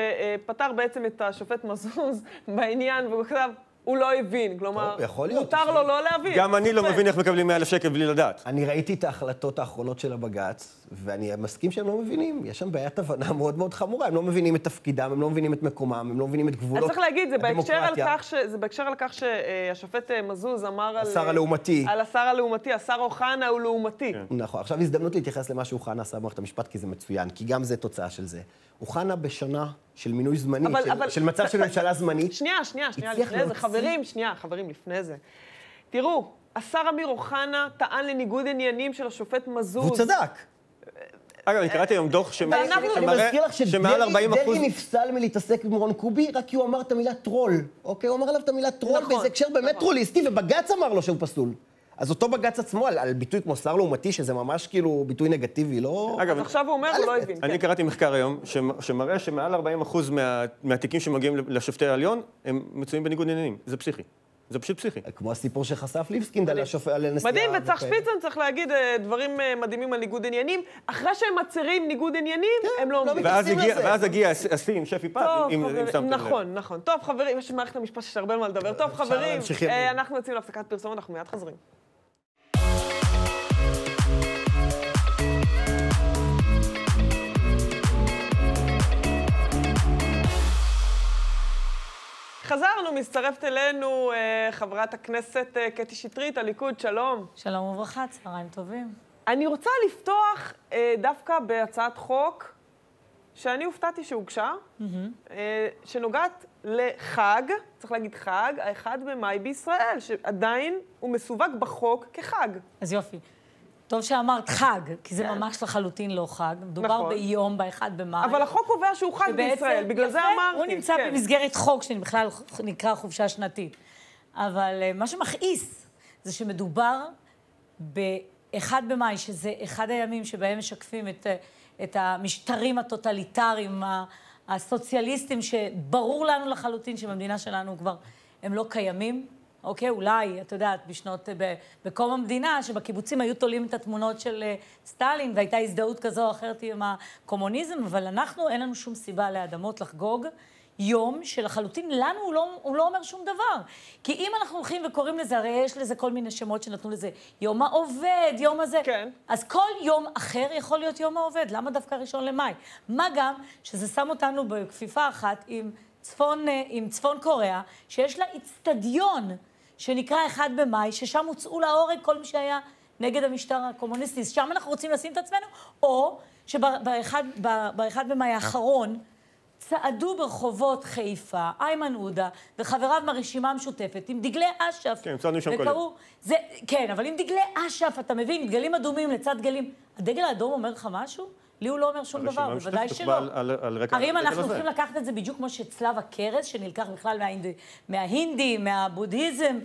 שפתר בעצם את השופט מזוז בעניין, והוא כתב, הוא לא הבין, כלומר, מותר לו לא להבין. גם אני לא מבין איך מקבלים 100,000 שקל בלי לדעת. אני ראיתי את ההחלטות האחרונות של הבג"ץ, ואני מסכים שהם לא מבינים. יש שם בעיית הבנה מאוד מאוד חמורה. הם לא מבינים את תפקידם, הם לא מבינים את מקומם, הם לא מבינים את גבולות הדמוקרטיה. אני צריך להגיד, זה בהקשר על כך שהשופט מזוז אמר על... השר הלאומתי. על השר הלאומתי, השר אוחנה הוא לאומתי. נכון. עכשיו הזדמנות להתייחס למה שאוחנה עשה במערכת המשפט, כי זה מצוין, כי גם זה תוצאה של זה. אוחנה בשנה של מינוי זמני, של מצב של ממשלה זמנית. שנייה, לפני זה, חברים, לפני זה. תראו, השר אמיר אוחנה טען לניגוד עניינים של השופט מזוז. והוא צדק. אגב, אני קראתי היום דוח שמראה אני מזכיר לך שדרעי נפסל מלהתעסק עם רון קובי, רק כי הוא אמר את המילה טרול. אוקיי? הוא אמר עליו את המילה טרול באיזה הקשר באמת טרוליסטי, ובג"ץ אמר לו שהוא פסול. אז אותו בג"ץ עצמו, על ביטוי כמו שר לעומתי, שזה ממש כאילו ביטוי נגטיבי, לא... אז עכשיו הוא אומר, הוא לא הבין. אני קראתי מחקר היום, שמראה שמעל 40% מהתיקים שמגיעים לשופטי העליון, הם מצויים בניגוד עניינים. זה פסיכי. זה פשוט פסיכי. כמו הסיפור שחשף ליבסקינד על הנשיאה. מדהים, וצח שפיצן צריך להגיד דברים מדהימים על ניגוד עניינים. אחרי שהם מצהירים ניגוד עניינים, הם לא מתייחסים לזה. ואז הגיע השיא עם שפי פז, אם שמתם לב. נכון. טוב, חברים, יש מערכת המשפט שיש הרבה מה לדבר. טוב, חברים, אנחנו יוצאים להפסקת פרסומת, אנחנו מיד חוזרים. חזרנו, מצטרפת אלינו חברת הכנסת קטי שטרית, הליכוד, שלום. שלום וברכה, צהריים טובים. אני רוצה לפתוח דווקא בהצעת חוק שאני הופתעתי שהוגשה, שנוגעת לחג, צריך להגיד חג, ה-1 במאי בישראל, שעדיין הוא מסווג בחוק כחג. אז יופי. טוב שאמרת חג, כי זה ממש לחלוטין לא חג. מדובר ביום, ב-1 במאי. אבל החוק קובע שהוא חג בישראל, בגלל זה אמרתי. הוא נמצא במסגרת חוק שבכלל נקרא חופשה שנתית. אבל מה שמכעיס זה שמדובר ב-1 במאי, שזה אחד הימים שבהם משקפים את המשטרים הטוטליטריים, הסוציאליסטים, שברור לנו לחלוטין שבמדינה שלנו כבר הם לא קיימים. אוקיי, אולי, את יודעת, בקום המדינה, שבקיבוצים היו תולים את התמונות של סטלין, והייתה הזדהות כזו או אחרת עם הקומוניזם, אבל אנחנו, אין לנו שום סיבה לאדמות לחגוג יום שלחלוטין לנו הוא לא אומר שום דבר. כי אם אנחנו הולכים וקוראים לזה, הרי יש לזה כל מיני שמות שנתנו לזה, יום העובד, יום הזה. כן. אז כל יום אחר יכול להיות יום העובד. למה דווקא 1 למאי? מה גם שזה שם אותנו בכפיפה אחת עם צפון קוריאה, שיש לה אצטדיון שנקרא 1 במאי, ששם הוצאו להורג כל מי שהיה נגד המשטר הקומוניסטי. שם אנחנו רוצים לשים את עצמנו, או שב-1 במאי האחרון צעדו ברחובות חיפה, איימן עודה וחבריו מהרשימה המשותפת עם דגלי אש"ף. כן, צעדנו שם קודם. כן, אבל עם דגלי אש"ף, אתה מבין, דגלים אדומים לצד דגלים. הדגל האדום אומר לך משהו? לי הוא לא אומר שום דבר, בוודאי שלא. הרי אם אנחנו הולכים לקחת את זה בדיוק כמו שצלב הקרס, שנלקח בכלל מההינדי, מהבודהיזם.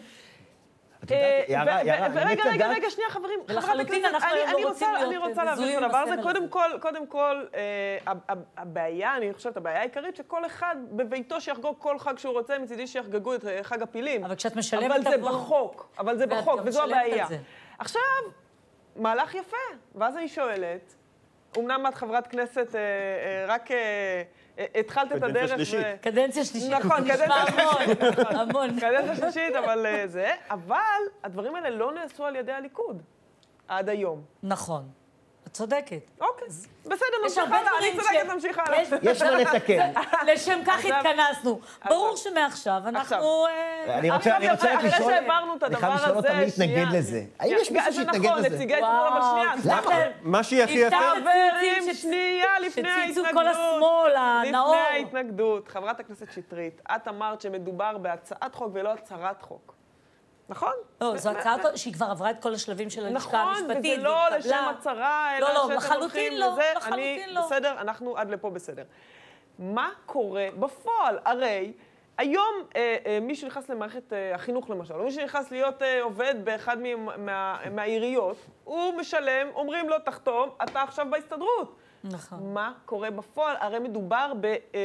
רגע, שנייה, חברים. ולחלוטין אנחנו לא רוצים אני רוצה להבין את הדבר הזה. קודם כל, הבעיה, אני חושבת, הבעיה העיקרית שכל אחד בביתו שיחגוג כל חג שהוא רוצה, מצידי שיחגגו את חג הפילים. אבל כשאת משלמת אבל זה בחוק, וזו הבעיה. עכשיו, מהלך יפה, ואז אני שואלת, אמנם את חברת כנסת, רק התחלת את הדרך. קדנציה שלישית. נכון, המון. קדנציה שלישית, אבל זה. אבל הדברים האלה לא נעשו על ידי הליכוד עד היום. נכון. את צודקת. אוקיי. בסדר, נמשיך הלאה. אני צודקת, נמשיך הלאה. יש מה לתקן. לשם כך התכנסנו. ברור שמעכשיו אנחנו... אני רוצה רק לשאול... אחרי שהעברנו את הדבר הזה... אותם להתנגד לזה. האם יש מישהו שהתנגד לזה? נכון, נציגי הציבור, אבל שנייה. למה? מה שהיא הכי יפה... חברים, שנייה, לפני ההתנגדות. שציצו כל השמאל, הנאור. לפני ההתנגדות. חברת הכנסת שטרית, את אמרת שמדובר בהצעת חוק ולא הצהרת חוק. נכון? לא, זו הצעה שהיא כבר עברה את כל השלבים של הלשכה המשפטית. נכון, וזה לא לשם הצהרה, אלא שאתם הולכים לזה. לחלוטין לא. בסדר, אנחנו עד לפה בסדר. מה קורה בפועל? הרי היום מי שנכנס למערכת החינוך למשל, או מי שנכנס להיות עובד באחד מהעיריות, הוא משלם, אומרים לו, תחתום, אתה עכשיו בהסתדרות. נכון. מה קורה בפועל? הרי מדובר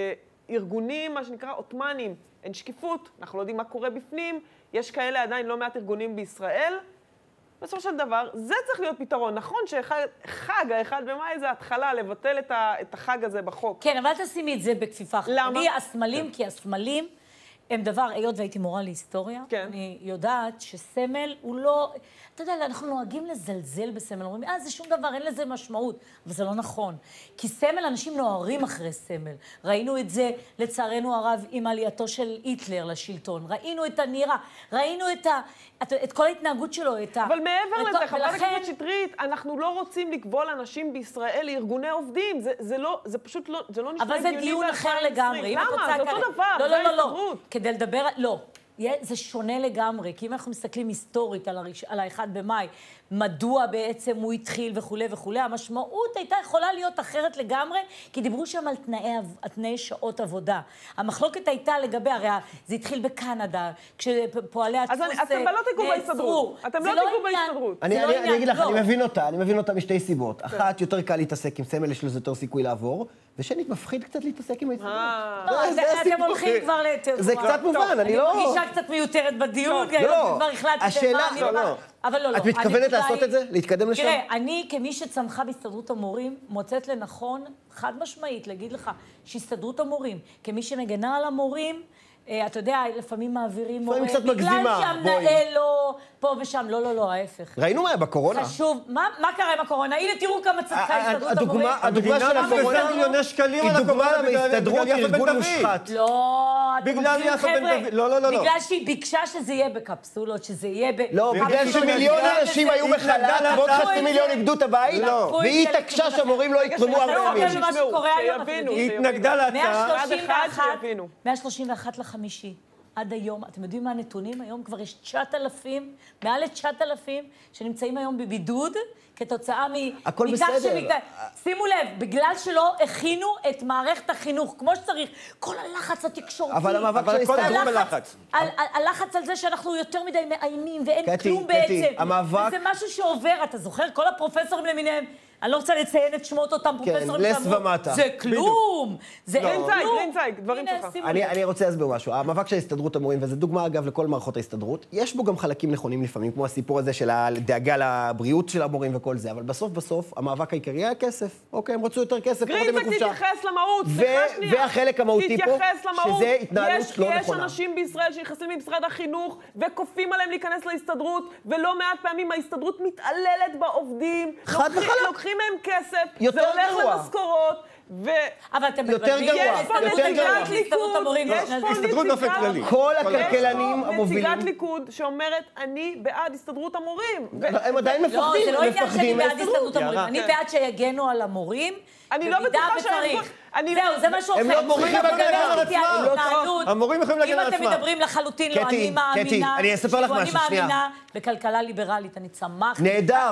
בארגונים, מה שנקרא אותמנים. אין שקיפות, אנחנו לא יודעים מה קורה בפנים, יש כאלה עדיין לא מעט ארגונים בישראל. בסופו של דבר, זה צריך להיות פתרון. נכון שחג ה-1 במאי זה התחלה לבטל את החג הזה בחוק. כן, אבל תשימי את זה בכפיפה אחת. למה? הסמלים, כי הסמלים הם דבר, היות והייתי מורה להיסטוריה, אני יודעת שסמל הוא לא... אתה יודע, אנחנו נוהגים לזלזל בסמל, אומרים, זה שום דבר, אין לזה משמעות, אבל זה לא נכון. כי סמל, אנשים נוהרים אחרי סמל. ראינו את זה, לצערנו הרב, עם עלייתו של היטלר לשלטון. ראינו את הנירה, ראינו את כל ההתנהגות שלו, אבל מעבר לזה, חברת הכנסת שטרית, אנחנו לא רוצים לקבול אנשים בישראל לארגוני עובדים. זה פשוט לא, זה לא נשמע אבל זה דיון אחר לגמרי. למה? זה אותו דבר, זה ההסתדרות. כדי לדבר, לא. זה שונה לגמרי, כי אם אנחנו מסתכלים היסטורית על ה-1 במאי, מדוע בעצם הוא התחיל וכו' וכו', המשמעות הייתה יכולה להיות אחרת לגמרי, כי דיברו שם על תנאי שעות עבודה. המחלוקת הייתה לגבי, הרי זה התחיל בקנדה, כשפועלי הדפוס נעצרו. אז אתם לא תיגעו בהסתדרות. אתם לא תיגעו בהסתדרות. אני אגיד לך, אני מבין אותה משתי סיבות. אחת, יותר קל להתעסק עם סמל, יש לזה יותר סיכוי לעבור, ושנית, מפחיד קצת להתעסק עם ההסתדרות. אתם הולכים כבר לתיאור. זה קצת מובן, אני לא... אני מרגישה קצת מיותרת בדיון, כי כבר החלטתי אבל לא. את מתכוונת לעשות את זה? להתקדם לשם? תראה, אני כמי שצמחה בהסתדרות המורים, מוצאת לנכון, חד משמעית, להגיד לך שהסתדרות המורים, כמי שמגנה על המורים, אתה יודע, לפעמים מעבירים מורה, בגלל שהמנהל לא פה ושם, לא, ההפך. ראינו מה היה בקורונה. חשוב, מה קרה עם הקורונה? הנה, תראו כמה צדקה הסתדרות המורים. הדוגמה של הקורונה היא דוגמה להסתדרות ארגון מושחת. לא, בגלל יפה בן דוד, לא. בגלל שהיא ביקשה שזה יהיה בקפסולות, שזה יהיה לא, בגלל שמיליון אנשים היו בחל"ת, ועוד 500,000 איבדו את הבית, והיא התעקשה שהמורים לא יתרמו הרבה ימים. היא התנגדה להצעה. 131 לחמישי. עד היום, אתם יודעים מה הנתונים? היום כבר יש 9,000, מעל ל-9,000 שנמצאים היום בבידוד, כתוצאה הכל בסדר. שימו לב, בגלל שלא הכינו את מערכת החינוך כמו שצריך, כל הלחץ התקשורתי. אבל המאבק של הסתדרות בלחץ. הלחץ על זה שאנחנו יותר מדי מאיימים ואין כלום בעצם. המאבק... זה משהו שעובר, אתה זוכר? כל הפרופסורים למיניהם, אני לא רוצה לציין את שמות אותם פרופסורים לס ומטה. זה כלום, זה אין כלום. גרינצייג, דברים שלך. אני רוצה להסביר משהו. המאבק של הסתדרות המורים, וזו דוגמה אגב לכל מערכות ההסתדרות, יש בו גם חלקים נכונים לפעמים, כמו הסיפור הזה של הדאגה לבריאות של המורים וכל זה, אבל בסוף, המאבק העיקרי היה כסף. אוקיי, הם רצו יותר כסף, גרינצייג תתייחס למהות, סליחה שנייה. והחלק המהותי פה, שזה התנהלות לא נכונה. יש אנשים בישראל שנכנסים למשרד החינוך וכופים עליהם להיכנס להסתדרות, ולא מעט פעמים ההסתדרות מתעללת בעובדים, לוקחים מהם כסף, זה הולך למשכורות, אבל אתם יותר גרוע, הסתדרות באופן כללי. כל הכלכלנים המובילים. נציגת ליכוד שאומרת, אני בעד הסתדרות המורים. הם עדיין מפחדים. לא, זה לא עניין שאני בעד הסתדרות המורים. אני בעד שיגנו על המורים. אני לא בטוחה שצריך. זהו, זה משהו אחר. הם לא מורים להגן על עצמם. המורים יכולים להגן על עצמם. אם אתם מדברים לחלוטין, לא, אני מאמינה. אני אספר לך משהו, שנייה. אני מאמינה בכלכלה ליברלית, אני צמחתי. נהדר.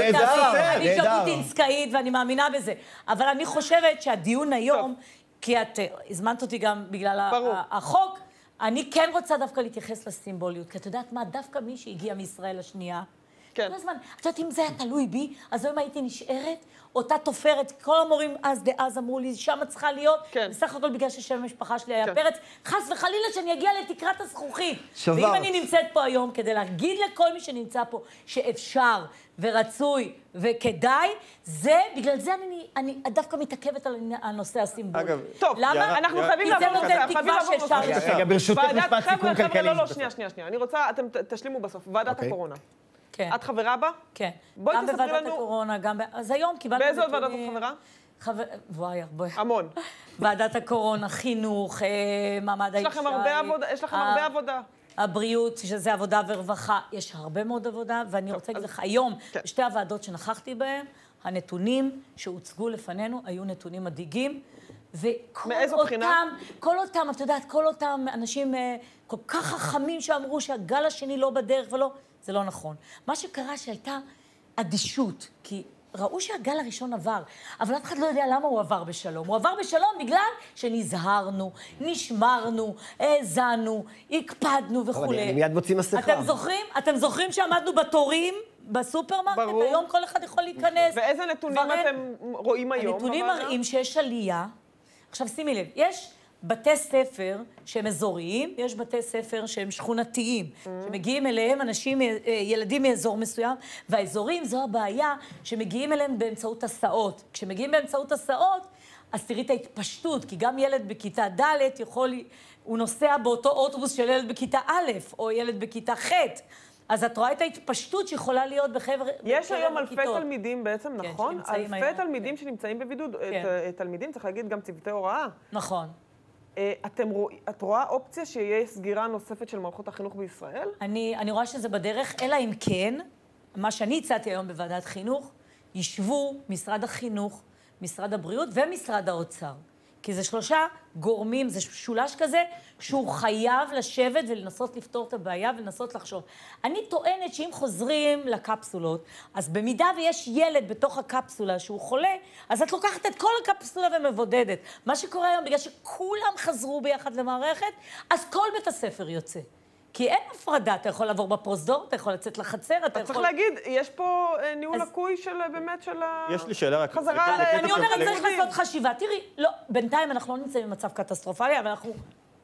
אני ז'בוטינסקאית ואני מאמינה בזה. אבל אני חושבת שהדיון היום, כי את הזמנת אותי גם בגלל החוק, אני כן רוצה דווקא להתייחס לסימבוליות. כי את יודעת מה, דווקא מי שהגיע מישראל השנייה, כל הזמן, את יודעת, אם זה היה תלוי בי, אז היום הייתי נשארת, אותה תופרת, כל המורים דאז אמרו לי, שמה צריכה להיות, בסך הכל בגלל ששם המשפחה שלי היה פרץ, חס וחלילה שאני אגיע לתקרת הזכוכית. ואם אני נמצאת פה היום, כדי להגיד לכל מי שנמצא פה, שאפשר ורצוי וכדאי, זה, בגלל זה אני דווקא מתעכבת על הנושא הסימבולי. אגב, טוב, אנחנו חייבים לעבור לנושא, חייבים לעבור לנושא. רגע, ברשותך משפט סיכום כלכלי. לא, שנייה. אני רוצה, אתם תשלימו בסוף. ועדת הקורונה. כן. את חברה בה? כן. בואי תספרי לנו. גם בוועדת הקורונה, גם אז היום קיבלנו... באיזה עוד ועדת את חברה? וואי, הרבה. המון. ועדת הקורונה, חינוך, מעמד האישה. יש לכם הרבה עבודה. הבריאות, שזה עבודה ורווחה, יש הרבה מאוד עבודה, ואני רוצה להגיד לך, היום, בשתי הוועדות שנכחתי בהן, הנתונים שהוצגו לפנינו היו נתונים מדאיגים, מאיזו בחינה? כל אותם, את יודעת, כל אותם אנשים כל כך חכמים שאמרו שהגל השני לא בדרך ולא, זה לא נכון. מה שקרה שהייתה אדישות, כי ראו שהגל הראשון עבר, אבל אף אחד לא יודע למה הוא עבר בשלום. הוא עבר בשלום בגלל שנזהרנו, נשמרנו, האזנו, הקפדנו וכו'. אבל אני מיד מוציא מסכה. אתם זוכרים שעמדנו בתורים בסופרמרקט? היום כל אחד יכול להיכנס. ואיזה נתונים אתם רואים היום? הנתונים מראים שיש עלייה. עכשיו שימי לב, יש בתי ספר שהם אזוריים, יש בתי ספר שהם שכונתיים, שמגיעים אליהם אנשים, ילדים מאזור מסוים, והאזורים זו הבעיה שמגיעים אליהם באמצעות הסעות. כשמגיעים באמצעות הסעות, אז תראי את ההתפשטות, כי גם ילד בכיתה ד' הוא נוסע באותו אוטובוס של ילד בכיתה א', או ילד בכיתה ח'. אז את רואה את ההתפשטות שיכולה להיות בחבר... יש היום אלפי תלמידים בעצם, נכון? אלפי תלמידים שנמצאים בבידוד. תלמידים, צריך להגיד, גם צוותי הוראה. נכון. את רואה אופציה שיהיה סגירה נוספת של מערכות החינוך בישראל? אני רואה שזה בדרך, אלא אם כן, מה שאני הצעתי היום בוועדת חינוך, ישבו משרד החינוך, משרד הבריאות ומשרד האוצר. כי זה שלושה גורמים, זה שולש כזה, שהוא חייב לשבת ולנסות לפתור את הבעיה ולנסות לחשוב. אני טוענת שאם חוזרים לקפסולות, אז במידה ויש ילד בתוך הקפסולה שהוא חולה, אז את לוקחת את כל הקפסולה ומבודדת. מה שקורה היום, בגלל שכולם חזרו ביחד למערכת, אז כל בית הספר יוצא. כי אין הפרדה, אתה יכול לעבור בפרוזדור, אתה יכול לצאת לחצר, אתה יכול... צריך להגיד, יש פה ניהול לקוי של באמת של ה... יש לי שאלה רק... אני אומרת, צריך לעשות חשיבה. תראי, לא, בינתיים אנחנו לא נמצאים במצב קטסטרופלי, אבל אנחנו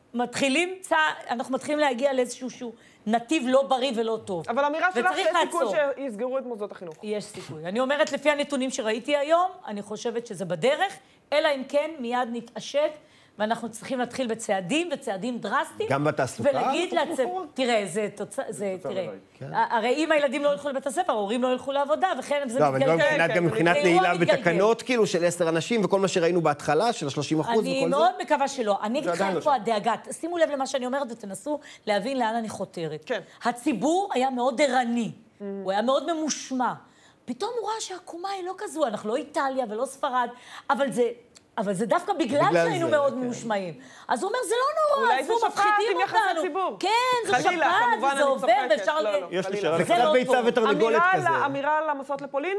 מתחילים להגיע לאיזשהו נתיב לא בריא ולא טוב. אבל אמירה שלך יש סיכוי שיסגרו את מוסדות החינוך. יש סיכוי. אני אומרת, לפי הנתונים שראיתי היום, אני חושבת שזה בדרך, אלא אם כן מיד נתעשת, ואנחנו צריכים להתחיל בצעדים דרסטיים. גם בתעסוקה? ולהגיד לעצמם, תראה, תראה, הרי אם הילדים לא ילכו לבית הספר, ההורים לא ילכו לעבודה, וכן זה מתגלגל. לא, אבל גם מבחינת נעילה בתקנות, כאילו, של 10 אנשים, וכל מה שראינו בהתחלה, של 30% וכל זה. אני מאוד מקווה שלא. אני אגיד לך פה הדאגה. שימו לב למה שאני אומרת, ותנסו להבין לאן אני חותרת. הציבור היה מאוד ערני, הוא היה מאוד ממושמע. פתאום הוא ראה שהעקומה היא לא כזו, אנחנו לא איטליה ולא ספרד, אבל זה דווקא בגלל שהיינו מאוד ממושמעים. אז הוא אומר, זה לא נורא, עזבו, מפחידים אותנו. כן, זה שפעת, זה עובר, ואפשר... יש לי שאלה. זה קצת ביצה ותרנגולת כזה. אמירה על המסעות לפולין?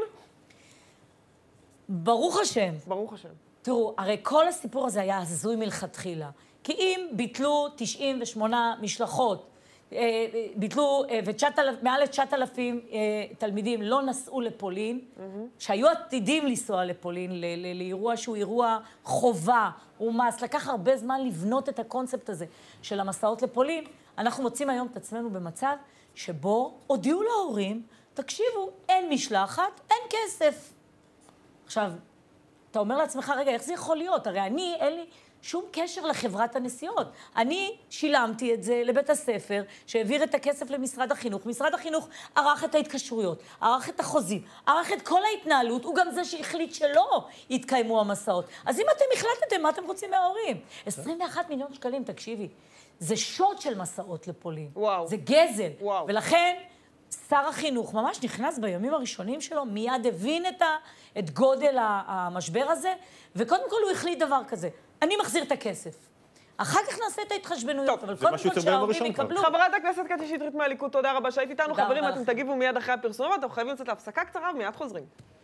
ברוך השם. ברוך השם. תראו, הרי כל הסיפור הזה היה הזוי מלכתחילה. כי אם ביטלו 98 משלחות, ביטלו, ומעל 9,000 תלמידים לא נסעו לפולין, שהיו עתידים לנסוע לפולין, לאירוע שהוא אירוע חובה, ומס, לקח הרבה זמן לבנות את הקונספט הזה של המסעות לפולין. אנחנו מוצאים היום את עצמנו במצב שבו הודיעו להורים, תקשיבו, אין משלחת, אין כסף. עכשיו, אתה אומר לעצמך, רגע, איך זה יכול להיות? הרי אין לי שום קשר לחברת הנסיעות. אני שילמתי את זה לבית הספר, שהעביר את הכסף למשרד החינוך. משרד החינוך ערך את ההתקשרויות, ערך את החוזים, ערך את כל ההתנהלות, הוא גם זה שהחליט שלא יתקיימו המסעות. אז אם אתם החלטתם, מה אתם רוצים מההורים? 21 מיליון שקלים, תקשיבי. זה שוד של מסעות לפולין. וואו. זה גזל. וואו. ולכן, שר החינוך ממש נכנס בימים הראשונים שלו, מיד הבין את גודל המשבר הזה, וקודם כל הוא החליט דבר כזה. אני מחזיר את הכסף. אחר כך נעשה את ההתחשבנויות, אבל קודם כל שההורים יקבלו. חברת הכנסת קטי שטרית מהליכוד, תודה רבה שהיית איתנו. חברים, אתם תגיבו מיד אחרי הפרסום, ואתם חייבים לצאת להפסקה קצרה, ומיד חוזרים.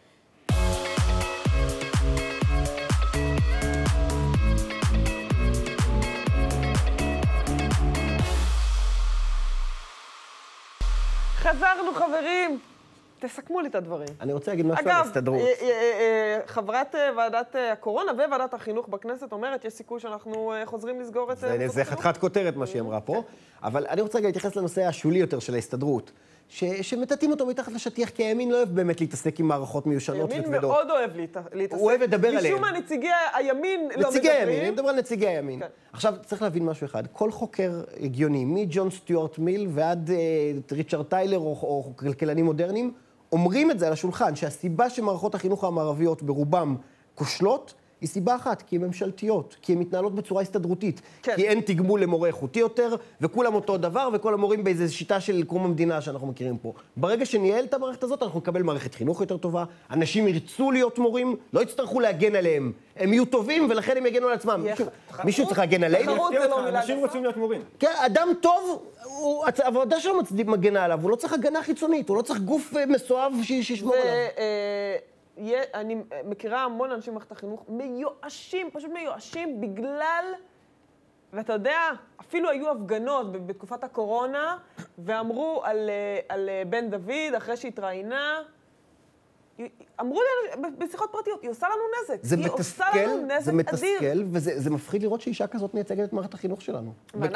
חזרנו, חברים. תסכמו לי את הדברים. אני רוצה להגיד משהו על ההסתדרות. אגב, חברת ועדת הקורונה וועדת החינוך בכנסת אומרת, יש סיכוי שאנחנו חוזרים לסגור את... זה חתיכת כותרת מה שהיא אמרה פה, אבל אני רוצה להתייחס לנושא השולי יותר של ההסתדרות, שמטאטאים אותו מתחת לשטיח, כי הימין לא אוהב באמת להתעסק עם מערכות מיושנות וכבדות. הימין מאוד אוהב להתעסק. הוא אוהב לדבר עליהם. משום מה נציגי הימין לא מדברים. נציגי הימין, אני מדבר על נציגי הימין. עכשיו, צריך להבין משהו אחד. כל חוקר הגיוני, מג'ון סטיוארט מיל ועד ריצ'רד טיילר או כלכלנים מודרניים, אומרים את זה על השולחן, שהסיבה שמערכות החינוך המערביות ברובם כושלות, היא סיבה אחת, כי הן ממשלתיות, כי הן מתנהלות בצורה הסתדרותית, כי אין תגמול למורה איכותי יותר, וכולם אותו דבר, וכל המורים באיזו שיטה של קום המדינה שאנחנו מכירים פה. ברגע שניהל את המערכת הזאת, אנחנו נקבל מערכת חינוך יותר טובה, אנשים ירצו להיות מורים, לא יצטרכו להגן עליהם, הם יהיו טובים ולכן הם יגנו על עצמם. מישהו צריך להגן עלינו? אנשים רוצים להיות מורים. כן, אדם טוב, העבודה שלו מגנה עליו, הוא לא צריך הגנה חיצונית, הוא לא צריך גוף מסואב שישמור עליו. אני מכירה המון אנשים במערכת החינוך מיואשים, פשוט מיואשים בגלל, ואתה יודע, אפילו היו הפגנות בתקופת הקורונה, ואמרו על בן דוד, אחרי שהתראיינה, אמרו לי בשיחות פרטיות, היא עושה לנו נזק. היא עושה לנו נזק אדיר. זה מתסכל, וזה מפחיד לראות שאישה כזאת מייצגת את מערכת החינוך שלנו.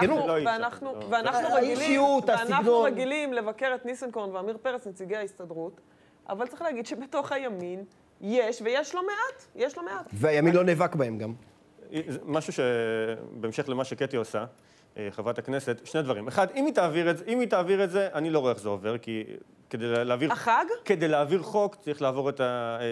ואנחנו רגילים לבקר את ניסנקורן ואמיר פרץ, נציגי ההסתדרות, אבל צריך להגיד שבתוך הימין ויש לו מעט, יש לו מעט. והימין לא נאבק בהם גם. משהו שבהמשך למה שקטי עושה, חברת הכנסת, שני דברים. אחד, אם היא תעביר את זה, אני לא רואה איך זה עובר, כי כדי להעביר חוק צריך לעבור את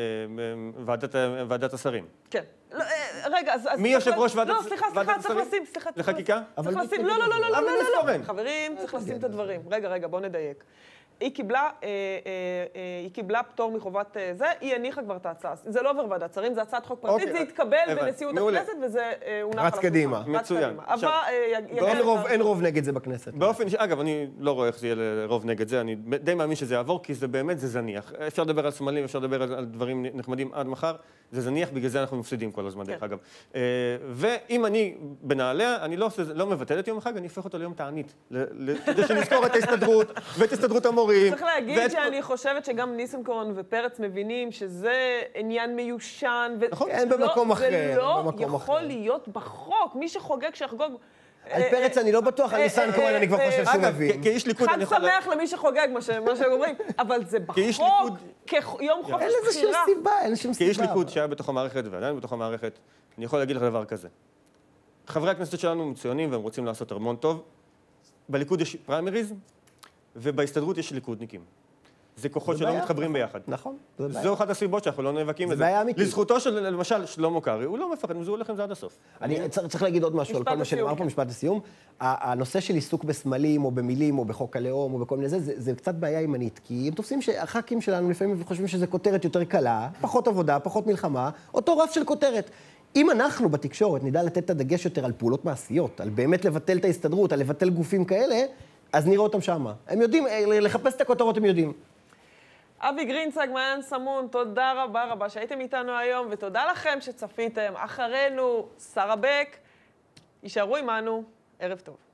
ועדת השרים. כן. רגע, אז... מי יושב ראש ועדת השרים? לא, סליחה, צריך לשים, לחקיקה? לא, חברים, צריך לשים את הדברים. רגע, בוא נדייק. היא קיבלה פטור מחובת זה, היא הניחה כבר את ההצעה. זה לא עובר ועדת שרים, זה הצעת חוק פרטית, זה התקבל בנשיאות הכנסת, וזה הונח על השולחן. רץ קדימה. מצוין. אין רוב נגד זה בכנסת. אגב, אני לא רואה איך זה יהיה רוב נגד זה, אני די מאמין שזה יעבור, כי זה באמת, זה זניח. אפשר לדבר על סמלים, אפשר לדבר על דברים נחמדים עד מחר, זה זניח, בגלל זה אנחנו מפסידים כל הזמן, דרך אגב. ואם אני בנעליה, אני לא מבטל את יום החג, אני הופך אותו ליום תענית. כדי שנזכור את ההסתדרות ואת הסתדרות המורים. צריך להגיד שאני חושבת שגם ניסנקורן ופרץ מבינים שזה עניין מיושן. נכון, אין במקום אחר. זה לא יכול להיות בחוק. מי שחוגג, שיחגוג. על פרץ אני לא בטוח, על ניסנקורן אני כבר חושב שהוא מבין. כאיש ליכוד חג שמח למי שחוגג, מה שהם אומרים, אבל זה בחוק, כיום חופש בחירה. אין שום סיבה. כאיש ליכוד שהיה בתוך המערכת ועדיין בתוך המערכת, אני יכול להגיד לך דבר כזה. חברי הכנסת שלנו מצוינים והם רוצים לעשות המון טוב. בליכוד יש פריימריז, ובהסתדרות יש ליכודניקים. זה כוחות שלא מתחברים ביחד. נכון. זו אחת הסיבות שאנחנו לא נאבקים לזה. לזכותו של, למשל, שלמה קרעי, הוא לא מפחד, הוא הולך עם זה עד הסוף. אני צריך להגיד עוד משהו על כל מה שנאמר פה, משפט לסיום. הנושא של עיסוק בסמלים או במילים או בחוק הלאום או בכל מיני זה קצת בעיה ימנית, כי הם תופסים שהח"כים שלנו לפעמים חושבים שזה כותרת יותר קלה, פחות עבודה, פחות מלחמה, אותו רף של כותרת. אם אנחנו בתקשורת נדע לתת את הדגש יותר על פעולות מעשיות, על באמת לבטל את ההסתדרות, על לבטל גופים כאלה, אז נראה אותם שמה. הם יודעים, לחפש את הכותרות הם יודעים. אבי גרינצג, מעיין סמון, תודה רבה שהייתם איתנו היום, ותודה לכם שצפיתם. אחרינו, שרה בק, יישארו עמנו, ערב טוב.